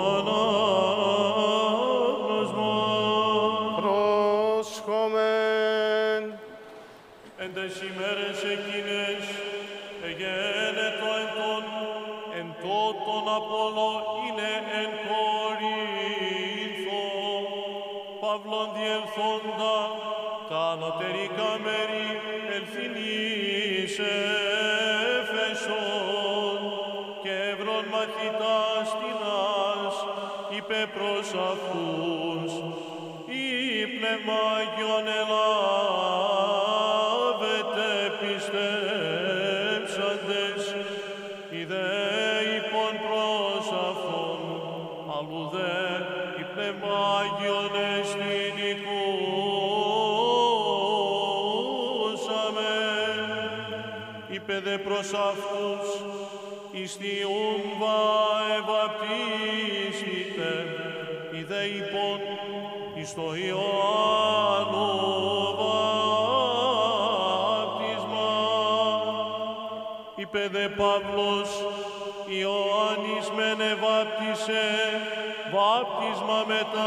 ανάγνωσμα.
πρόσχομεν.
Εν τες ημέρες εκείνες εγένετο εν τον εν τότον Απόλλω είναι εν Κορίνθο, Παύλον διελθόντα τα ανωτερικά μέρη ελθινής Εφεσόν και ευρών μαθητάς τινάς είπε προς αυτούς «Η πνεύμα Άγιον ελάβετε πιστέψαντες, οι δε υπόν προς αυτόν, αλλού δε η πνεύμα Άγιον εστιν οικούσαμε». Είπε δε προς αυτούς «Εις τη ουμβα ευαπτίστητε, οι δε υπόν εις το Ιωάννου βάπτισμα». Είπε δε Παύλος, Ιωάννης μεν εβάπτισε, βάπτισμα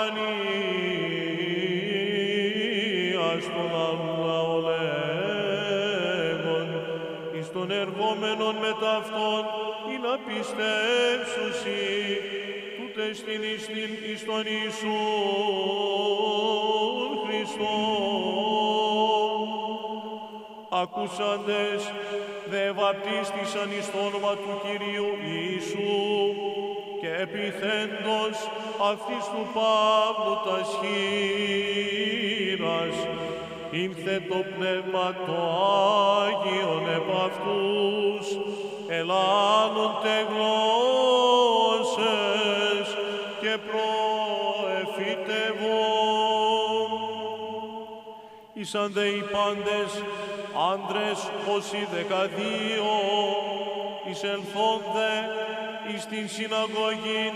μετανοίας των λαολέγων, εις των εργόμενων μετ' αυτών, ή να πιστέψουσι, τούτες την εις την εις τον Ιησούν Χριστόν. Ακούσαντες, δε βαπτίστησαν εις το όνομα του Κυρίου Ιησού και επιθέντος αυτής του Παύλου τας χείρας, ήλθε το Πνεύμα το Άγιον επ' αυτούς, ελάλονται γλώσσες και προεφήτευον. Ήσαν δε οι πάντες άντρες όσοι δεκαδύο, εισελθόνται εις την συναγωγήν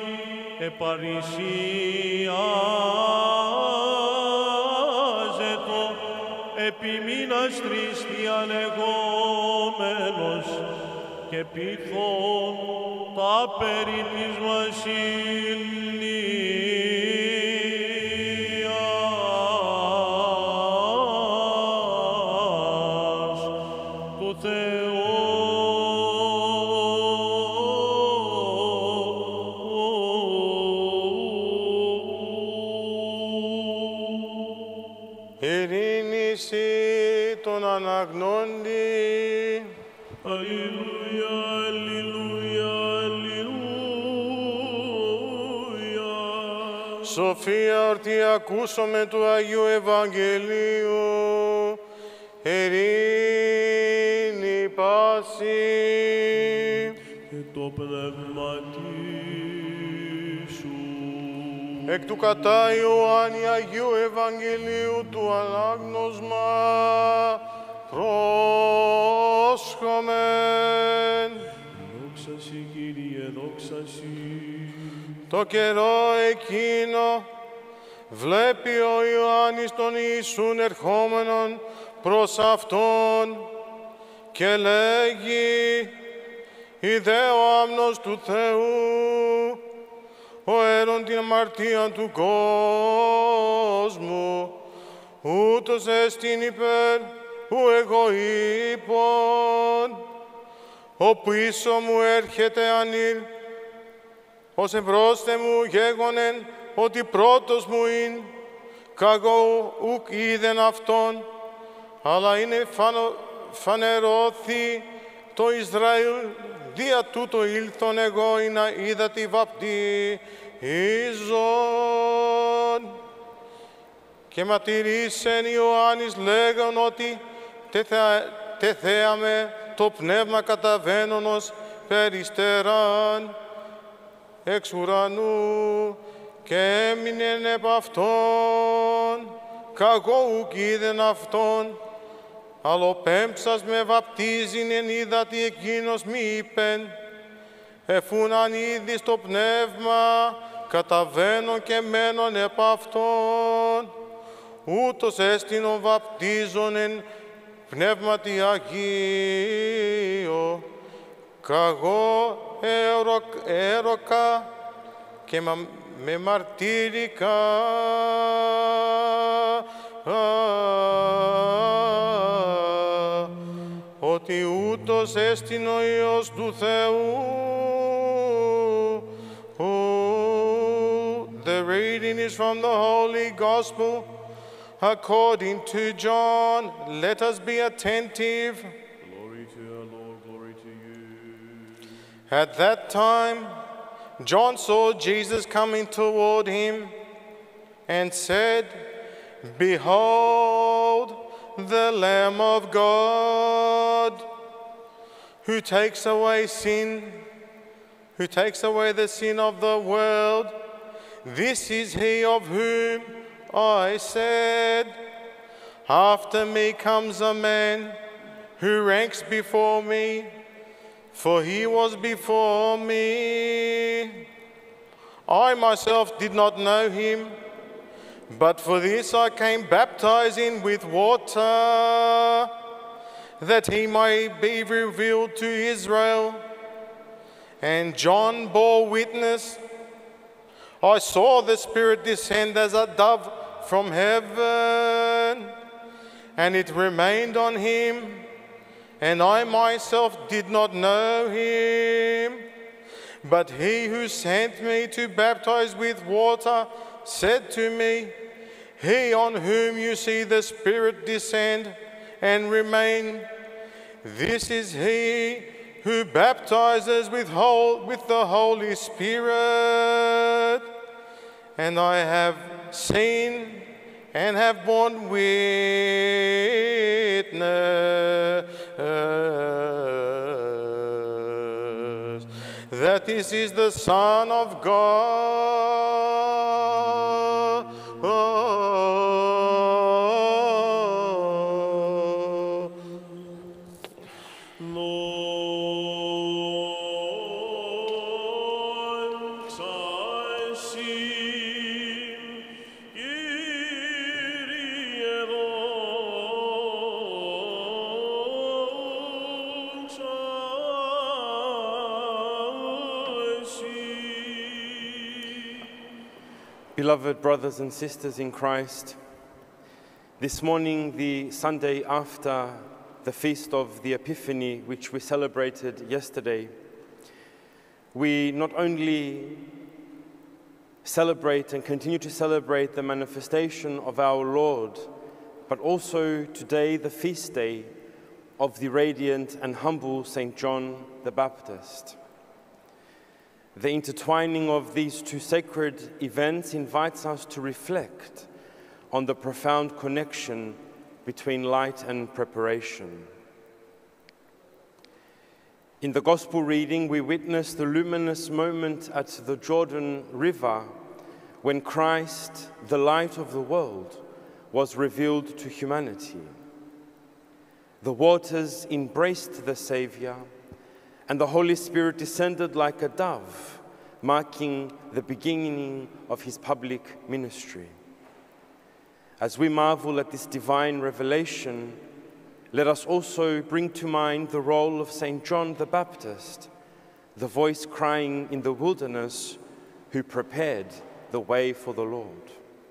επαρησίαζετο, επί μήνας τρεις διαλεγόμενος και πείθον τα περί της βασιλείας του Θεού.
Ειρήνηση τον αναγνώντη.
Αλληλούια, αλληλούια, αλληλούια.
Σοφία ορτή ακούσαμε του Αγίου Ευαγγελίου. Ειρήνη πάση.
Και το πνεύμα σου.
Εκ του κατά Ιωάννη Αγίου Ευαγγελίου του ανάγνωσμα πρόσχομεν.
Δόξα σοι, Κύριε, δόξα σοι.
Το καιρό εκείνο βλέπει ο Ιωάννης τον Ιησούν ερχόμενον προς Αυτόν και λέγει, «Ιδέ ο άμνος του Θεού, ο έρων την αμαρτία του κόσμου, ούτως εστίν υπέρ ου εγώ είπων, ο πίσω μου έρχεται ανήλ, ως εμπρόστε μου γέγονεν ότι πρώτος μου ειν, καγώ ουκ είδεν αυτόν, αλλά είναι φανο, φανερώθη το Ισραήλ, δια τούτο ήλθον εγώ ή να είδα τη βαπτίζον. Και ματηρήσεν Ιωάννης λέγον ότι τεθέαμε το πνεύμα καταβαίνονος περιστεράν εξ ουρανού και έμεινεν επ' αυτόν, καγώ ουκ είδεν αυτόν, αλλά ο πέμψας με βαπτίζειν εν είδατι εκείνος μη είπεν, εφούν αν είδης το πνεύμα καταβαίνον και μένον επ' αυτόν, ούτως έστεινον βαπτίζον εν πνεύματι Αγίο, καγώ έρωκα και με μαρτύρικα ότι ούτως έστειν ο Υιός του Θεού. The reading is from the Holy Gospel according to John. Let us be attentive.
Glory to our Lord, glory to you.
At that time, John saw Jesus coming toward him and said, "Behold, the Lamb of God, who takes away sin, who takes away the sin of the world. This is he of whom I said, after me comes a man who ranks before me, for he was before me. I myself did not know him, but for this I came baptizing with water. that he may be revealed to Israel. And John bore witness, I saw the Spirit descend as a dove from heaven, and it remained on him, and I myself did not know him. But he who sent me to baptize with water said to me, he on whom you see the Spirit descend and remain, this is he who baptizes with, whole, with the Holy Spirit. And I have seen and have borne witness that this is the Son of God.
Beloved brothers and sisters in Christ, this morning, the Sunday after the feast of the Epiphany, which we celebrated yesterday, we not only celebrate and continue to celebrate the manifestation of our Lord, but also today the feast day of the radiant and humble Saint John the Baptist. The intertwining of these two sacred events invites us to reflect on the profound connection between light and preparation. In the Gospel reading, we witness the luminous moment at the Jordan River when Christ, the light of the world, was revealed to humanity. The waters embraced the Savior, and the Holy Spirit descended like a dove, marking the beginning of his public ministry. As we marvel at this divine revelation, let us also bring to mind the role of Saint John the Baptist, the voice crying in the wilderness, who prepared the way for the Lord.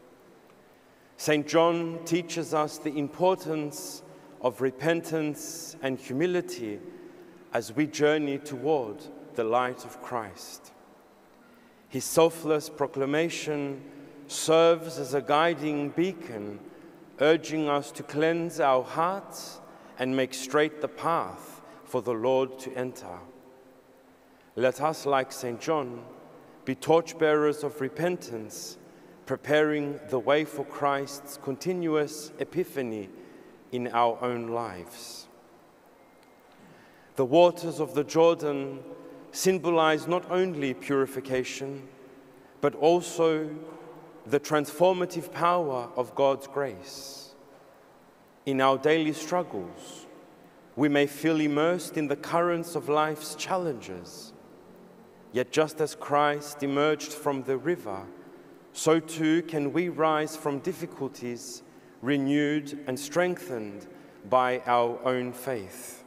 Saint John teaches us the importance of repentance and humility as we journey toward the light of Christ. His selfless proclamation serves as a guiding beacon, urging us to cleanse our hearts and make straight the path for the Lord to enter. Let us, like Saint John, be torchbearers of repentance, preparing the way for Christ's continuous epiphany in our own lives. The waters of the Jordan symbolize not only purification, but also the transformative power of God's grace. In our daily struggles, we may feel immersed in the currents of life's challenges. Yet just as Christ emerged from the river, so too can we rise from difficulties renewed and strengthened by our own faith.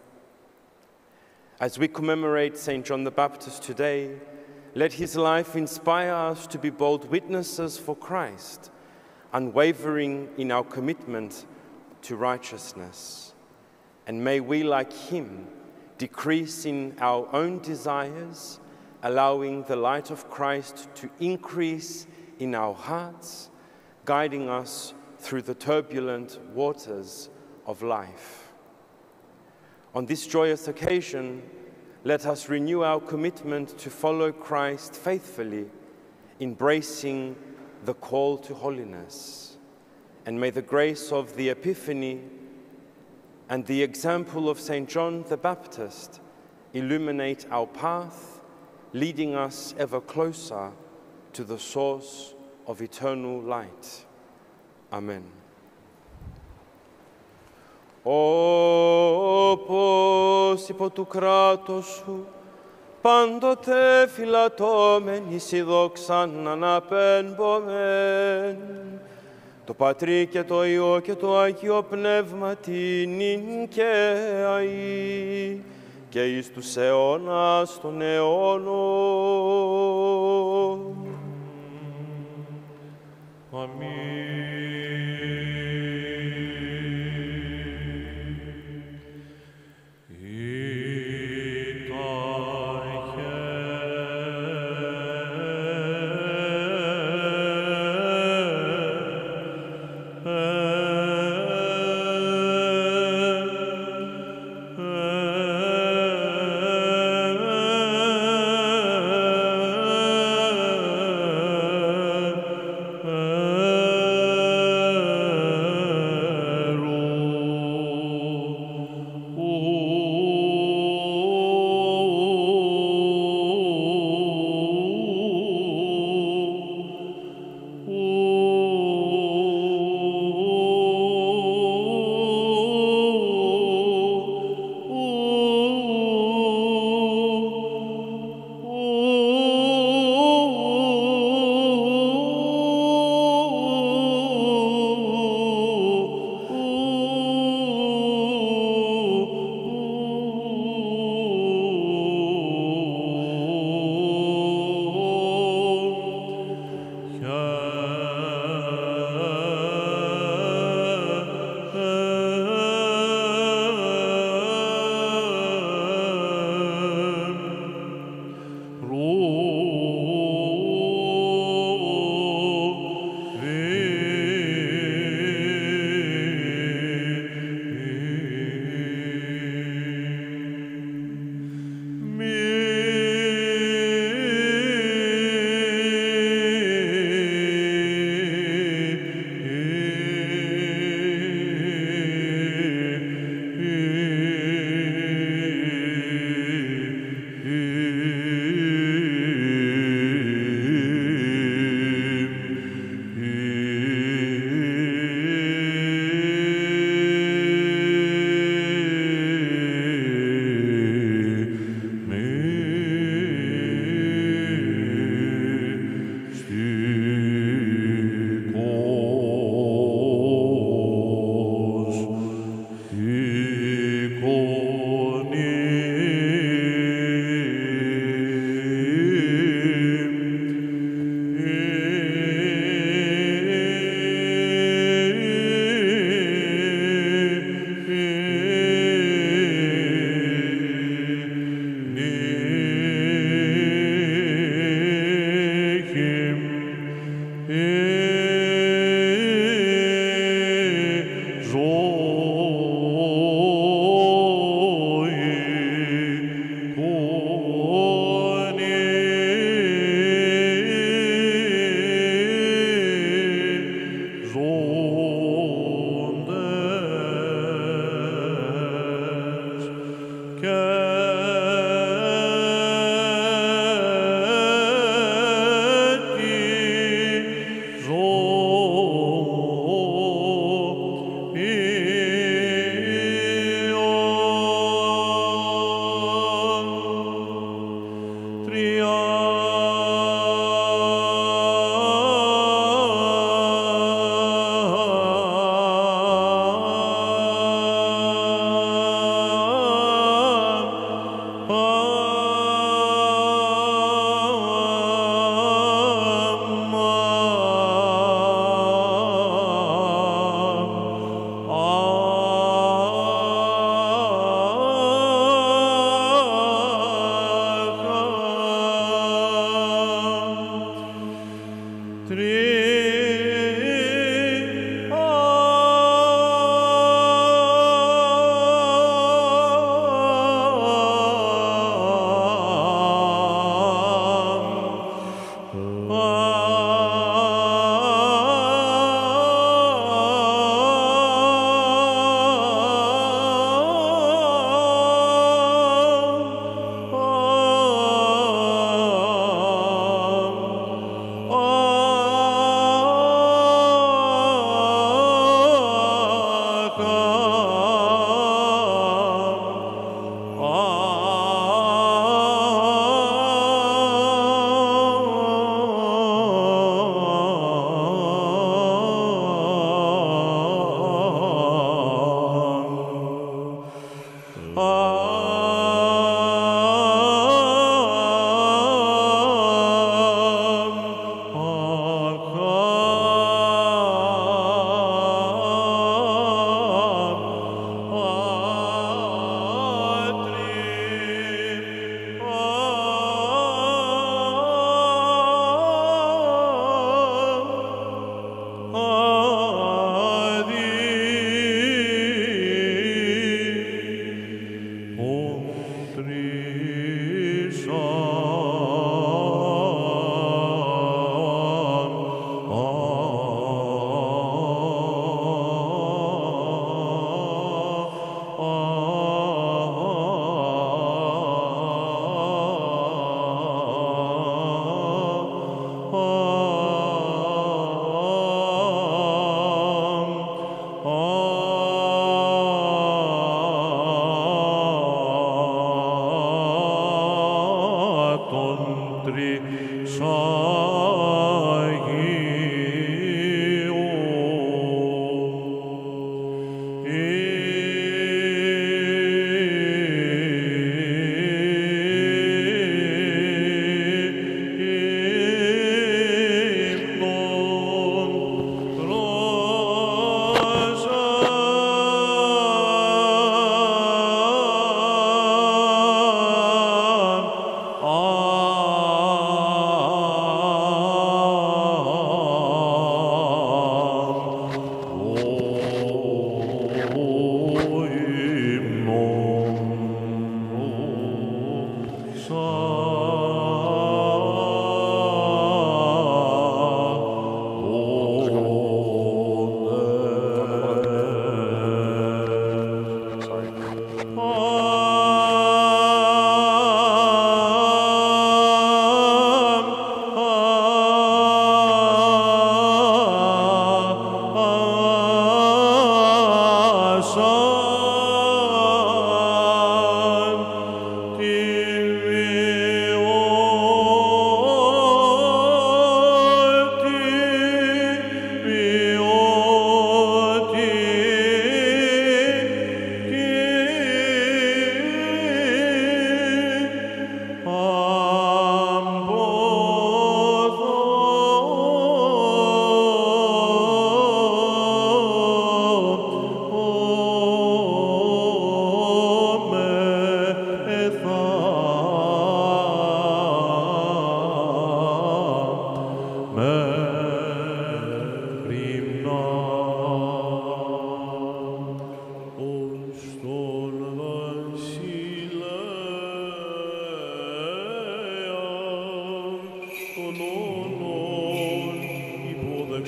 As we commemorate Saint John the Baptist today, let his life inspire us to be bold witnesses for Christ, unwavering in our commitment to righteousness. And may we, like him, decrease in our own desires, allowing the light of Christ to increase in our hearts, guiding us through the turbulent waters of life. On this joyous occasion, let us renew our commitment to follow Christ faithfully, embracing the call to holiness. And may the grace of the Epiphany and the example of Saint John the Baptist illuminate our path, leading us ever closer to the source of eternal light. Amen. Όπως υπό του κράτους σου, πάντοτε φυλατώμεν εις η δόξαν αναπέμπομεν, το Πατρί και το Υιό και το Άγιο Πνεύμα την και αεί και εις τους αιώνας των αιώνων.
Αμήν.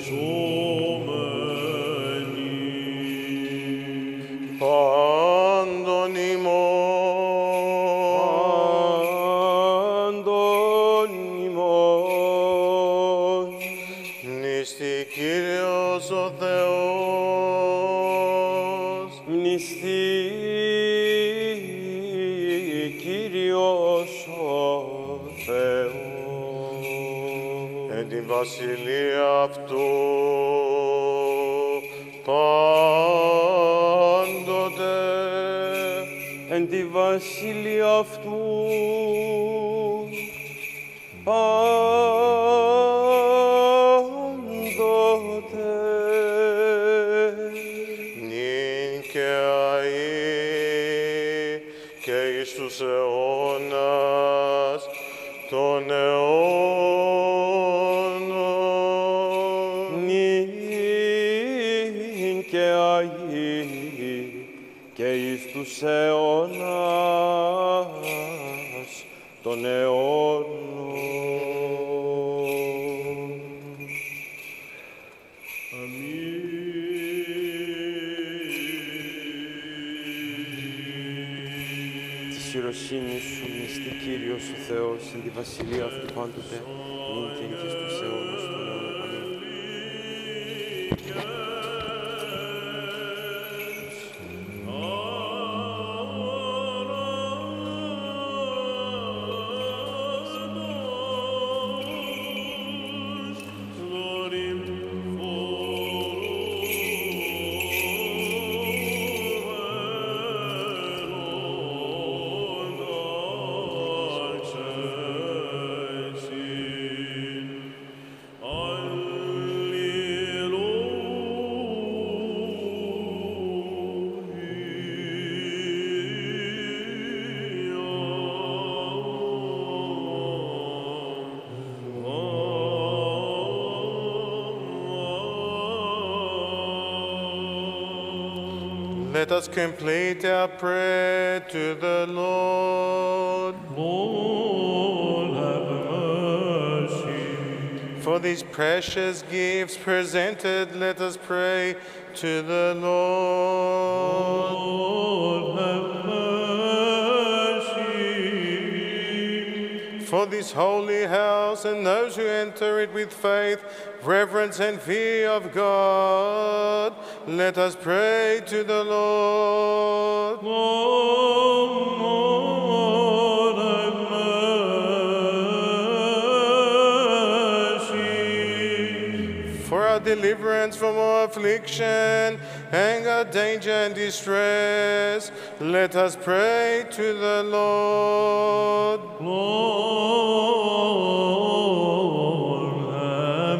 Πάντων ημών,
Πάντων ημών,
μνήστη Κύριος ο Θεός,
μνηστή Κύριος ο Θεός,
εν την βασιλεία αυτού πάντοτε,
εν τη βασιλεία αυτού πάντοτε,
νυν και αεί και εις τους αιώνας των αιώνων.
νυν και αεί και εις τους αιώνας των αιώνων. Της ιεροσύνης σου μνηστή Κύριος ο Θεός, εν τη βασιλεία αυτού πάντοτε, νυν και εις τους αιώνας των αιώνων. Αμήν.
Let us complete our prayer to the Lord.
Lord, have mercy.
For these precious gifts presented, let us pray to the Lord.
Lord, have mercy.
For this holy house and those who enter it with faith, reverence, and fear of God, let us pray to the Lord.
Lord, have mercy.
For our deliverance from all affliction, anger, danger, and distress, let us pray to the Lord.
Lord, have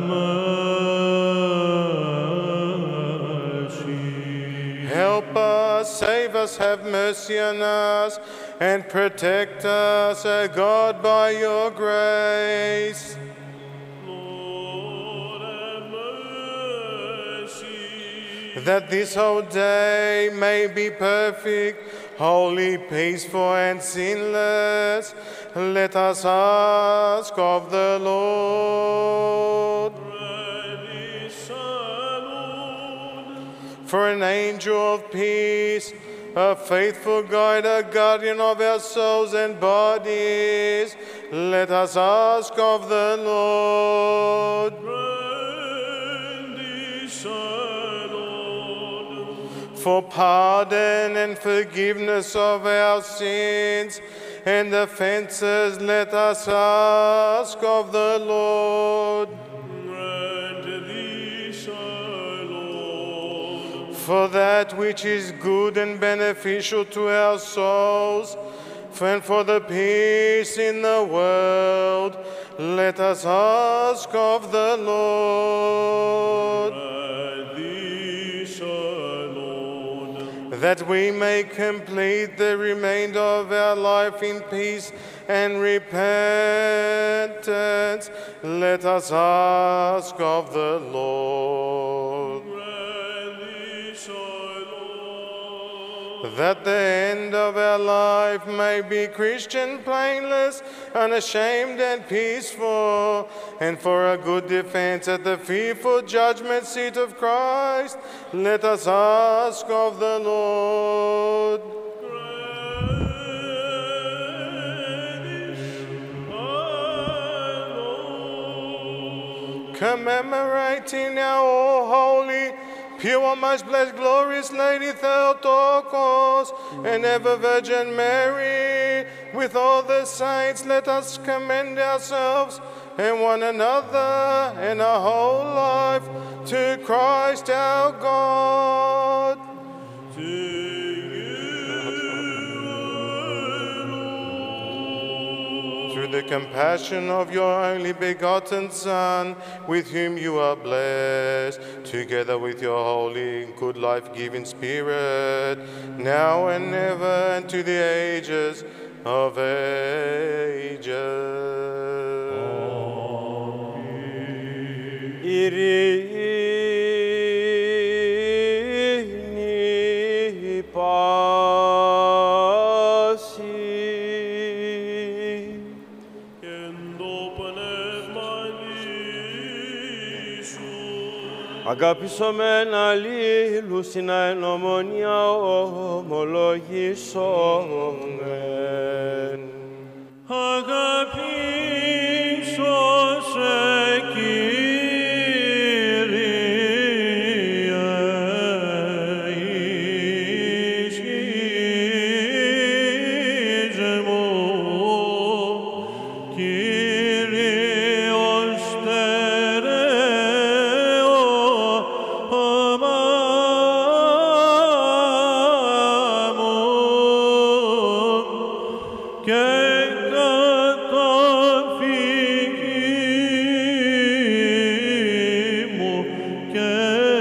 mercy.
Help us, save us, have mercy on us, and protect us, O God, by your grace.
Lord, have mercy.
That this whole day may be perfect, holy, peaceful, and sinless, let us ask of the Lord.
Ready, Son,
For an angel of peace, a faithful guide, a guardian of our souls and bodies, let us ask of the Lord.
Ready, Son,
For pardon and forgiveness of our sins and offenses, let us ask of the Lord.
grant these, O Lord.
For that which is good and beneficial to our souls, and for the peace in the world, let us ask of the Lord.
Grant these, O Lord.
That we may complete the remainder of our life in peace and repentance, let us ask of the Lord.
Grant these, O Lord.
that the end of our life may be Christian, blameless, unashamed, and peaceful, and for a good defense at the fearful judgment seat of Christ, let us ask of the Lord. Commemorating our all holy, pure, most blessed, glorious Lady Theotokos, and ever Virgin Mary, with all the saints, let us commend ourselves and one another and our whole life to Christ our God.
To you, Lord.
Through the compassion of your only begotten Son, with whom you are blessed, together with your holy, good, life-giving Spirit, now and ever, and to the ages of ages.
Ειρήνη πάση. Αγαπησόμεν αλλήλους στην αενομονία ομολογήσομεν.
Αγαπήσω σε, Κύριε, ισχύζε μου, Κύριος στερέω αμά μου και καταφύγει μου και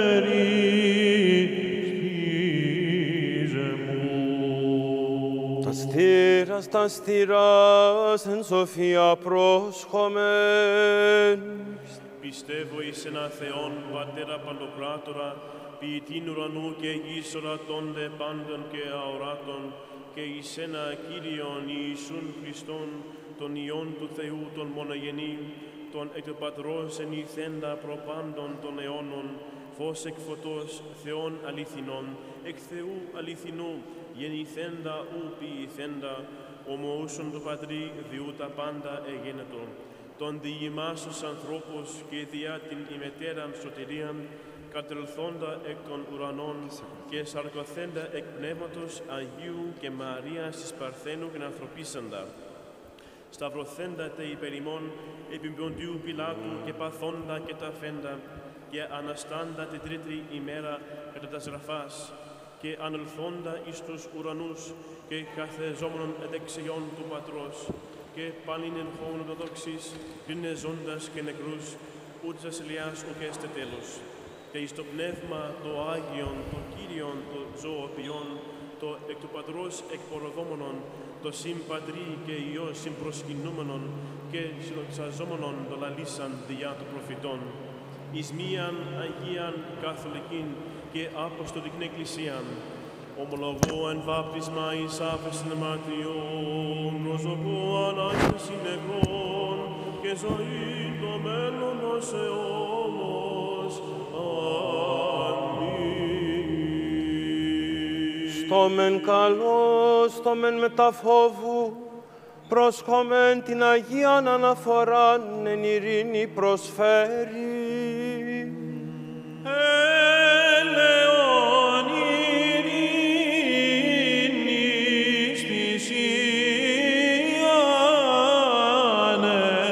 ρισχύζε μου.
Τα στήρας, τα στήρας, εν σοφία πρόσχομεν.
Πιστεύω εις ένα Θεόν, Πατέρα Παντοκράτορα, ποιητήν ουρανού και γης ορατώνται πάντων και αοράτων, και εις ένα Κύριον Ιησούν Χριστόν, τον Υιόν του Θεού, τον μονογενή, τον εκ του Πατρός ενηθέντα προπάντων των αιώνων, φως εκ φωτός, Θεόν αληθινών, εκ Θεού αληθινού, γεννηθέντα ου ποιηθέντα, ομοούσον του Πατρί, διού τα πάντα εγένετο. Τον διημάσους ανθρώπους και διά την ημετέραν σωτηρίαν, κατελθόντα εκ των ουρανών και σαρκωθέντα εκ πνεύματος Αγίου και Μαρίας της Παρθένου και ανθρωπίσαντα. Σταυρωθέντα τε υπερ ημών επί Ποντίου Πιλάτου και παθόντα και τα φέντα και αναστάντα την τρίτη ημέρα κατά τας γραφάς και ανελθόντα εις τους ουρανούς και καθεζόμενον δεξιών του Πατρός και πάλιν εν χώμενον το δόξης, πλήνε ζώντας και νεκρούς, ούτως ασυλιάς ουκ έστε τέλος. Και εις το Πνεύμα το Άγιον, το Κύριον, το ζωοποιόν, το εκ του Πατρός εκποροδόμενον, το συμπατρί και Υιός συμπροσκυνούμενον και συλλοξαζόμενον το λαλήσαν διά των προφητών. Εις μίαν Αγίαν Καθολικήν και Αποστολικήν Εκκλησίαν, ομολογώ εν βάπτισμα εις άφεσιν ματιών, προσωπώ ανάγνωση νεκρών και ζωή το μέλλον ως αιώνος. Αμήν.
Στο μεν καλό, στο μεν μεταφόβου, προσχόμεν την Αγίαν αναφοράν εν ειρήνη προσφέρει.
Ελεόν ειρήνης θυσίαν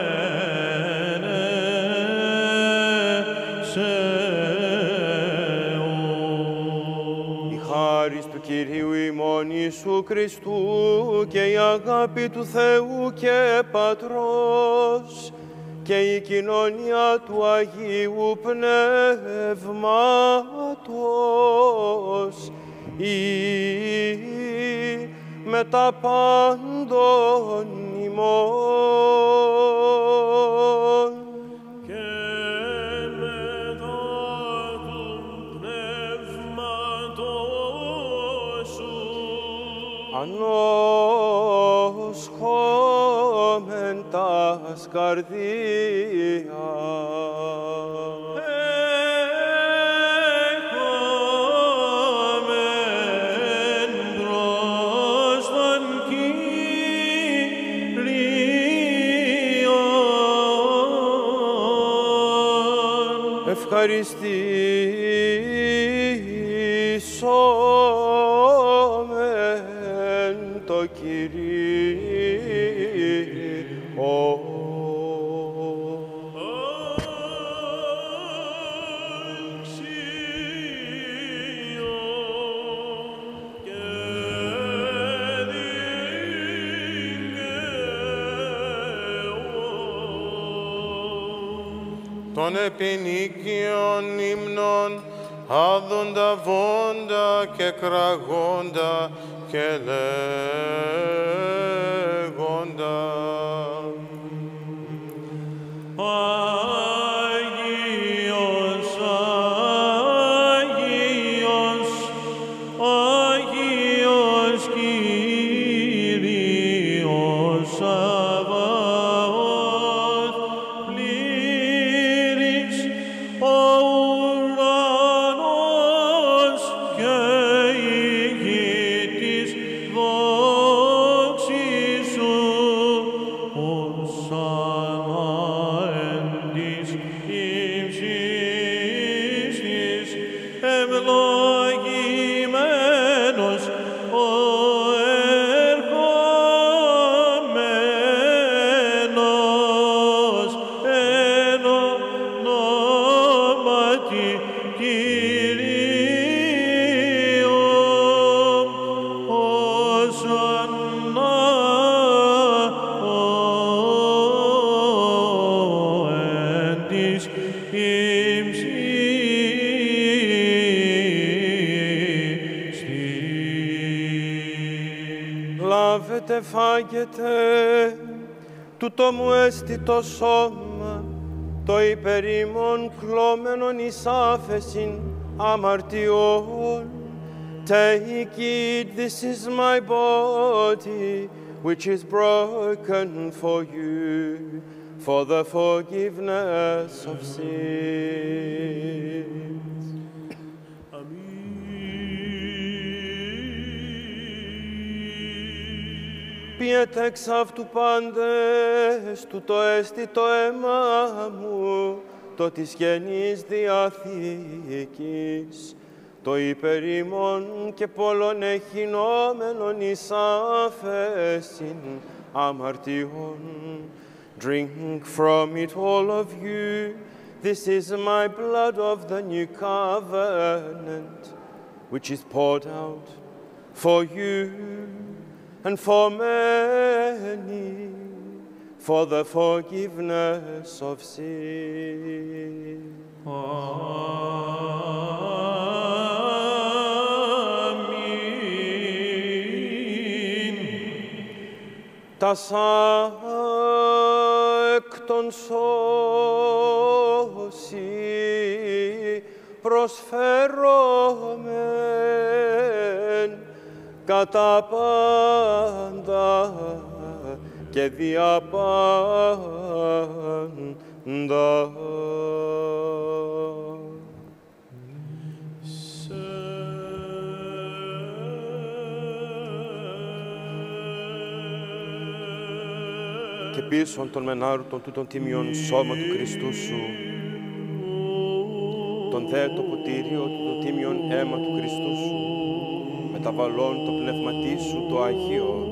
ενέσεων.
Η χάρις του Κυρίου ημών Ιησού Χριστού και η αγάπη του Θεού και Πατρός και η κοινωνία του Αγίου Πνεύματος ή με τα πάντων ημών.
Και μετά του πνεύματός σου
ανόσχομεν τας καρδίας.
Έχομεν προς τον Κύριον.
Ευχαριστήσομεν το Κυρίο.
Των επινίκιων ύμνων άδοντα βόντα και κραγόντα και λέγοντα.
Άγιος, Άγιος, Άγιος Κύριος Σαββαώθ, πλήρης ο ουρανός και η γη της δόξης σου, οσανά εν της ύψης της, ευλογημένος ο ερχόμενος εν ονόματι Κυρίου, οσανά ο εν της ύψης της.
Λάβετε, φάγετε, τούτο μου έστι το σώμα, το υπερήμων κλώμενον εις άφεσιν αμαρτιών. Take it, this is my body, which is broken for you, for the forgiveness of sins. Πιέτε εξ αυτού πάντες, τούτο έστι το αίμα μου, το της Καινής Διαθήκης, το υπερήμων και πολλών εχεινόμενων εις άφεσιν αμαρτιών. Drink from it, all of you. This is my blood of the new covenant, which is poured out for you and for many for the forgiveness of sin.
Αμήν.
Τας εκ των σώσει προσφέρομεν κατά πάντα και δια πάντα. Και πίσω των μενάρτων τούτων τιμιών σώμα του Χριστού σου, τον δε το ποτήριο του το τίμιον αίμα του Χριστού σου, μεταβαλών το πνευματί σου το Αγίο.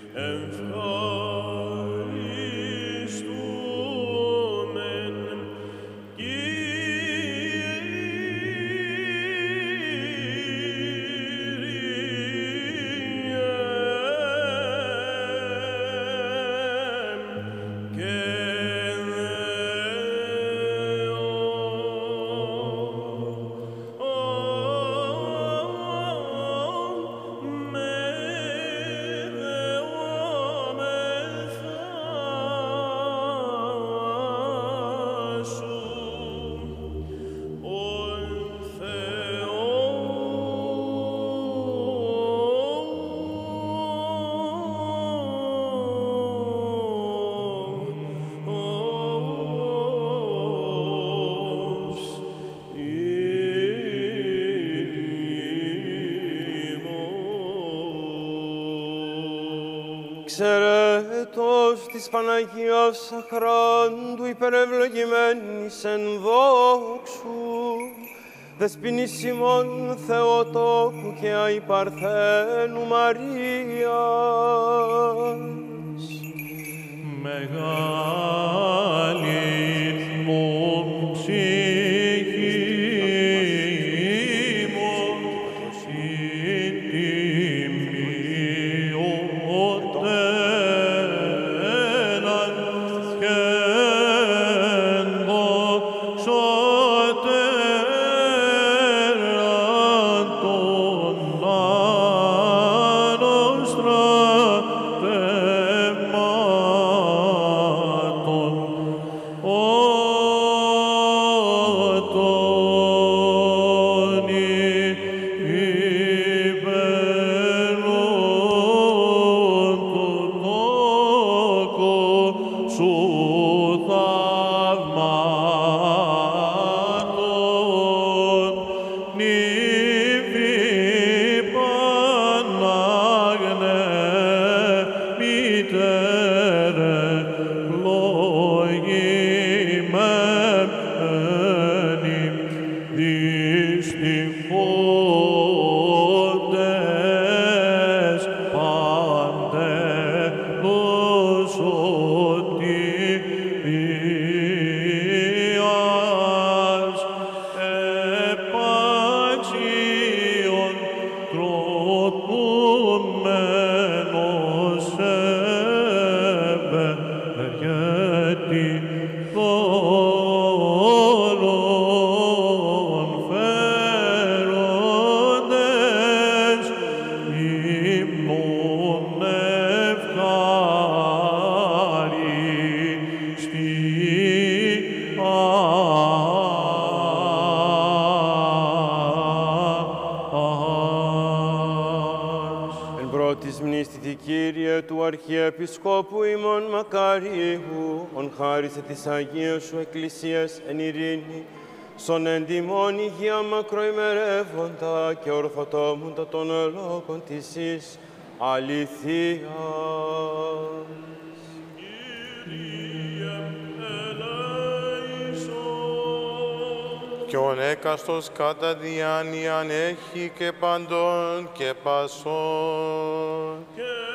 Ευχαριστούμεν
εξαιρέτως της Παναγίας Αχράντου υπερευλογημένης εν δόξου, δεσποινής ημών Θεοτόκου και αϊπαρθένου Μαρίας.
Μεγάλη μου ψυχή μου, συν τιμιωτέραν και ενδοξωτέραν των άλλων στρατευμάτων, ότον υπερών του τόκου σου θαυμάτων, νύφη Πανάγνε, μητέρε πλοηγημένη, δυστυχόντες παντελώς σωτηρίας, επάξιον τροπούμενος ευεργέτη δώρον φέροντες υμνούν ευχάριστοι.
Εν πρώτης μνήστητη, Κύριε, του Αρχιεπισκόπου ημών Μακαρίου, ον χάρισε της Αγίας Σου Εκκλησίας εν ειρήνη, σον εντιμών υγεία μακροημερεύοντα και ορθοτόμουντα των λόγων της εις αληθείας.
Κι ον έκαστος κατά διάνοιαν έχει και παντών και πασών.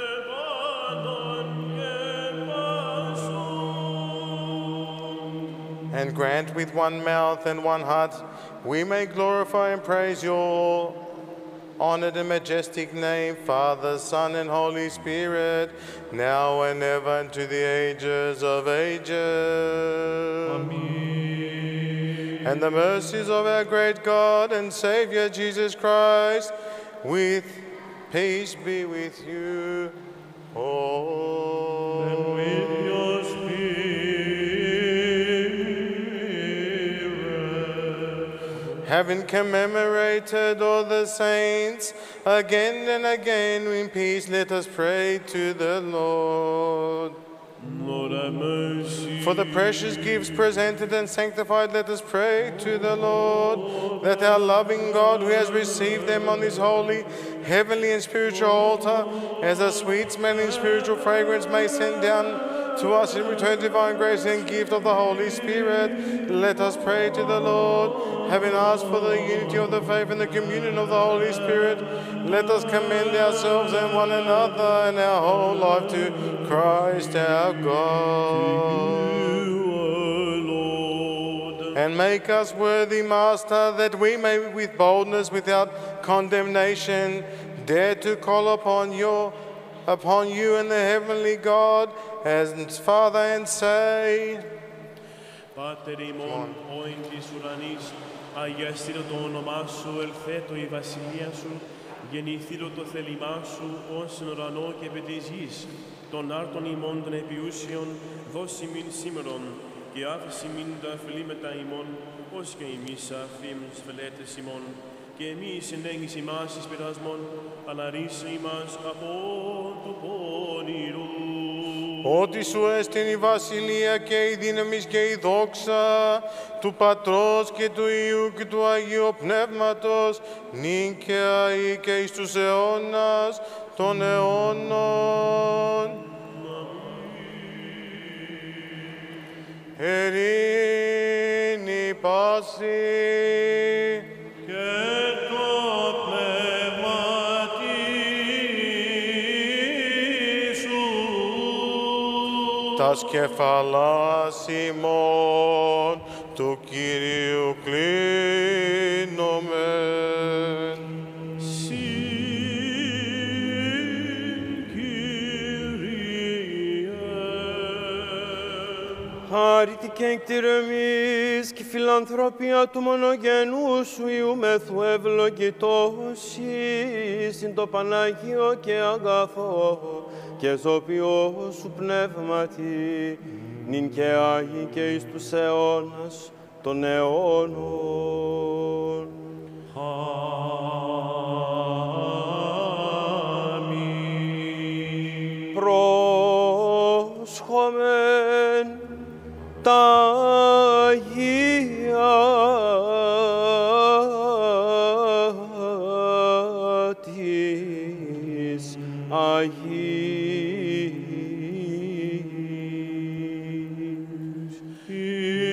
And grant with one mouth and one heart we may glorify and praise your honored and majestic name, Father, Son, and Holy Spirit, now and ever unto the ages of ages.
Amen.
And the mercies of our great God and Savior Jesus Christ, with peace be with you all.
And with your spirit.
Having commemorated all the saints, again and again in peace, let us pray to the Lord.
Lord, have mercy.
For the precious gifts presented and sanctified, let us pray to the Lord, that our loving God, who has received them on this holy, heavenly and spiritual altar, as a sweet-smelling spiritual fragrance, may send down to us in return divine grace and gift of the Holy Spirit. Let us pray to the Lord, having asked for the unity of the faith and the communion of the Holy Spirit. Let us commend ourselves and one another and our whole life to Christ our God. And make us worthy, Master, that we may with boldness, without condemnation, dare to call upon your upon you and the heavenly God as Father, and say,
Πάτερ ημών, ο εν της ουρανής, αγιαστήτω το όνομά σου, ελθέτω η βασιλεία σου, γεννηθήτω το θέλημά σου, ως εν ουρανό και επί της γης. Των άρτων ημών των επιούσιων, δώσει μην σήμερον, και άφηση μην τα αφιλήμετα ημών, ως και εμείς αφήμ σφελέτες ημών. Και εμείς συνέγγις ημάς εις πειρασμόν, αλλά ρίσε ημάς από του πόνηρου.
Ότι σου έστειν η βασιλεία και η δύναμις και η δόξα του Πατρός και του Υιού και του Αγίου Πνεύματος, νίκαια ή και εις τους αιώνας των αιώνων. Ειρήνη πάση.
Και το πνεύμα σου.
Τας κεφαλάς ημών του Κυρίου κλείνομεν.
Χάρητη και εκτηρεμής και η φιλανθρωπία του μονογενού σου Ιούμεθου ευλογητός συν το Παναγίο και αγαθό και ζωπιό σου πνεύματι, νυν και Άγιοι και εις τους αιώνας των αιώνων.
Αμήν.
Πρόσχομεν τα Αγία της Αγίας.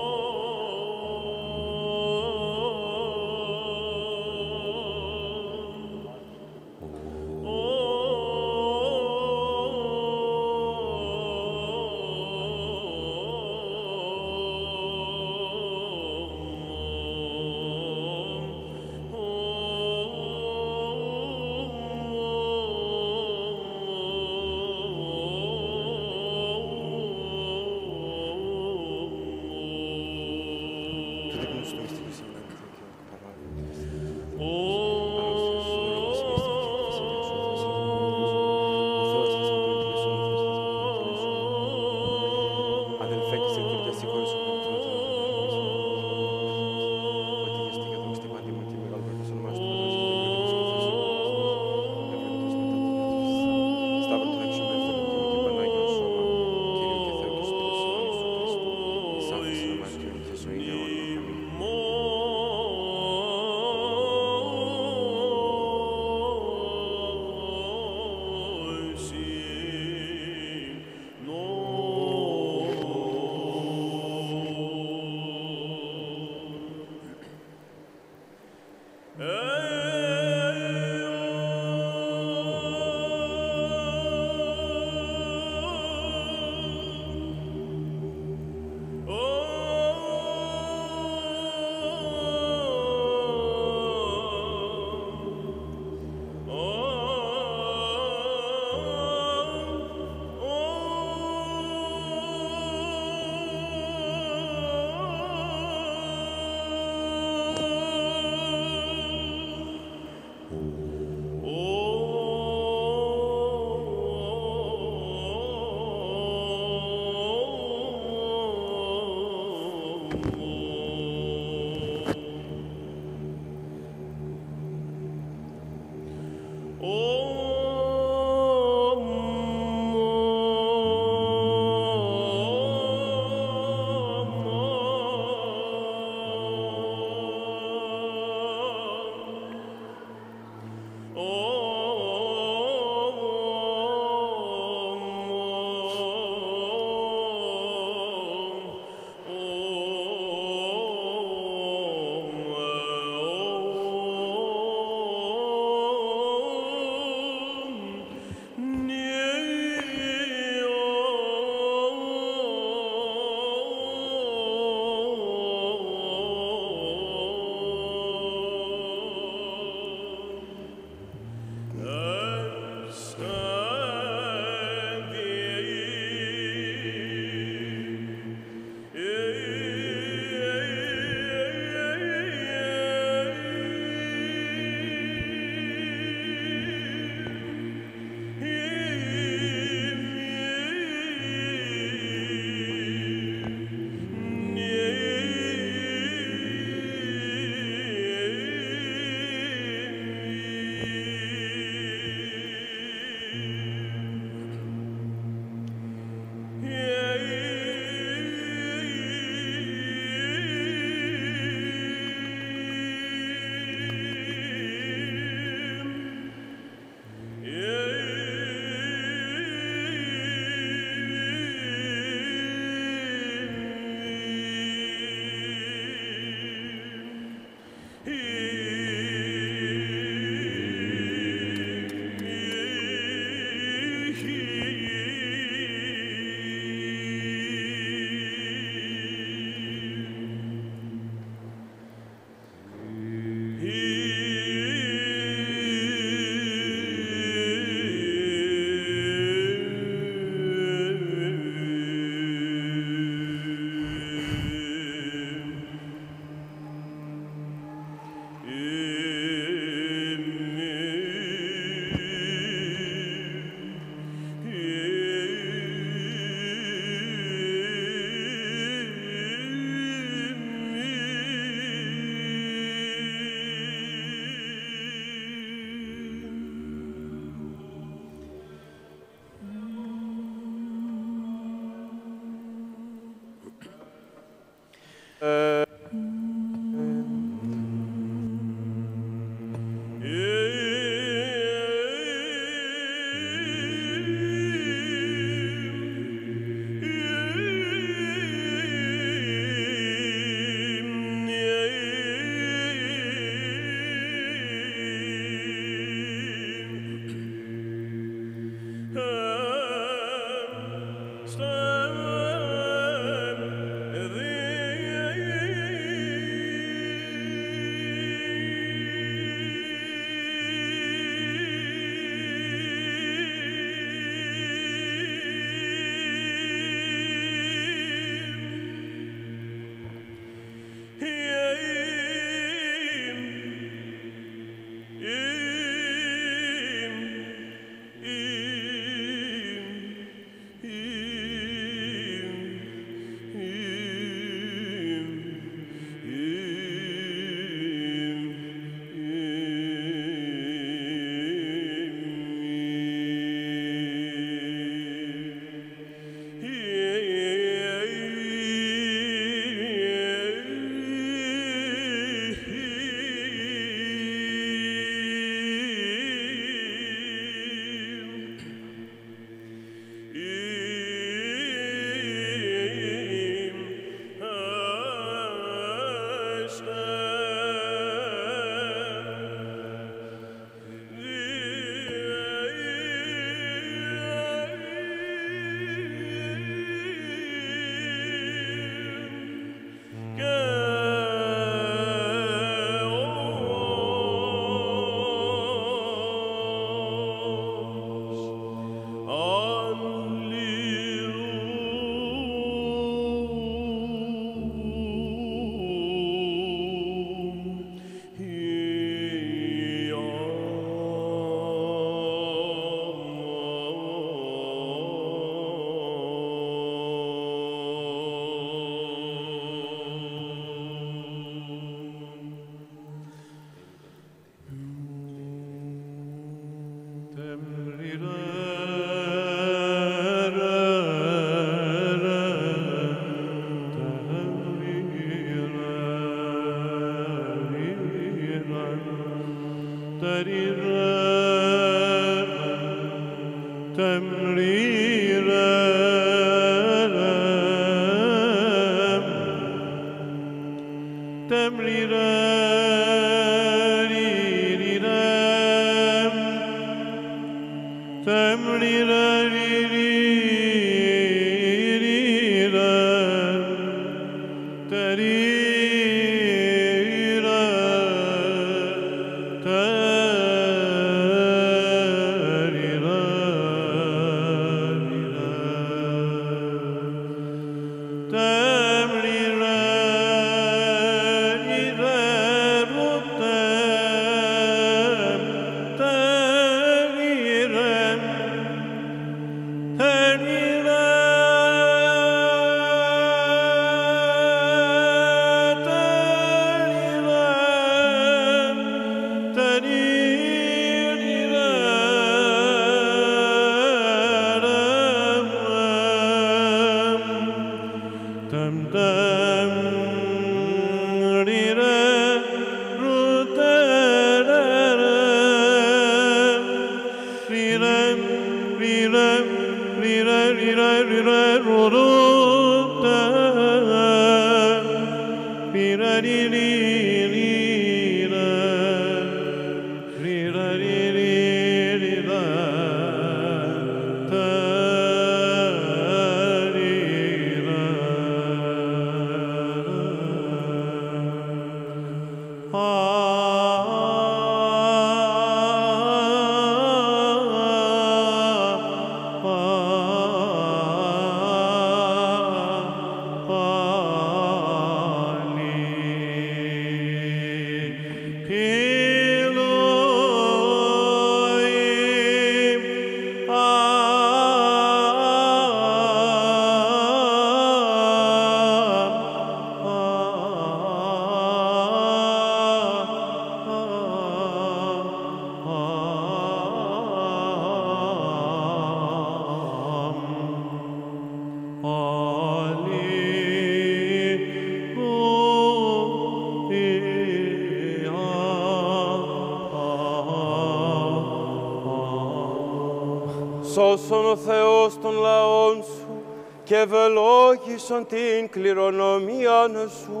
Σώσον ο Θεός των λαών σου και ευελόγησον την κληρονομία σου.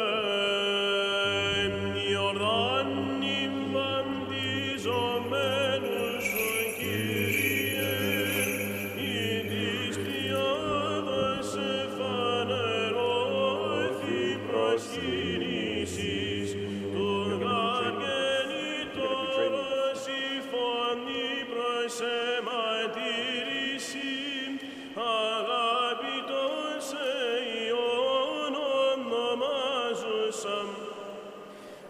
Ιορδάνη βαντίζομαι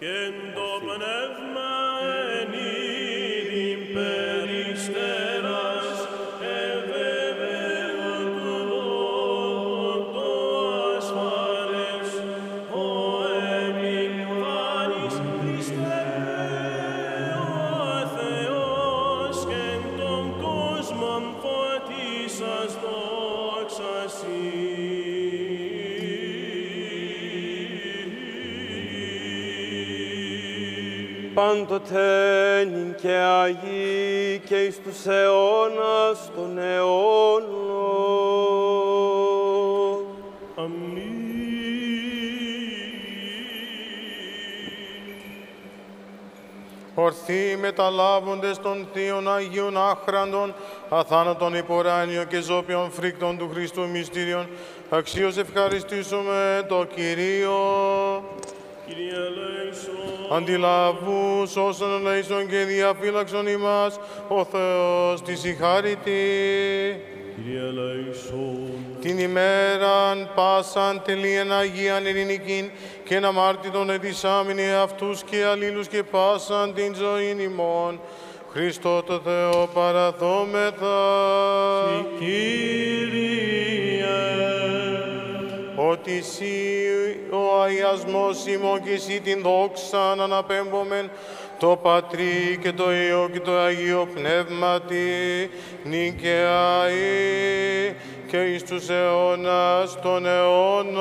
και το πνεύμα εν είδην περιστεράς, ευεβαίων του λόγου το ασφαλές, ο επιφανής Χριστέ, ο Θεός, και τον κόσμον φωτίσας δόξα Συ.
Πάντοτε νυν και Αγί και εις τους αιώνας των αιώνων.
Αμήν.
Ορθοί μεταλάβοντες των Θείων Αγίων Άχραντων, αθάνατον υποράνιο και ζώπιον φρίκτων του Χριστού μυστήριον, αξίως ευχαριστήσουμε το Κυρίο.
Κύριε ελέησον.
Αντιλαβούς όσων ελέησον και διαφύλαξον ημάς, ο Θεός της η χάρητη.
Κύριε ελέησον.
Την ημέραν πάσαν τελείαν Αγίαν ειρηνικήν και να μάρτυτον ετισάμινοι αυτούς και αλλήλους και πάσαν την ζωήν ημών. Χριστό το Θεό παραδόμεθα.
Κύριε,
ότι εσύ ο αγιασμός ημών και εσύ την δόξαν αναπέμπομεν το Πατρί και το Υιό και το Αγίο Πνεύματι νυν και αεί και εις τους αιώνας των αιώνων.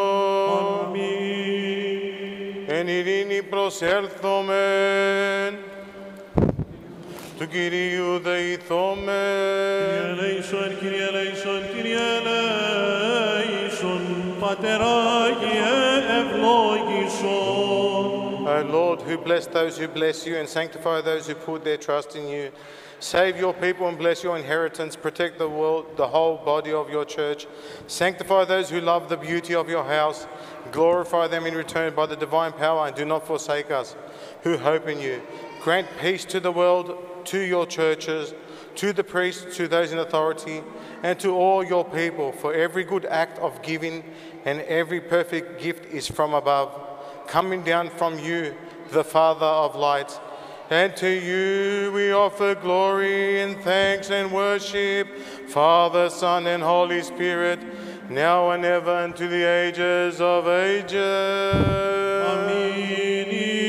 αμήν.
Εν ειρήνη προσέλθομεν, του Κυρίου δεηθόμεν.
Κύριε ελέησον, Κύριε ελέησον, Κύριε ελέησον, Πατεράγιε ευλόγησον.
O Lord, who bless those who bless you and sanctify those who put their trust in you, save your people and bless your inheritance, protect the world, the whole body of your church, sanctify those who love the beauty of your house, glorify them in return by the divine power, and do not forsake us, who hope in you. Grant peace to the world, to your churches, to the priests, to those in authority, and to all your people, for every good act of giving and every perfect gift is from above, coming down from you, the Father of lights. And to you we offer glory and thanks and worship, Father, Son, and Holy Spirit, now and ever, and to the ages of ages.
Αμήν.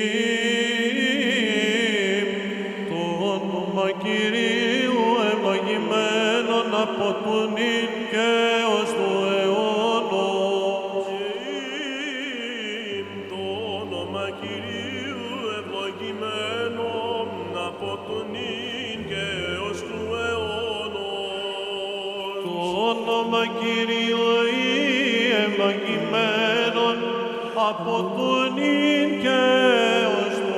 Το όνομα Κυρίου ευλογημένον από του νυν και ως του αιώνος.
Το όνομα Κυρίου ευλογημένον από τον νυν και ως του αιώνος.
Το όνομα Κυρίου ευλογημένον από του νυν και ως του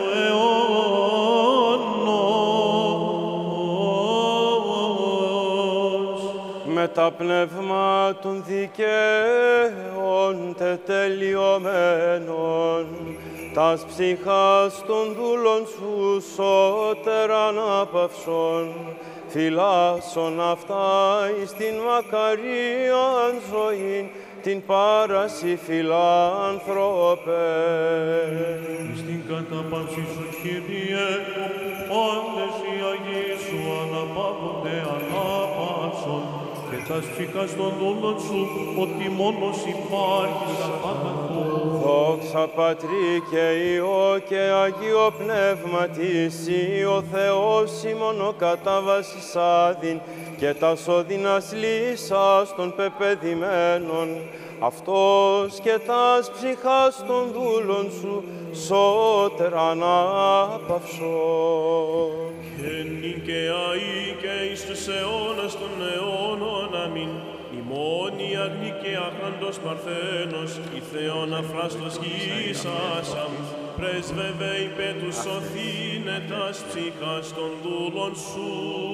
αιώνος.
Με τα πνεύμα των δικαίων τετελειωμένων, τας ψυχάς των δούλων σου σώτερ ανάπαυσον, φυλάσσον αυτά εις την μακαρίαν ζωήν, την πάραση φιλάνθρωπε.
Στην κατάπαυση σου, Κύριε, όλες οι Αγίοι σου αναπαύονται ανάπαυσον και τας ψυχάς των δούλων σου, ότι μόνος υπάρχεις απάναχο.
Δόξα Πατρί και Υιό και Αγίο Πνεύματι, Συ ο Θεός ημών ο κατάβασης άδειν και τας οδυνας λύσας των πεπεδημένων, αυτός και τας ψυχάς των δούλων σου σώτερ ανάπαυσον.
Και νυν και αεί και εις τους αιώνας των αιώνων, αμήν. Ημώνη αγνή και άχραντος παρθένος, η Θεόν αφράστος γήσασαμ, πρέσβευε υπέ τους σωθήνε τας ψυχάς των δούλων σου.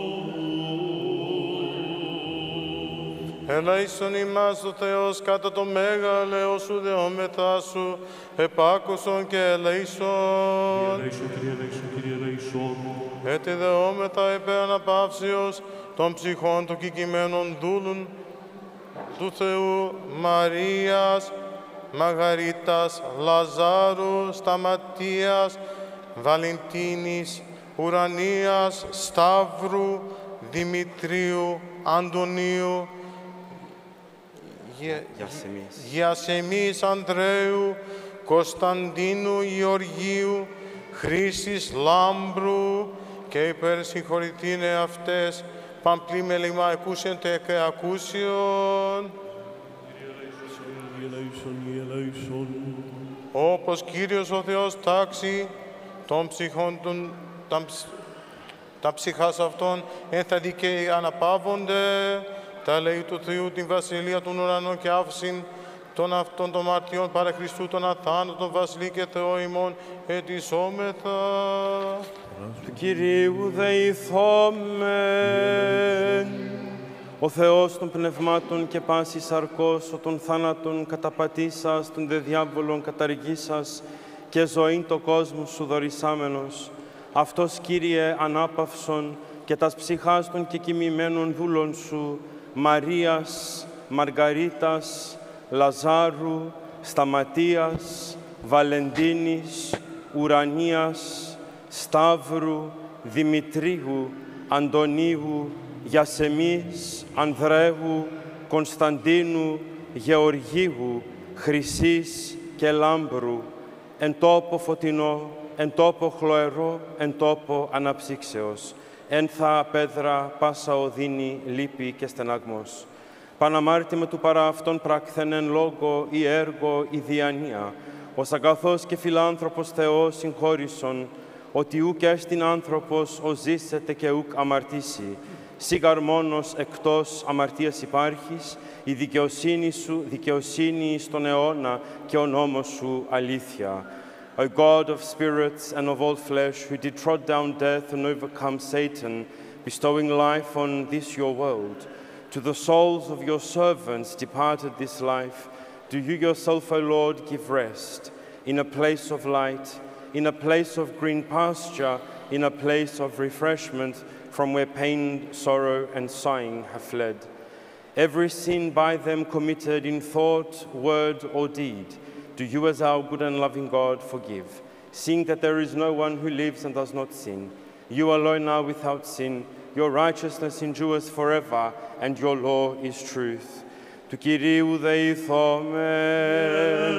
Ελέησον ημάς ο Θεός κατά το μέγαλεο σου δεόμεθά σου, επάκουσον και ελέησον.
Ελέησον, Κύριε, ελέησον, Κύριε, ελέησον.
Έτι δεόμεθα επί αναπαύσεως των ψυχών των κεκειμένων δούλων του Θεού Μαρίας, Μαγαρίτας, Λαζάρου, Σταματίας, Βαλεντίνης, Ουρανίας, Σταύρου, Δημητρίου, Αντωνίου, Γε... Γιασεμής, Ανδρέου, Κωνσταντίνου, Γεωργίου, Χρήσης, Λάμπρου και υπερσυγχωρητήνε αυτές, παμπλήμε λιμά εκούσιον τε και ακούσιον. Όπως Κύριος ο Θεός τάξει των ψυχών των, τα, τα ψυχάς αυτών, εν θα δικαίοι αναπαύονται, τα λέει του Θεού την βασιλεία των ουρανών και άφησιν των αυτών των μαρτιών παρά Χριστού των αθάνατων βασιλεί και Θεό ημών ετισόμεθα.
Του Κυρίου δεηθόμεν. Ο Θεός των πνευμάτων και πάσης σαρκός, ο των θάνατων καταπατήσας, των δε διάβολων καταργήσας και ζωήν το κόσμο σου δωρησάμενος. Αυτός, Κύριε, ανάπαυσον και τας ψυχάς των και κοιμημένων δούλων σου, Μαρίας, Μαργαρίτας, Λαζάρου, Σταματίας, Βαλεντίνης, Ουρανίας, Σταύρου, Δημητρίου, Αντωνίου, Γιασεμής, Ανδρέου, Κωνσταντίνου, Γεωργίου, Χρυσής και Λάμπρου, εν τόπο φωτεινό, εν τόπο χλωερό, εν τόπο αναψύξεως, ένθα πέδρα, πάσα οδύνη, λύπη και στεναγμός. Παναμάρτημα του παρά αυτόν πράκθεν εν λόγο ή έργο ή διανία, ως αγαθός και φιλάνθρωπος Θεός συγχώρησον, ότι ούκ έστιν άνθρωπος ο ζήσεται και ούκ αμαρτήσει. Σίγαρ μόνος εκτός αμαρτίας υπάρχεις, η δικαιοσύνη σου δικαιοσύνη στον αιώνα και ο νόμος σου αλήθεια. O God of spirits and of all flesh, who did trod down death and overcome Satan, bestowing life on this your world, to the souls of your servants departed this life, do you yourself, O Lord, give rest, in a place of light, in a place of green pasture, in a place of refreshment, from where pain, sorrow, and sighing have fled. Every sin by them committed in thought, word, or deed, do you, as our good and loving God, forgive, seeing that there is no one who lives and does not sin. You alone are without sin, your righteousness endures forever, and your law is truth. Του Κυρίου δεηθόμεν,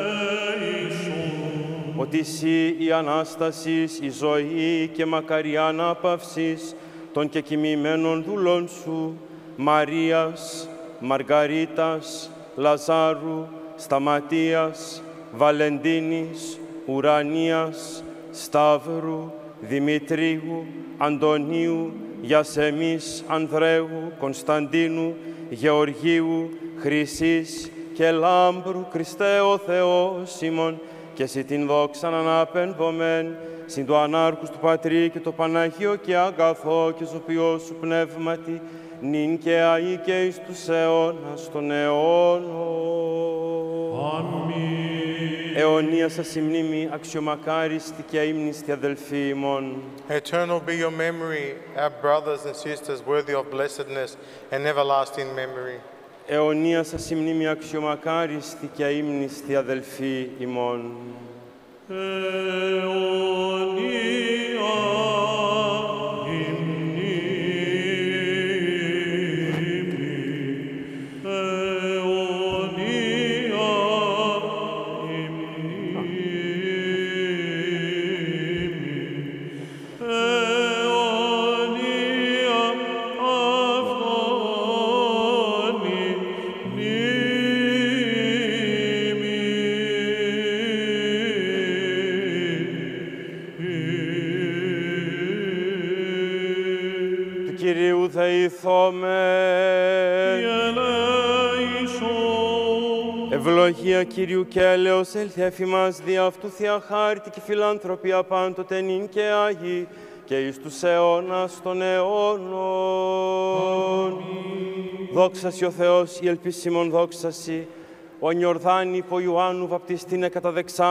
ότι εσύ η Ανάστασης, η ζωή και μακαριά ανάπαυσης των κεκοιμημένων δούλων σου, Μαρίας, Μαργαρίτας, Λαζάρου, Σταματίας, Βαλεντίνης, Ουρανίας, Σταύρου, Δημητρίου, Αντωνίου, Γιασεμής, Ανδρέου, Κωνσταντίνου, Γεωργίου, Χρυσής και Λάμπρου, Χριστέ ο Θεός ημών, και εσύ την δόξαν αναπενδομέν, συν του ανάρχους του Πατρί και το Παναγίο και αγαθό και ζωπιό σου πνεύματι, νυν και αεί και εις τους αιώνας των αιώνων.
Αμήν.
Αιωνία σας η μνήμη, αξιομακάριστη και αείμνηστη αδελφοί ημών.
Eternal be your memory, our brothers and sisters, worthy of blessedness and everlasting memory.
Αιωνία σας η μνήμη, αξιομακάριστη και αείμνηστη αδελφοί ημών.
Αιωνία η μνήμη, αιωνία η μνήμη, αιωνία αυτόν η
Του Κυρίου δεηθόμεν. Ευλογία Κυρίου και έλεος έλθει εφ' ημάς δια αυτού Θεία χάρτη και φιλανθρωπία πάντοτε νυν και Άγιοι και εις τους αιώνας των αιώνων. Δόξασι ο Θεός, η ελπίσιμον δόξασι, ο Ιορδάνη υπό Ιωάννου βαπτιστήνε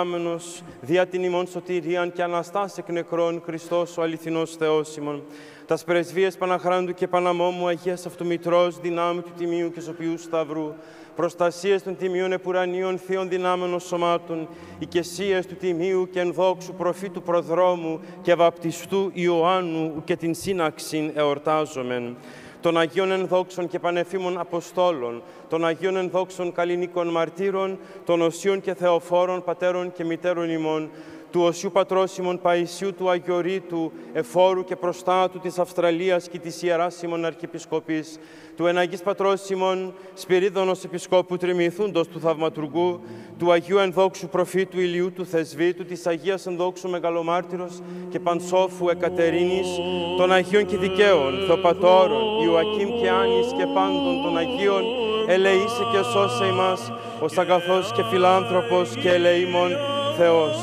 καταδεξάμενος, δια την ημών σωτηρίαν και Αναστάς εκ νεκρών Χριστός ο αληθινός Θεός ημών. τας πρεσβείες Παναχράντου και Παναμόμου, Αγίας Αυτομητρός, δυνάμει του Τιμίου και Σωπιού Σταυρού, προστασίες των τιμίων επουρανίων θείων δυνάμενων σωμάτων, οικεσίες του Τιμίου και ενδόξου προφήτου προδρόμου και βαπτιστού Ιωάννου και την σύναξην εορτάζομεν. Των Αγίων ενδόξων και πανεφήμων Αποστόλων, των Αγίων ενδόξων καλλινίκων μαρτύρων, των Οσίων και Θεοφόρων πατέρων και μητέρων ημών, του Οσίου Πατρός ημών Παϊσίου του Αγιορείτου, εφόρου και προστάτου της Αυστραλίας και της Ιεράς ημών Αρχιεπισκοπής, του Εναγής Πατρός ημών Σπυρίδωνος Επισκόπου Τριμηθούντος του Θαυματουργού, του Αγίου Ενδόξου Προφήτου Ηλιού του Θεσβήτου, της Αγίας Ενδόξου Μεγαλομάρτυρος και Πανσόφου Εκατερίνης, των Αγίων και Δικαίων, Θεοπατώρων, Ιωακήμ και Άνης και πάντων των Αγίων, ελεήσε και σώσε ημάς, ως αγαθός και φιλάνθρωπος και ελεήμων Θεός.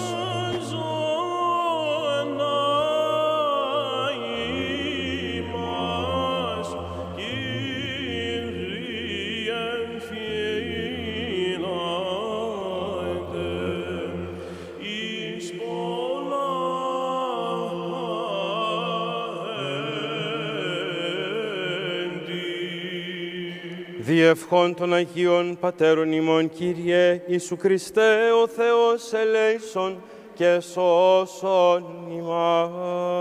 Διευχών των Αγίων Πατέρων ημών, Κύριε Ιησού Χριστέ, ο Θεός ελέησον και σώσον ημάς.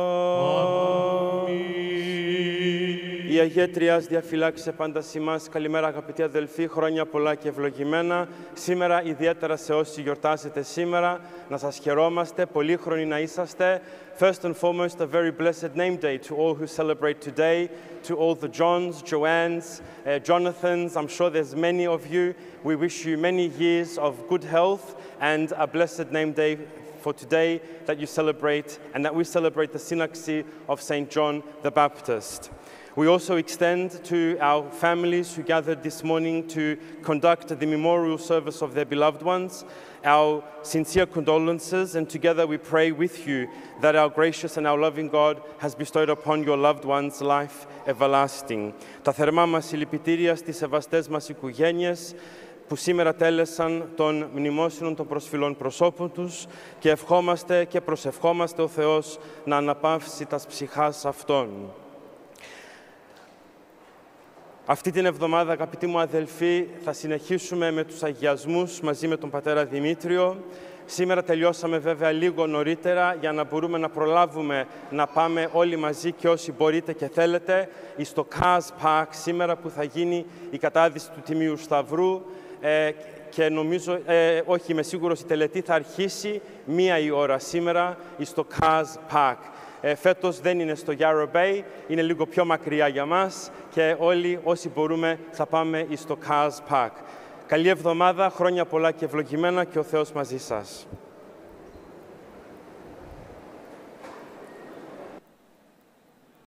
Η Αγία Τριάς διαφυλάξε πάντα ημάς. Καλημέρα αγαπητοί αδελφοί, χρόνια πολλά και ευλογημένα. Σήμερα ιδιαίτερα σε όσοι γιορτάζετε σήμερα, να σας χαιρόμαστε, πολύχρονοι να είσαστε. First and foremost, a very blessed name day to all who celebrate today, to all the Johns, Joannes, uh, Jonathans. I'm sure there's many of you. We wish you many years of good health and a blessed name day for today that you celebrate, and that we celebrate the synaxy of Saint John the Baptist. We also extend to our families who gathered this morning to conduct the memorial service of their beloved ones our sincere condolences, and together we pray with you that our gracious and our loving God has bestowed upon your loved ones life everlasting. Τα θερμά μας συλληπιτήρια στις σεβαστές μας οικογένειες που σήμερα τέλεσαν των μνημόσυνων των προσφυλών προσώπων τους και ευχόμαστε και προσευχόμαστε ο Θεός να αναπαύσει τας ψυχάς αυτών. Αυτή την εβδομάδα, αγαπητοί μου αδελφοί, θα συνεχίσουμε με τους αγιασμούς μαζί με τον πατέρα Δημήτριο. Σήμερα τελειώσαμε βέβαια λίγο νωρίτερα για να μπορούμε να προλάβουμε να πάμε όλοι μαζί και όσοι μπορείτε και θέλετε στο Κάζ Πακ σήμερα που θα γίνει η κατάδυση του Τιμίου Σταυρού ε, και νομίζω, ε, όχι είμαι σίγουρος, η τελετή θα αρχίσει μία η ώρα σήμερα στο Κάζ Πακ. Ε, φέτος δεν είναι στο Yarra Bay, είναι λίγο πιο μακριά για μας και όλοι όσοι μπορούμε θα πάμε στο Κάζ Πακ. Καλή εβδομάδα, χρόνια πολλά και ευλογημένα και ο Θεός μαζί σας.